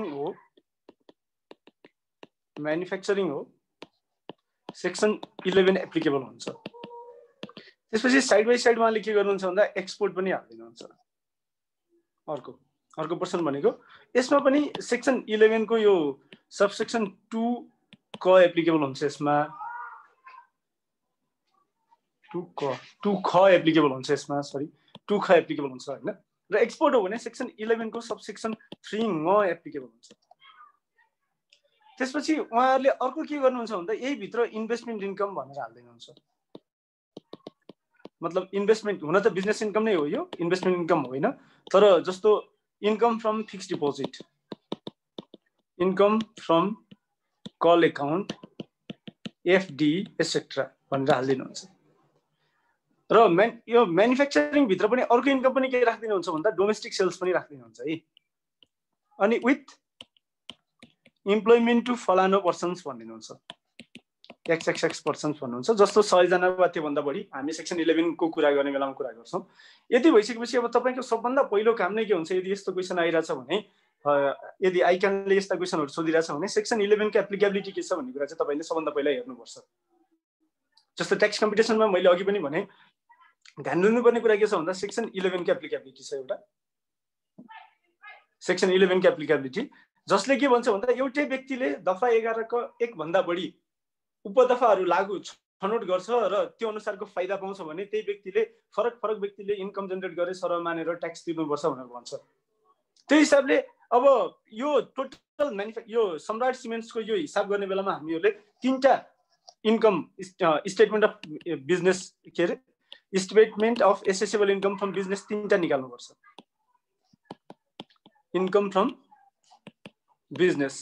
हो, सेक्सन 11 एप्लिकेबल हुन्छ। त्यसपछि साइड बाई साइड उहाँले के गर्नुहुन्छ भन्दा एक्सपोर्ट पनि हालिदिनुहुन्छ। अर्को पर्सन भनेको यसमा पनि सेक्सन 11 को यो सबसेक्सन 2 क एप्लिकेबल हुन्छ। यसमा 2 ख एप्लिकेबल हुन्छ, यसमा सरी 2 ख एप्लिकेबल हुन्छ हैन। र एक्सपोर्ट हो भने सेक्सन 11 को सबसेक्सन 3 ङ एप्लिकेबल हुन्छ। त्यसपछि उहाँहरूले अर्को के गर्नुहुन्छ भन्दा यही भित्र इन्भेस्टमेन्ट इन्कम भनेर हाल्दिनुहुन्छ। मतलब इन्भेस्टमेन्ट हुन त बिजनेस इन्कम नै हो, यो इन्भेस्टमेन्ट इन्कम होइन। तर जस्तो income from fixed deposit, income from call account, FD etcetera भनेर हालिदिनुहुन्छ। र यो म्यानुफ्याक्चरिङ भित्र पनि अर्को इन्कम पनि के राख्दिनुहुन्छ भन्दा डोमेस्टिक सेल्स पनि राख्दिनुहुन्छ है। अनि विथ इम्प्लोइमेन्ट टु फलानो पर्सन्स भनिदिनुहुन्छ, XXX पर्सन्स भन्नुहुन्छ। जस्तो 100 जना वा त्योभन्दा बढी हामी सेक्सन 11 को कुरा गर्ने बेलामा कुरा गर्छौँ। यति भइसकेपछि अब तपाईको सबभन्दा पहिलो काम नै के हुन्छ, यदि यस्तो क्वेसन आइरहेछ भने, यदि आइक्यानले यस्ता क्वेसनहरू सोधिरहेछ भने सेक्सन 11 को एप्लिकेबिलिटी के छ भन्ने कुरा चाहिँ तपाईले सबभन्दा पहिला हेर्नुपर्छ। जस्तो ट्याक्स कम्पिटिसनमा मैले अघि पनि भने, ध्यान दिनुपर्ने कुरा के छ भन्दा सेक्सन 11 को एप्लिकेबिलिटी छ एउटा, सेक्सन 11 को एप्लिकेबिलिटी, जसले के भन्छ भन्दा एउटै व्यक्तिले दफा 11 को एक भन्दा बढी उपदफाहरू लागू छनौट गर्छ र त्यो अनुसारको फाइदा पाउँछ भने त्यही व्यक्तिले फरक व्यक्तिले इन्कम जेनेरेट गरे सरह मानेर ट्याक्स तिर्नुपर्छ भनेर भन्छ। त्यही हिसाबले अब यो टोटल यो सम्राट सिमेन्ट्सको यो हिसाब गर्ने बेलामा हामीहरूले तीनटा इन्कम स्टेटमेन्ट अफ बिजनेस के अरे statement of assessable income from business तीनटा निकाल्नुपर्छ। इन्कम फ्रम बिजनेस,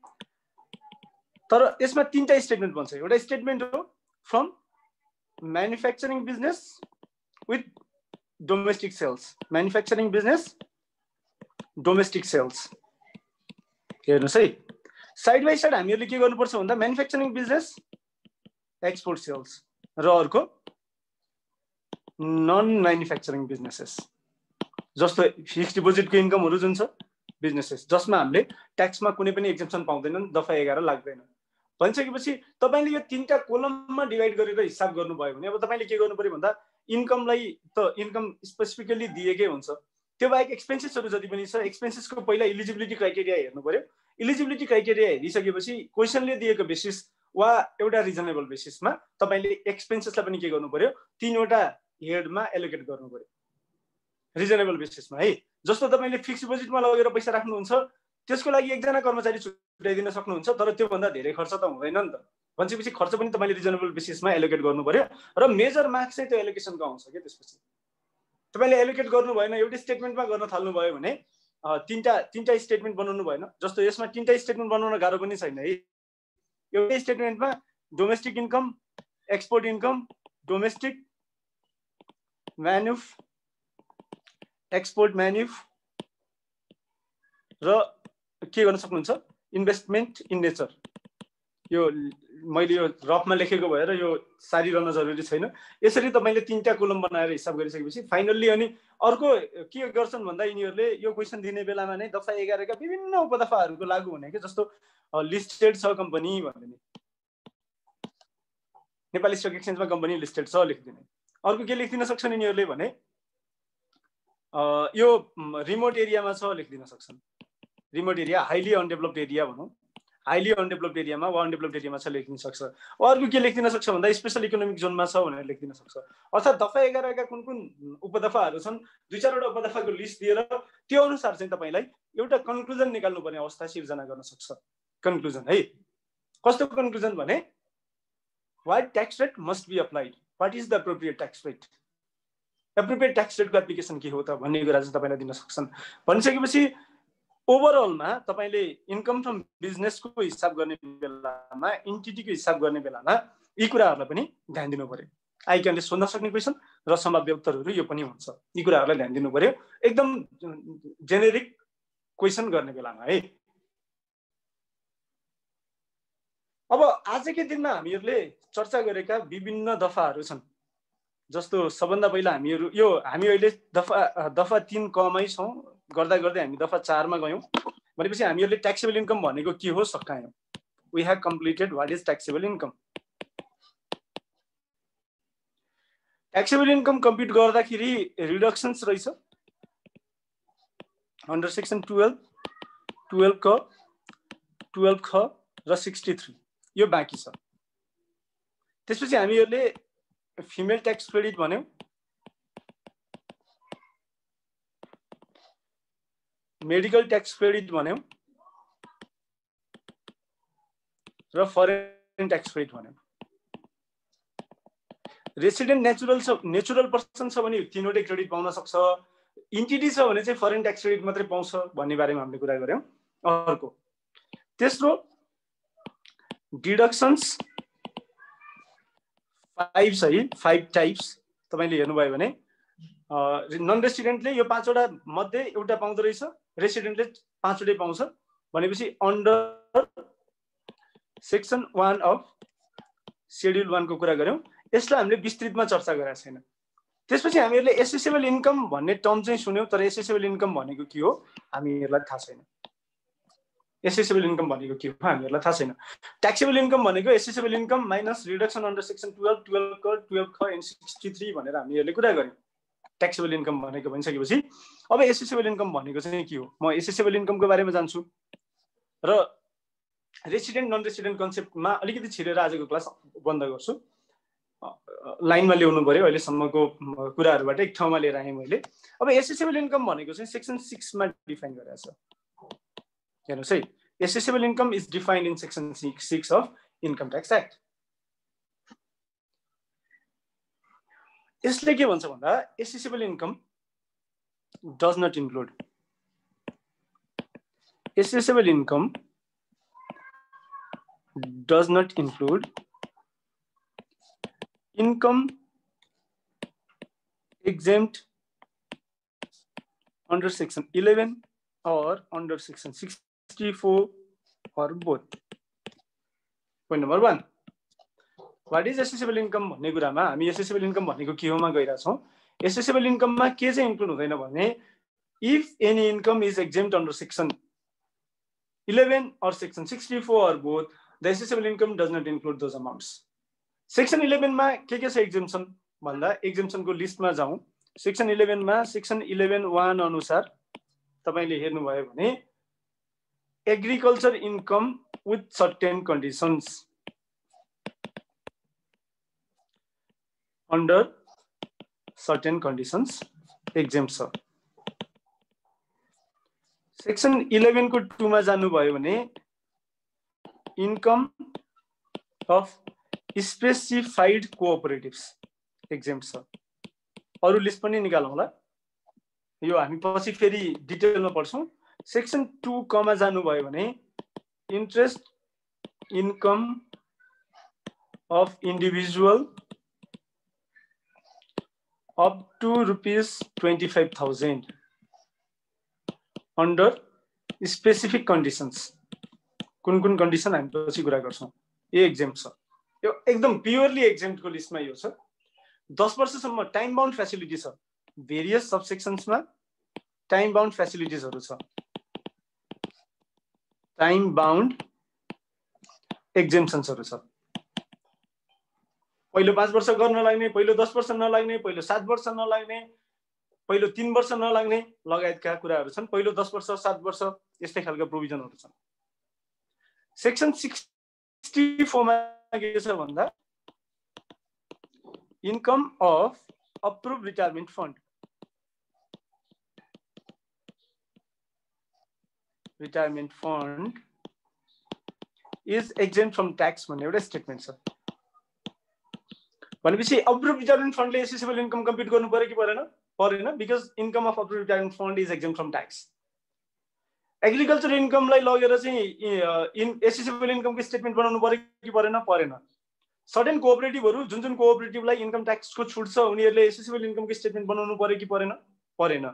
तर यसमा तीनटा स्टेटमेन्ट बन्छ। एउटा स्टेटमेन्ट हो from manufacturing business with domestic sales, manufacturing business domestic sales. हेर्नुहोस् है, साइड बाई साइड हामीहरूले के गर्नुपर्छ भन्दा म्यानुफ्याक्चरिङ बिजनेस एक्सपोर्ट सेल्स र अर्को नन म्यानुफ्याक्चरिङ बिजनेसेस, जस्तो फिक्स्ड डिपोजिटको इन्कमहरू जुन छ बिजनेसेस जसमा हामीले ट्याक्समा कुनै पनि एक्जेम्पसन पाउँदैनन्, दफा 11 लाग्दैन। भनिसकेपछि तपाईँले यो तीनटा कोलममा डिभाइड गरेर हिसाब गर्नुभयो भने अब तपाईँले के गर्नु पर्यो भन्दा इन्कमलाई त इन्कम स्पेसिफिकली दिएकै हुन्छ, त्यो बाहेक एक्सपेन्सेसहरू जति पनि छ एक्सपेन्सेसको पहिला इलिजिबिलिटी क्राइटेरिया हेर्नु पर्यो। इलिजिबिलिटी क्राइटेरिया हेरिसकेपछि क्वेसनले दिएको बेसिस वा एउटा रिजनेबल बेसिसमा तपाईँले एक्सपेन्सेसलाई पनि के गर्नु पर्यो, 3वटा हेडमा एलोकेट गर्नु पर्यो रिजनेबल बेसिसमा है। जस्तो तपाईँले फिक्स डिपोजिटमा लगेर पैसा राख्नुहुन्छ, त्यसको लागि एकजना कर्मचारी छुट्याइदिन सक्नुहुन्छ, तर त्योभन्दा धेरै खर्च त हुँदैन नि त। भनेपछि खर्च पनि तपाईँले रिजनेबल बेसिसमा एलोकेट गर्नु पर्यो र मेजर मार्क्स चाहिँ त्यो एलोकेसनको आउँछ क्या। त्यसपछि तपाईँले एलोकेट गर्नु भएन, एउटै स्टेटमेन्टमा गर्न थाल्नुभयो भने तीनटा स्टेटमेन्ट बनाउनु भएन। जस्तो यसमा तीनटा स्टेटमेन्ट बनाउन गाह्रो पनि छैन है। एउटै स्टेटमेन्टमा domestic income, export income, domestic म्यानुफ, एक्सपोर्ट म्यानुफ र के गर्न सक्नुहुन्छ इन्भेस्टमेन्ट इन नेचर। यो मैले यो रफमा लेखेको भएर यो सारिरहन जरुरी छैन। यसरी तपाईँले तीनटा कोलम बनाएर हिसाब गरिसकेपछि फाइनल्ली अनि अर्को के गर्छन् भन्दा यिनीहरूले यो क्वेसन दिने बेलामा नै दफा 11 का विभिन्न उपदफाहरूको लागू हुने के जस्तो लिस्टेड छ कम्पनी भन्ने, नेपाली स्टक एक्सचेन्जमा कम्पनी लिस्टेड छ लेखिदिने। अर्को के लेखिदिन सक्छन् यिनीहरूले भने यो रिमोट एरियामा छ लेखिदिन सक्छन्। Remote area highly undeveloped area भनौँ, हाइली अनडेभलप्ड एरियामा वा अनडेभलप्ड एरियामा छ लेखिदिन सक्छ। अर्को के लेखिदिन सक्छ भन्दा स्पेशल इकोनोमिक जोनमा छ भनेर लेखिदिन सक्छ। अर्थात् दफा 11 का कुन कुन उपदफाहरू छन् 2-4वटा उपदफाको लिस्ट दिएर त्यो अनुसार चाहिँ तपाईँलाई एउटा कन्क्लुजन निकाल्नुपर्ने अवस्था सिर्जना गर्न सक्छ। कन्क्लुजन है, कस्तो कन्क्लुजन भने what tax rate must be applied, what is the appropriate tax rate, appropriate tax rate को एप्लिकेसन के हो त भन्ने कुरा चाहिँ तपाईलाई दिन सक्छन्। भनिसकेपछि ओभरअलमा तपाईले इन्कम फ्रम बिजनेसको हिसाब गर्ने बेलामा, एन्टिटीको हिसाब गर्ने बेलामा यी कुराहरूलाई पनि ध्यान दिनु पर्यो। आइक्यानले सोध्न सक्ने क्वेसन र सम्भाव्य उत्तरहरू यो पनि हुन्छ, यी कुराहरूलाई ध्यान दिनु पर्यो एकदम जेनेरिक क्वेसन गर्ने बेलामा है। अब आजकै दिनमा हामीहरूले चर्चा गरेका विभिन्न दफाहरू छन्। जस्तो सबभन्दा पहिला हामी अहिले दफा 3 कमै छौँ, गर्दा गर्दै हामी दफा 4 मा गयौँ। भनेपछि हामीहरूले ट्याक्सेबल इन्कम भनेको के हो सकायौँ। We have completed what is taxable income. Taxable income compute गर्दाखेरि रिडक्सन्स रहेछ अन्डर सेक्सन 12, 12 क, 12 ख र 63 यो बाँकी छ। त्यसपछि हामीहरूले फिमेल ट्याक्स क्रेडिट भन्यौँ, मेडिकल ट्याक्स क्रेडिट भन्यौँ र फरेन ट्याक्स क्रेडिट भन्यौँ। रेसिडेन्ट नेचुरल पर्सन छ भने 3वटै क्रेडिट पाउन सक्छ, इन्टिटी छ भने चाहिँ फरेन ट्याक्स क्रेडिट मात्रै पाउँछ भन्ने बारेमा हामीले कुरा गर्यौँ। अर्को तेस्रो डिडक्सन्स 5 छ है, 5 टाइप्स तपाईले हेर्नुभयो भने नन रेसिडेन्टले यो 5वटा मध्ये एउटा पाउँदो रहेछ, रेसिडेन्टले 5वटै पाउँछ। भनेपछि अन्डर सेक्सन 1 अफ शेड्युल 1 को कुरा गर्यौँ। यसलाई हामीले विस्तृतमा चर्चा गरेका छैन। त्यसपछि हामीहरूले एसेसेबल इन्कम भन्ने टर्म चाहिँ सुन्यौँ, तर एसेसेबल इन्कम भनेको के हो हामीहरूलाई थाहा छैन। एसेसेबल इन्कम भनेको के हो हामीहरूलाई थाहा छैन। ट्याक्सेबल इन्कम भनेको assessable income minus reduction under section 12, 12 क, 12 ख एन्ड 63 भनेर हामीहरूले कुरा गर्यौँ। ट्याक्सेबल इन्कम भनेको भनिसकेपछि अब एसेसेबल इन्कम भनेको चाहिँ के हो, म एसेसेबल इन्कमको बारेमा जान्छु र रेसिडेन्ट नन रेसिडेन्ट कन्सेप्टमा अलिकति छिरेर आजको क्लास बन्द गर्छु। लाइनमा ल्याउनु पर्यो, अहिलेसम्मको कुराहरूबाट एक ठाउँमा लिएर आएँ मैले। अब एसेसेबल इन्कम भनेको चाहिँ सेक्सन 6 मा डिफाइन गरेको छ। हेर्नुहोस् है, assessable income is defined in section 6 of Income Tax Act. यसले के भन्छ भन्दा assessable income does not include assessable income does not include income exempt under section 11 or under section 64 or both. Point number 1. What is assessable income भन्ने कुरामा हामी assessable income भनेको के होमा गइरा छौं. Assessable income मा के चाहिँ इन्क्लुड हुँदैन भने if any income is exempt under section 11 or section 64 or both, the assessable income does not include those amounts. Section 11 मा के छ exemption भन्दा exemption को लिस्ट मा जाउँ. Section 11 मा section 11(1) अनुसार तपाईले हेर्नु भयो भने agriculture income with certain conditions under certain conditions exempt छ. Section 11 को 2 मा जानु भयो भने income of specified cooperatives exempt छ. अरु लिस्ट पनि निकालौं होला. यो हामी पछि फेरि डिटेलमा पढ्छौं. सेक्सन 2 कमा जानु भयो भने interest income of individual up to ₹25,000 under specific conditions. कुन कुन कन्डिसन हामी पछि कुरा गर्छौं. यो एक्जेम्प्ट छ. यो एकदम प्योरली एक्जेम्प्ट को लिस्टमा यो छ. 10 वर्षसम्म टाइम बाउन्ड फ्यासिलिटी छ. भेरियस सबसेक्सन्समा टाइम बाउन्ड फ्यासिलिटीजहरु छ. टाइम बाउन्ड एक्जेम्पसन्सहरु छ. पहिलो 5 वर्ष गर्न लाग्ने, पहिलो 10 वर्ष नलाग्ने, पहिलो 7 वर्ष नलाग्ने, पहिलो 3 वर्ष नलाग्ने लगायतका कुराहरु छन्. पहिलो 10 वर्ष 7 वर्ष यस्तै खालका प्रोभिजनहरु छन्. सेक्सन 64 मा के छ भन्दा income of approved retirement fund. Retirement fund is exempt from tax भन्ने एउटा स्टेटमेन्ट छ. भनेपछि approved retirement fund ले assessable income कम्प्युट गर्नु पर्यो कि परेन? परेन, because income of approved retirement fund is exempt from tax. Agriculture income लाई लगेर चाहिँ assessable income को स्टेटमेन्ट बनाउनु पर्यो कि परेन? परेन. सर्टेन कोअपरेटिभहरु जुन जुन कोअपरेटिभलाई इन्कम ट्याक्स को छुट छ उनीहरुले एसेसेबल इन्कम को स्टेटमेन्ट बनाउनु पर्यो कि परेन? परेन.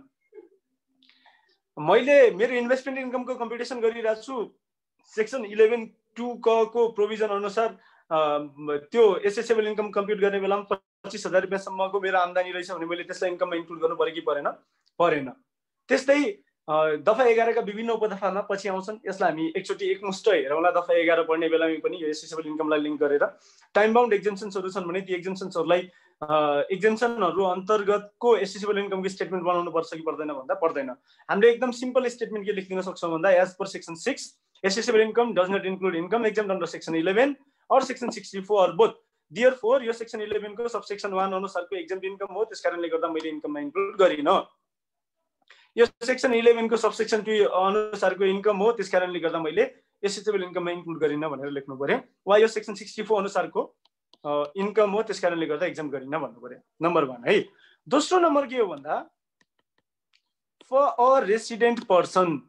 मैले मेरो इन्भेस्टमेन्ट इन्कम को कम्प्युटेसन गरिरहेको छु. सेक्सन 11(2) को प्रोभिजन अनुसार त्यो एसेसेबल इन्कम कम्प्युट गर्ने बेलामा 25,000 रुपैयाँ सम्मको मेरो आम्दानी रहेछ भने मैले त्यसलाई इन्कममा इन्क्लुड गर्नु पर्यो कि परेन? परेन. त्यस्तै दफा 11 का विभिन्न उपदफामा पछि आउँछन्. यसलाई हामी एकचोटी एकमुष्ट हेरौँला. दफा 11 पढ्ने बेलामा पनि यो एसेसेबल इन्कमलाई लिंक गरेर टाइम बाउन्ड एक्जेम्पसन्सहरु छन् भने ती एक्जेम्पसन्सहरुलाई एक्जेम्पसनहरु अन्तर्गतको एसेसेबल इन्कमको स्टेटमेन्ट बनाउनु पर्छ कि पर्दैन भन्दा पर्दैन. हामीले एकदम सिम्पल स्टेटमेन्ट के लेख्दिन सक्छौं भन्दा as per section 6 assessable income does not include income exempt under section 11 or section 64 और बोथ. देयरफोर यो सेक्सन 11 को सबसेक्सन 1 अनुसारको एक्जेम्प्ट इन्कम हो. त्यसकारणले गर्दा मैले इन्कममा इन्क्लुड गरिन. यो सेक्सन 11 को सबसेक्सन 2 अनुसारको इन्कम हो. त्यसकारणले गर्दा मैले एसेसेबल इन्कममा इन्क्लुड गरिन भनेर लेख्नु पर्यो. वा यो सेक्सन 64 अनुसारको इन्कम हो. त्यसकारणले गर्दा एक्जाम गरिन भन्नु पर्यो. नम्बर 1 है. दोस्रो नम्बर के हो भन्दा for a resident person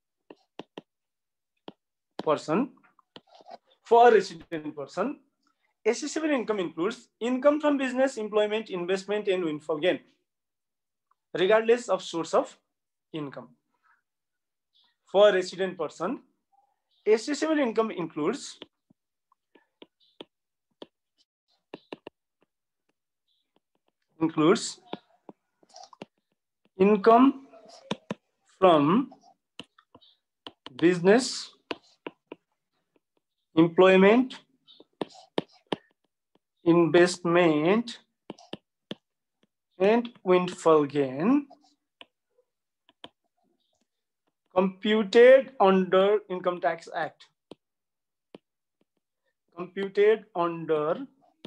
for a resident person, assessable income includes income from business, employment, investment, and windfall gain, regardless of source of income. For a resident person, assessable income includes income from business, employment, investment, and windfall gain computed under Income Tax Act. Computed under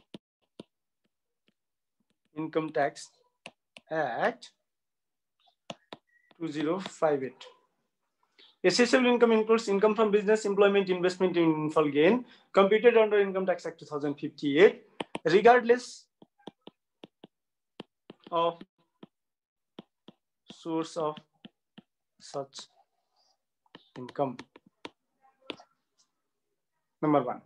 Income Tax Act 2058. Assessable income includes income from business, employment, investment in full gain, computed under Income Tax Act 2058, regardless of source of such income. Number 1.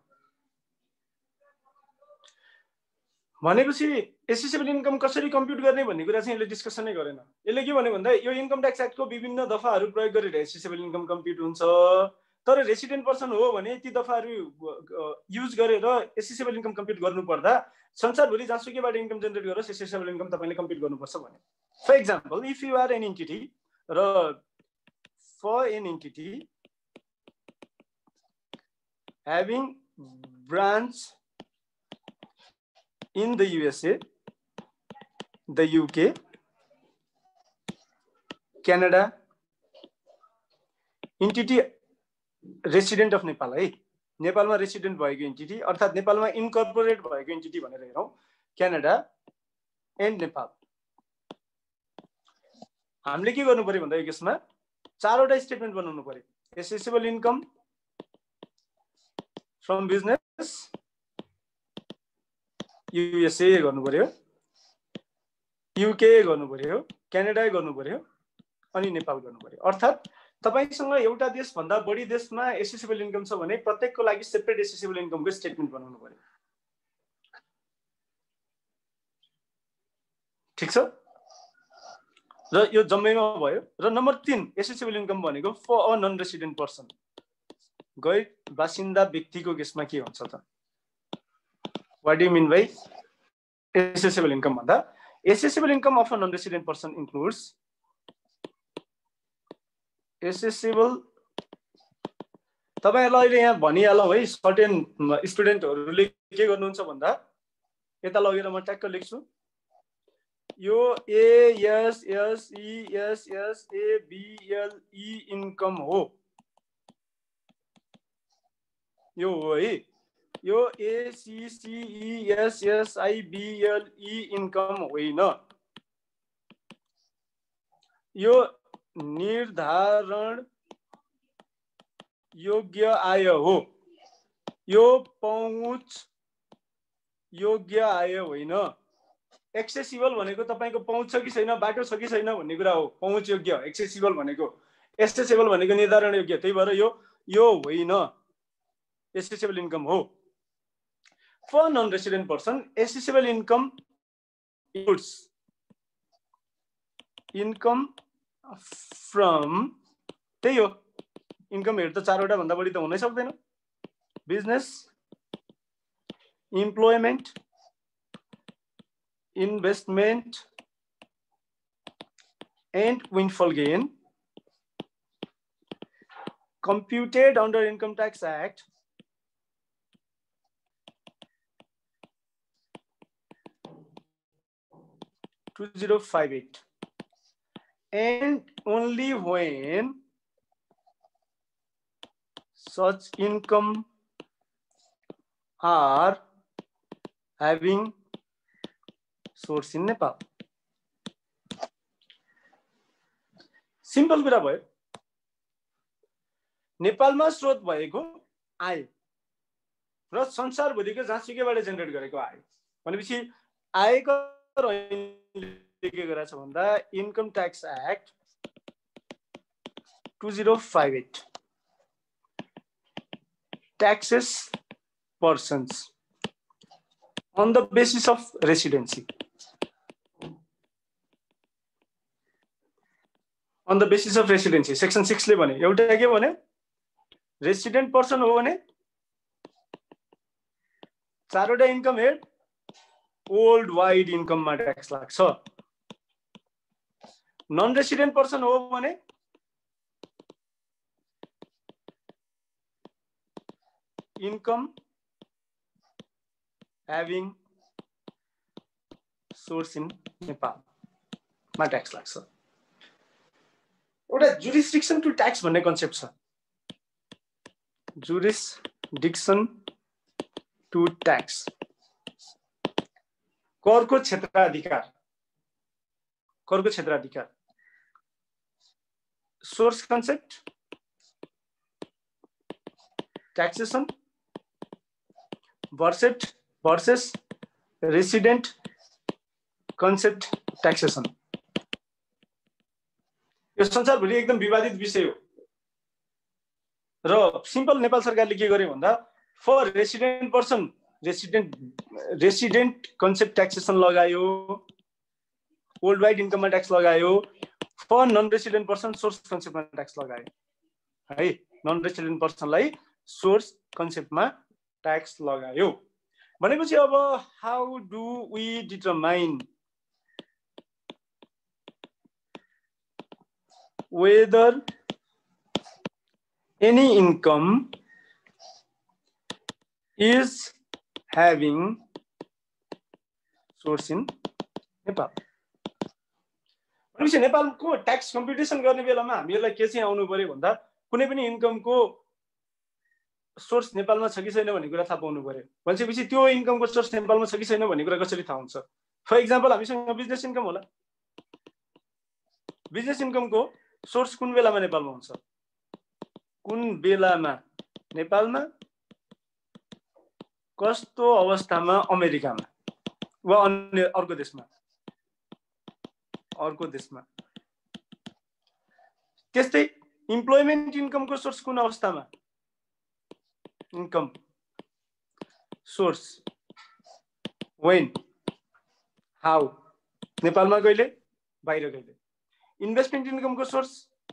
भनेपछि accessible income कसरी कम्प्युट गर्ने भन्ने कुरा चाहिँ यसले discussion नै गरेन। यसले के भन्यो भन्दा यो इन्कम ट्याक्स एक्टको विभिन्न दफाहरू प्रयोग गरेर एसेसेबल इन्कम कम्प्युट हुन्छ, तर रेसिडेन्ट पर्सन हो भने ती दफाहरू युज गरेर एसेसेबल इन्कम कम्प्युट गर्नुपर्दा संसारभरि जहाँसुकैबाट इन्कम जेनेरेट गरेर एसेसेबल इन्कम तपाईले कम्प्युट गर्नुपर्छ भने। For example, if you are an entity र for an entity having branch in the USA, the UK, Canada, entity resident of Nepal है, नेपालमा रेसिडेन्ट भएको एन्टिटी अर्थात् नेपालमा इन्कर्पोरेट भएको एन्टिटी भनेर हेरौँ, क्यानाडा एन्ड नेपाल। हामीले के गर्नु पर्यो भन्दा यो केसमा चारवटा स्टेटमेन्ट बनाउनु पर्यो। Assessable income from business USA गर्नु पर्यो, UK गर्नु पर्यो, क्यानाडा गर्नु पर्यो अनि नेपाल गर्नु पर्यो। अर्थात् तपाईसँग एउटा देश भन्दा बढी देशमा एसेसेबल इन्कम छ भने प्रत्येकको लागि सेपरेट एसेसेबल इन्कमको स्टेटमेन्ट बनाउनु पर्यो। ठीक छ, र यो जम्मैमा भयो। र नम्बर 3 एसेसेबल इन्कम भनेको for a non resident person, गैर बासिन्दा व्यक्तिको केसमा के हुन्छ त? What do you mean by assessable income? Assessable income of a non-resident person includes assessable. तपाईहरुलाई अहिले यहाँ भनिहालौँ है, सर्टेन स्टुडेन्टहरुले के गर्नुहुन्छ भन्दा यता लगेर म ट्याक्क लेख्छु, यो ASSESSABLE इन्कम हो, यो हो है। यो ACCESSIBLE इन्कम होइन, यो निर्धारण योग्य आय हो, यो पहुँच योग्य आय होइन। एक्सेसिबल भनेको तपाईको पहुँच छ कि छैन, बाटो छ कि छैन भन्ने कुरा हो पहुँच योग्य। एक्सेसिबल भनेको, एक्सेसिबल भनेको निर्धारण योग्य, त्यही भएर यो होइन, एसेसेबल इन्कम हो। For non-resident person, assessable income includes income from, त्यही हो, इन्कम हेर्दा चारवटा भन्दा बढी त हुनै सक्दैन। Business, employment, investment and windfall gain, computed under Income Tax Act 2058, and only when such income are having source in Nepal. Simple कुरा भयो। नेपालमा स्रोत भएको आय र संसारभरिको जहाँसुकैबाट जेनेरेट गरेको आय भनेपछि आयकर के गरेछ भन्दा income tax act 2058 taxes persons on the basis of residency, on the basis of residency section 6 ले भने एउटा के भने रेसिडेन्ट पर्सन हो भने चारवटा इन्कम हेड वर्ल्ड वाइड इन्कममा ट्याक्स लाग्छ। नन रेसिडेन्ट पर्सन हो भने इन्कम ह्याभिङ सोर्स इन नेपालमा ट्याक्स लाग्छ। एउटा जुरिस्डिक्सन टु ट्याक्स भन्ने कन्सेप्ट छ। जुरिस्डिक्सन टु ट्याक्स, करको क्षेत्राधिकार, करको क्षेत्राधिकार। Source concept taxation versus resident concept taxation. यो संसारभरि एकदम विवादित विषय हो र सिम्पल नेपाल सरकारले के गर्यो भन्दा for resident person resident concept taxation लगायो, वर्ल्ड वाइड इन्कममा ट्याक्स लगायो, for non resident person source कन्सेप्टमा ट्याक्स लगायो है। नन रेसिडेन्ट पर्सनलाई सोर्स कन्सेप्टमा ट्याक्स लगायो भनेपछि अब how do we determine whether any income is having source in Nepal? भनेपछि नेपालको ट्याक्स कम्प्युटेसन गर्ने बेलामा हामीहरूलाई के चाहिँ आउनु पर्यो भन्दा कुनै पनि इन्कमको सोर्स नेपालमा छ कि छैन भन्ने कुरा थाहा पाउनु पर्यो। भनेपछि त्यो इन्कमको सोर्स नेपालमा छ कि छैन भन्ने कुरा कसरी थाहा हुन्छ? फर इक्जाम्पल हामीसँग बिजनेस इन्कम होला, बिजनेस इन्कमको सोर्स कुन बेलामा नेपालमा हुन्छ, कुन बेलामा नेपालमा, कस्तो अवस्थामा अमेरिकामा वा अन्य अर्को देशमा। त्यस्तै इम्प्लोइमेन्ट इन्कमको सोर्स कुन अवस्थामा, इन्कम सोर्स व्हेन हाउ, नेपालमा कहिले बाहिर कहिले। इन्भेस्टमेन्ट इन्कमको सोर्स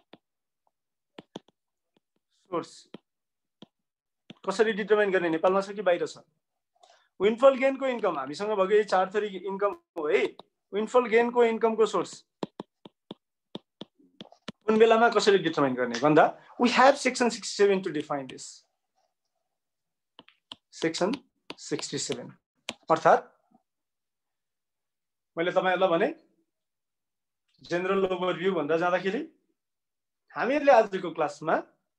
कसरी डिटरमाइन गर्ने, नेपालमा छ कि बाहिर छ। विन्डफल गेनको इन्कम हामीसँग भएको यही 4 थरी इन्कम हो है। विन्डफल गेनको इन्कमको सोर्स कुन बेलामा कसरी डिटरमाइन गर्ने भन्दा we have section 67 to define this. Section 67 अर्थात् मैले तपाईहरुलाई भने जेनरल ओभरभ्यू भन्दा जाँदाखेरि हामीहरूले आजको क्लासमा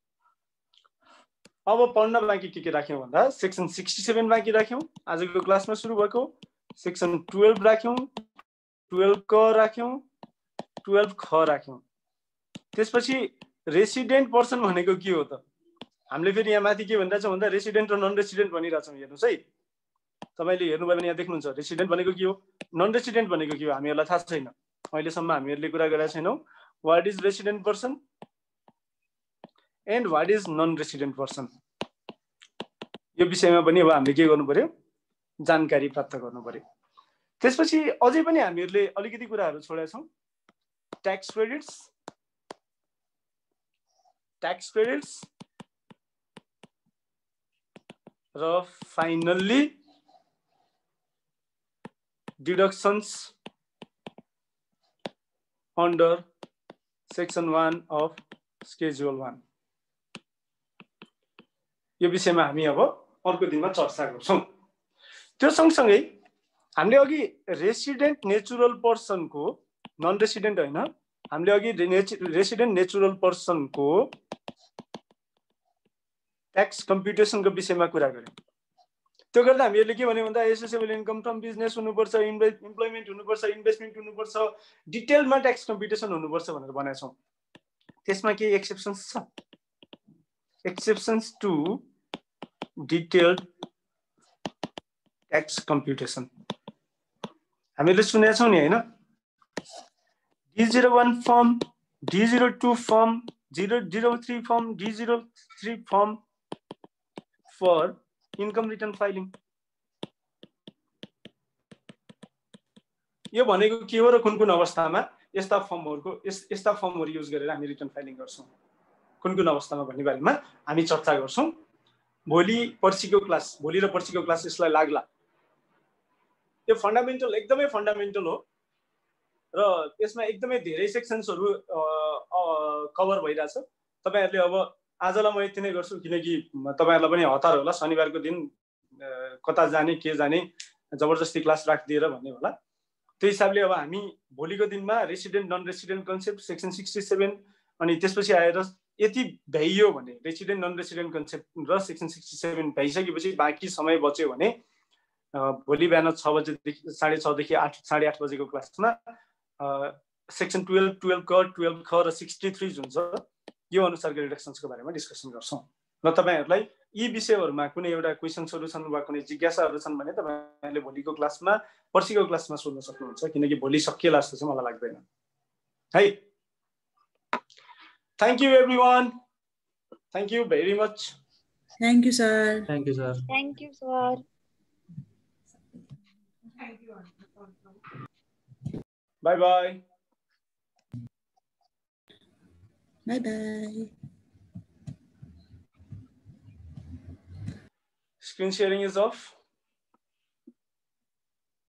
अब पढ्न बाँकी के राख्यौं भन्दा सेक्सन 67 बाँकी राख्यौं। आजको क्लासमा सुरु भएको सेक्सन 12 राख्यौं, 12 क राख्यौं, 12 ख राख्यौं। त्यसपछि रेसिडेन्ट पर्सन भनेको के हो त? हामीले फेरि यहाँ माथि के भनिरहेछौं भन्दा रेसिडेन्ट र नन रेसिडेन्ट भनिरहेछौं। हेर्नुस् है, तपाईले हेर्नुभयो भने यहाँ देख्नुहुन्छ रेसिडेन्ट भनेको के हो, नन रेसिडेन्ट भनेको के हो हामीहरूलाई थाहा छैन। अहिलेसम्म हामीहरूले कुरा गरेका छैनौं what is resident person and what is non resident person. यो विषयमा पनि अब हामीले के गर्नु पर्यो, जानकारी प्राप्त गर्नु पर्यो। त्यसपछि अझै पनि हामीहरूले अलिकति कुराहरू छोडेका छौं, ट्याक्स क्रेडिट्स र finally deductions under section 1 of schedule 1। यो विषयमा हामी अब अर्को दिनमा चर्चा गर्छौं। त्यो सँगसँगै हामीले अघि रेसिडेन्ट नेचुरल पर्सनको, नन रेसिडेन्ट हैन, हामीले अघि रेसिडेन्ट नेचुरल पर्सनको ट्याक्स कम्प्युटेसनको विषयमा कुरा गर्यौं। त्यो गर्दा हामीहरूले के भन्यो भन्दा एसेसेबल इन्कम फ्रम बिजनेस हुनुपर्छ, इम्प्लोइमेन्ट हुनुपर्छ, इन्भेस्टमेन्ट हुनुपर्छ, डिटेलमा ट्याक्स कम्प्युटेसन हुनुपर्छ भनेर भनेका छौं। त्यसमा के एक्सेप्सन्स छ? Exceptions to detailed tax computation हामीले सुनेका छौं नि हैन? D01 firm, D02 firm, 003 firm, D03 firm for income return filing. यो भनेको के हो र कुन कुन अवस्थामा यस्ता फर्महरु युज गरेर हामी रिटर्न फाइलिङ गर्छौं, कुन कुन अवस्थामा भन्ने बारेमा हामी चर्चा गर्छौं। भोलि र पर्सिको क्लास यसलाई लाग्ला। यो फन्डामेन्टल, एकदमै फन्डामेन्टल हो र यसमा एकदमै धेरै सेक्सन्सहरु कभर भइराछ। तपाईहरुले अब आजलाई म यति नै गर्छु किनकि तपाईहरुलाई पनि हतार होला, शनिबारको दिन कता जाने के जाने, जबरजस्ती क्लास राखिदिएर भन्ने होला। त्यो हिसाबले अब हामी भोलिको दिनमा resident non resident concept section 67 अनि त्यसपछि आएर यति भ्याइयो भने रेसिडेन्ट नन रेसिडेन्ट कन्सेप्ट र सेक्सन 67 भइसकेपछि बाँकी समय बच्यो भने भोलि बिहान 6 बजेदेखि 6:30 देखि 8:30 बजेको क्लासमा सेक्सन 12 क 12 ख र 63 जुन छ यो अनुसारको रिडक्सन्सको बारेमा डिस्कसन गर्छौं। र तपाईहरुलाई यी विषयहरुमा कुनै एउटा क्वेशनहरु छन् वा कुनै जिज्ञासाहरु छन् भने तपाईहरुले भोलिको क्लासमा पर्सिको क्लासमा सोध्न सक्नुहुन्छ किनकि भोलि सकिएला जस्तो चाहिँ मलाई लाग्दैन है thank you everyone thank you very much Thank you, sir. Thank you, sir. Thank you, sir. Bye bye. Bye bye. Screen sharing is off.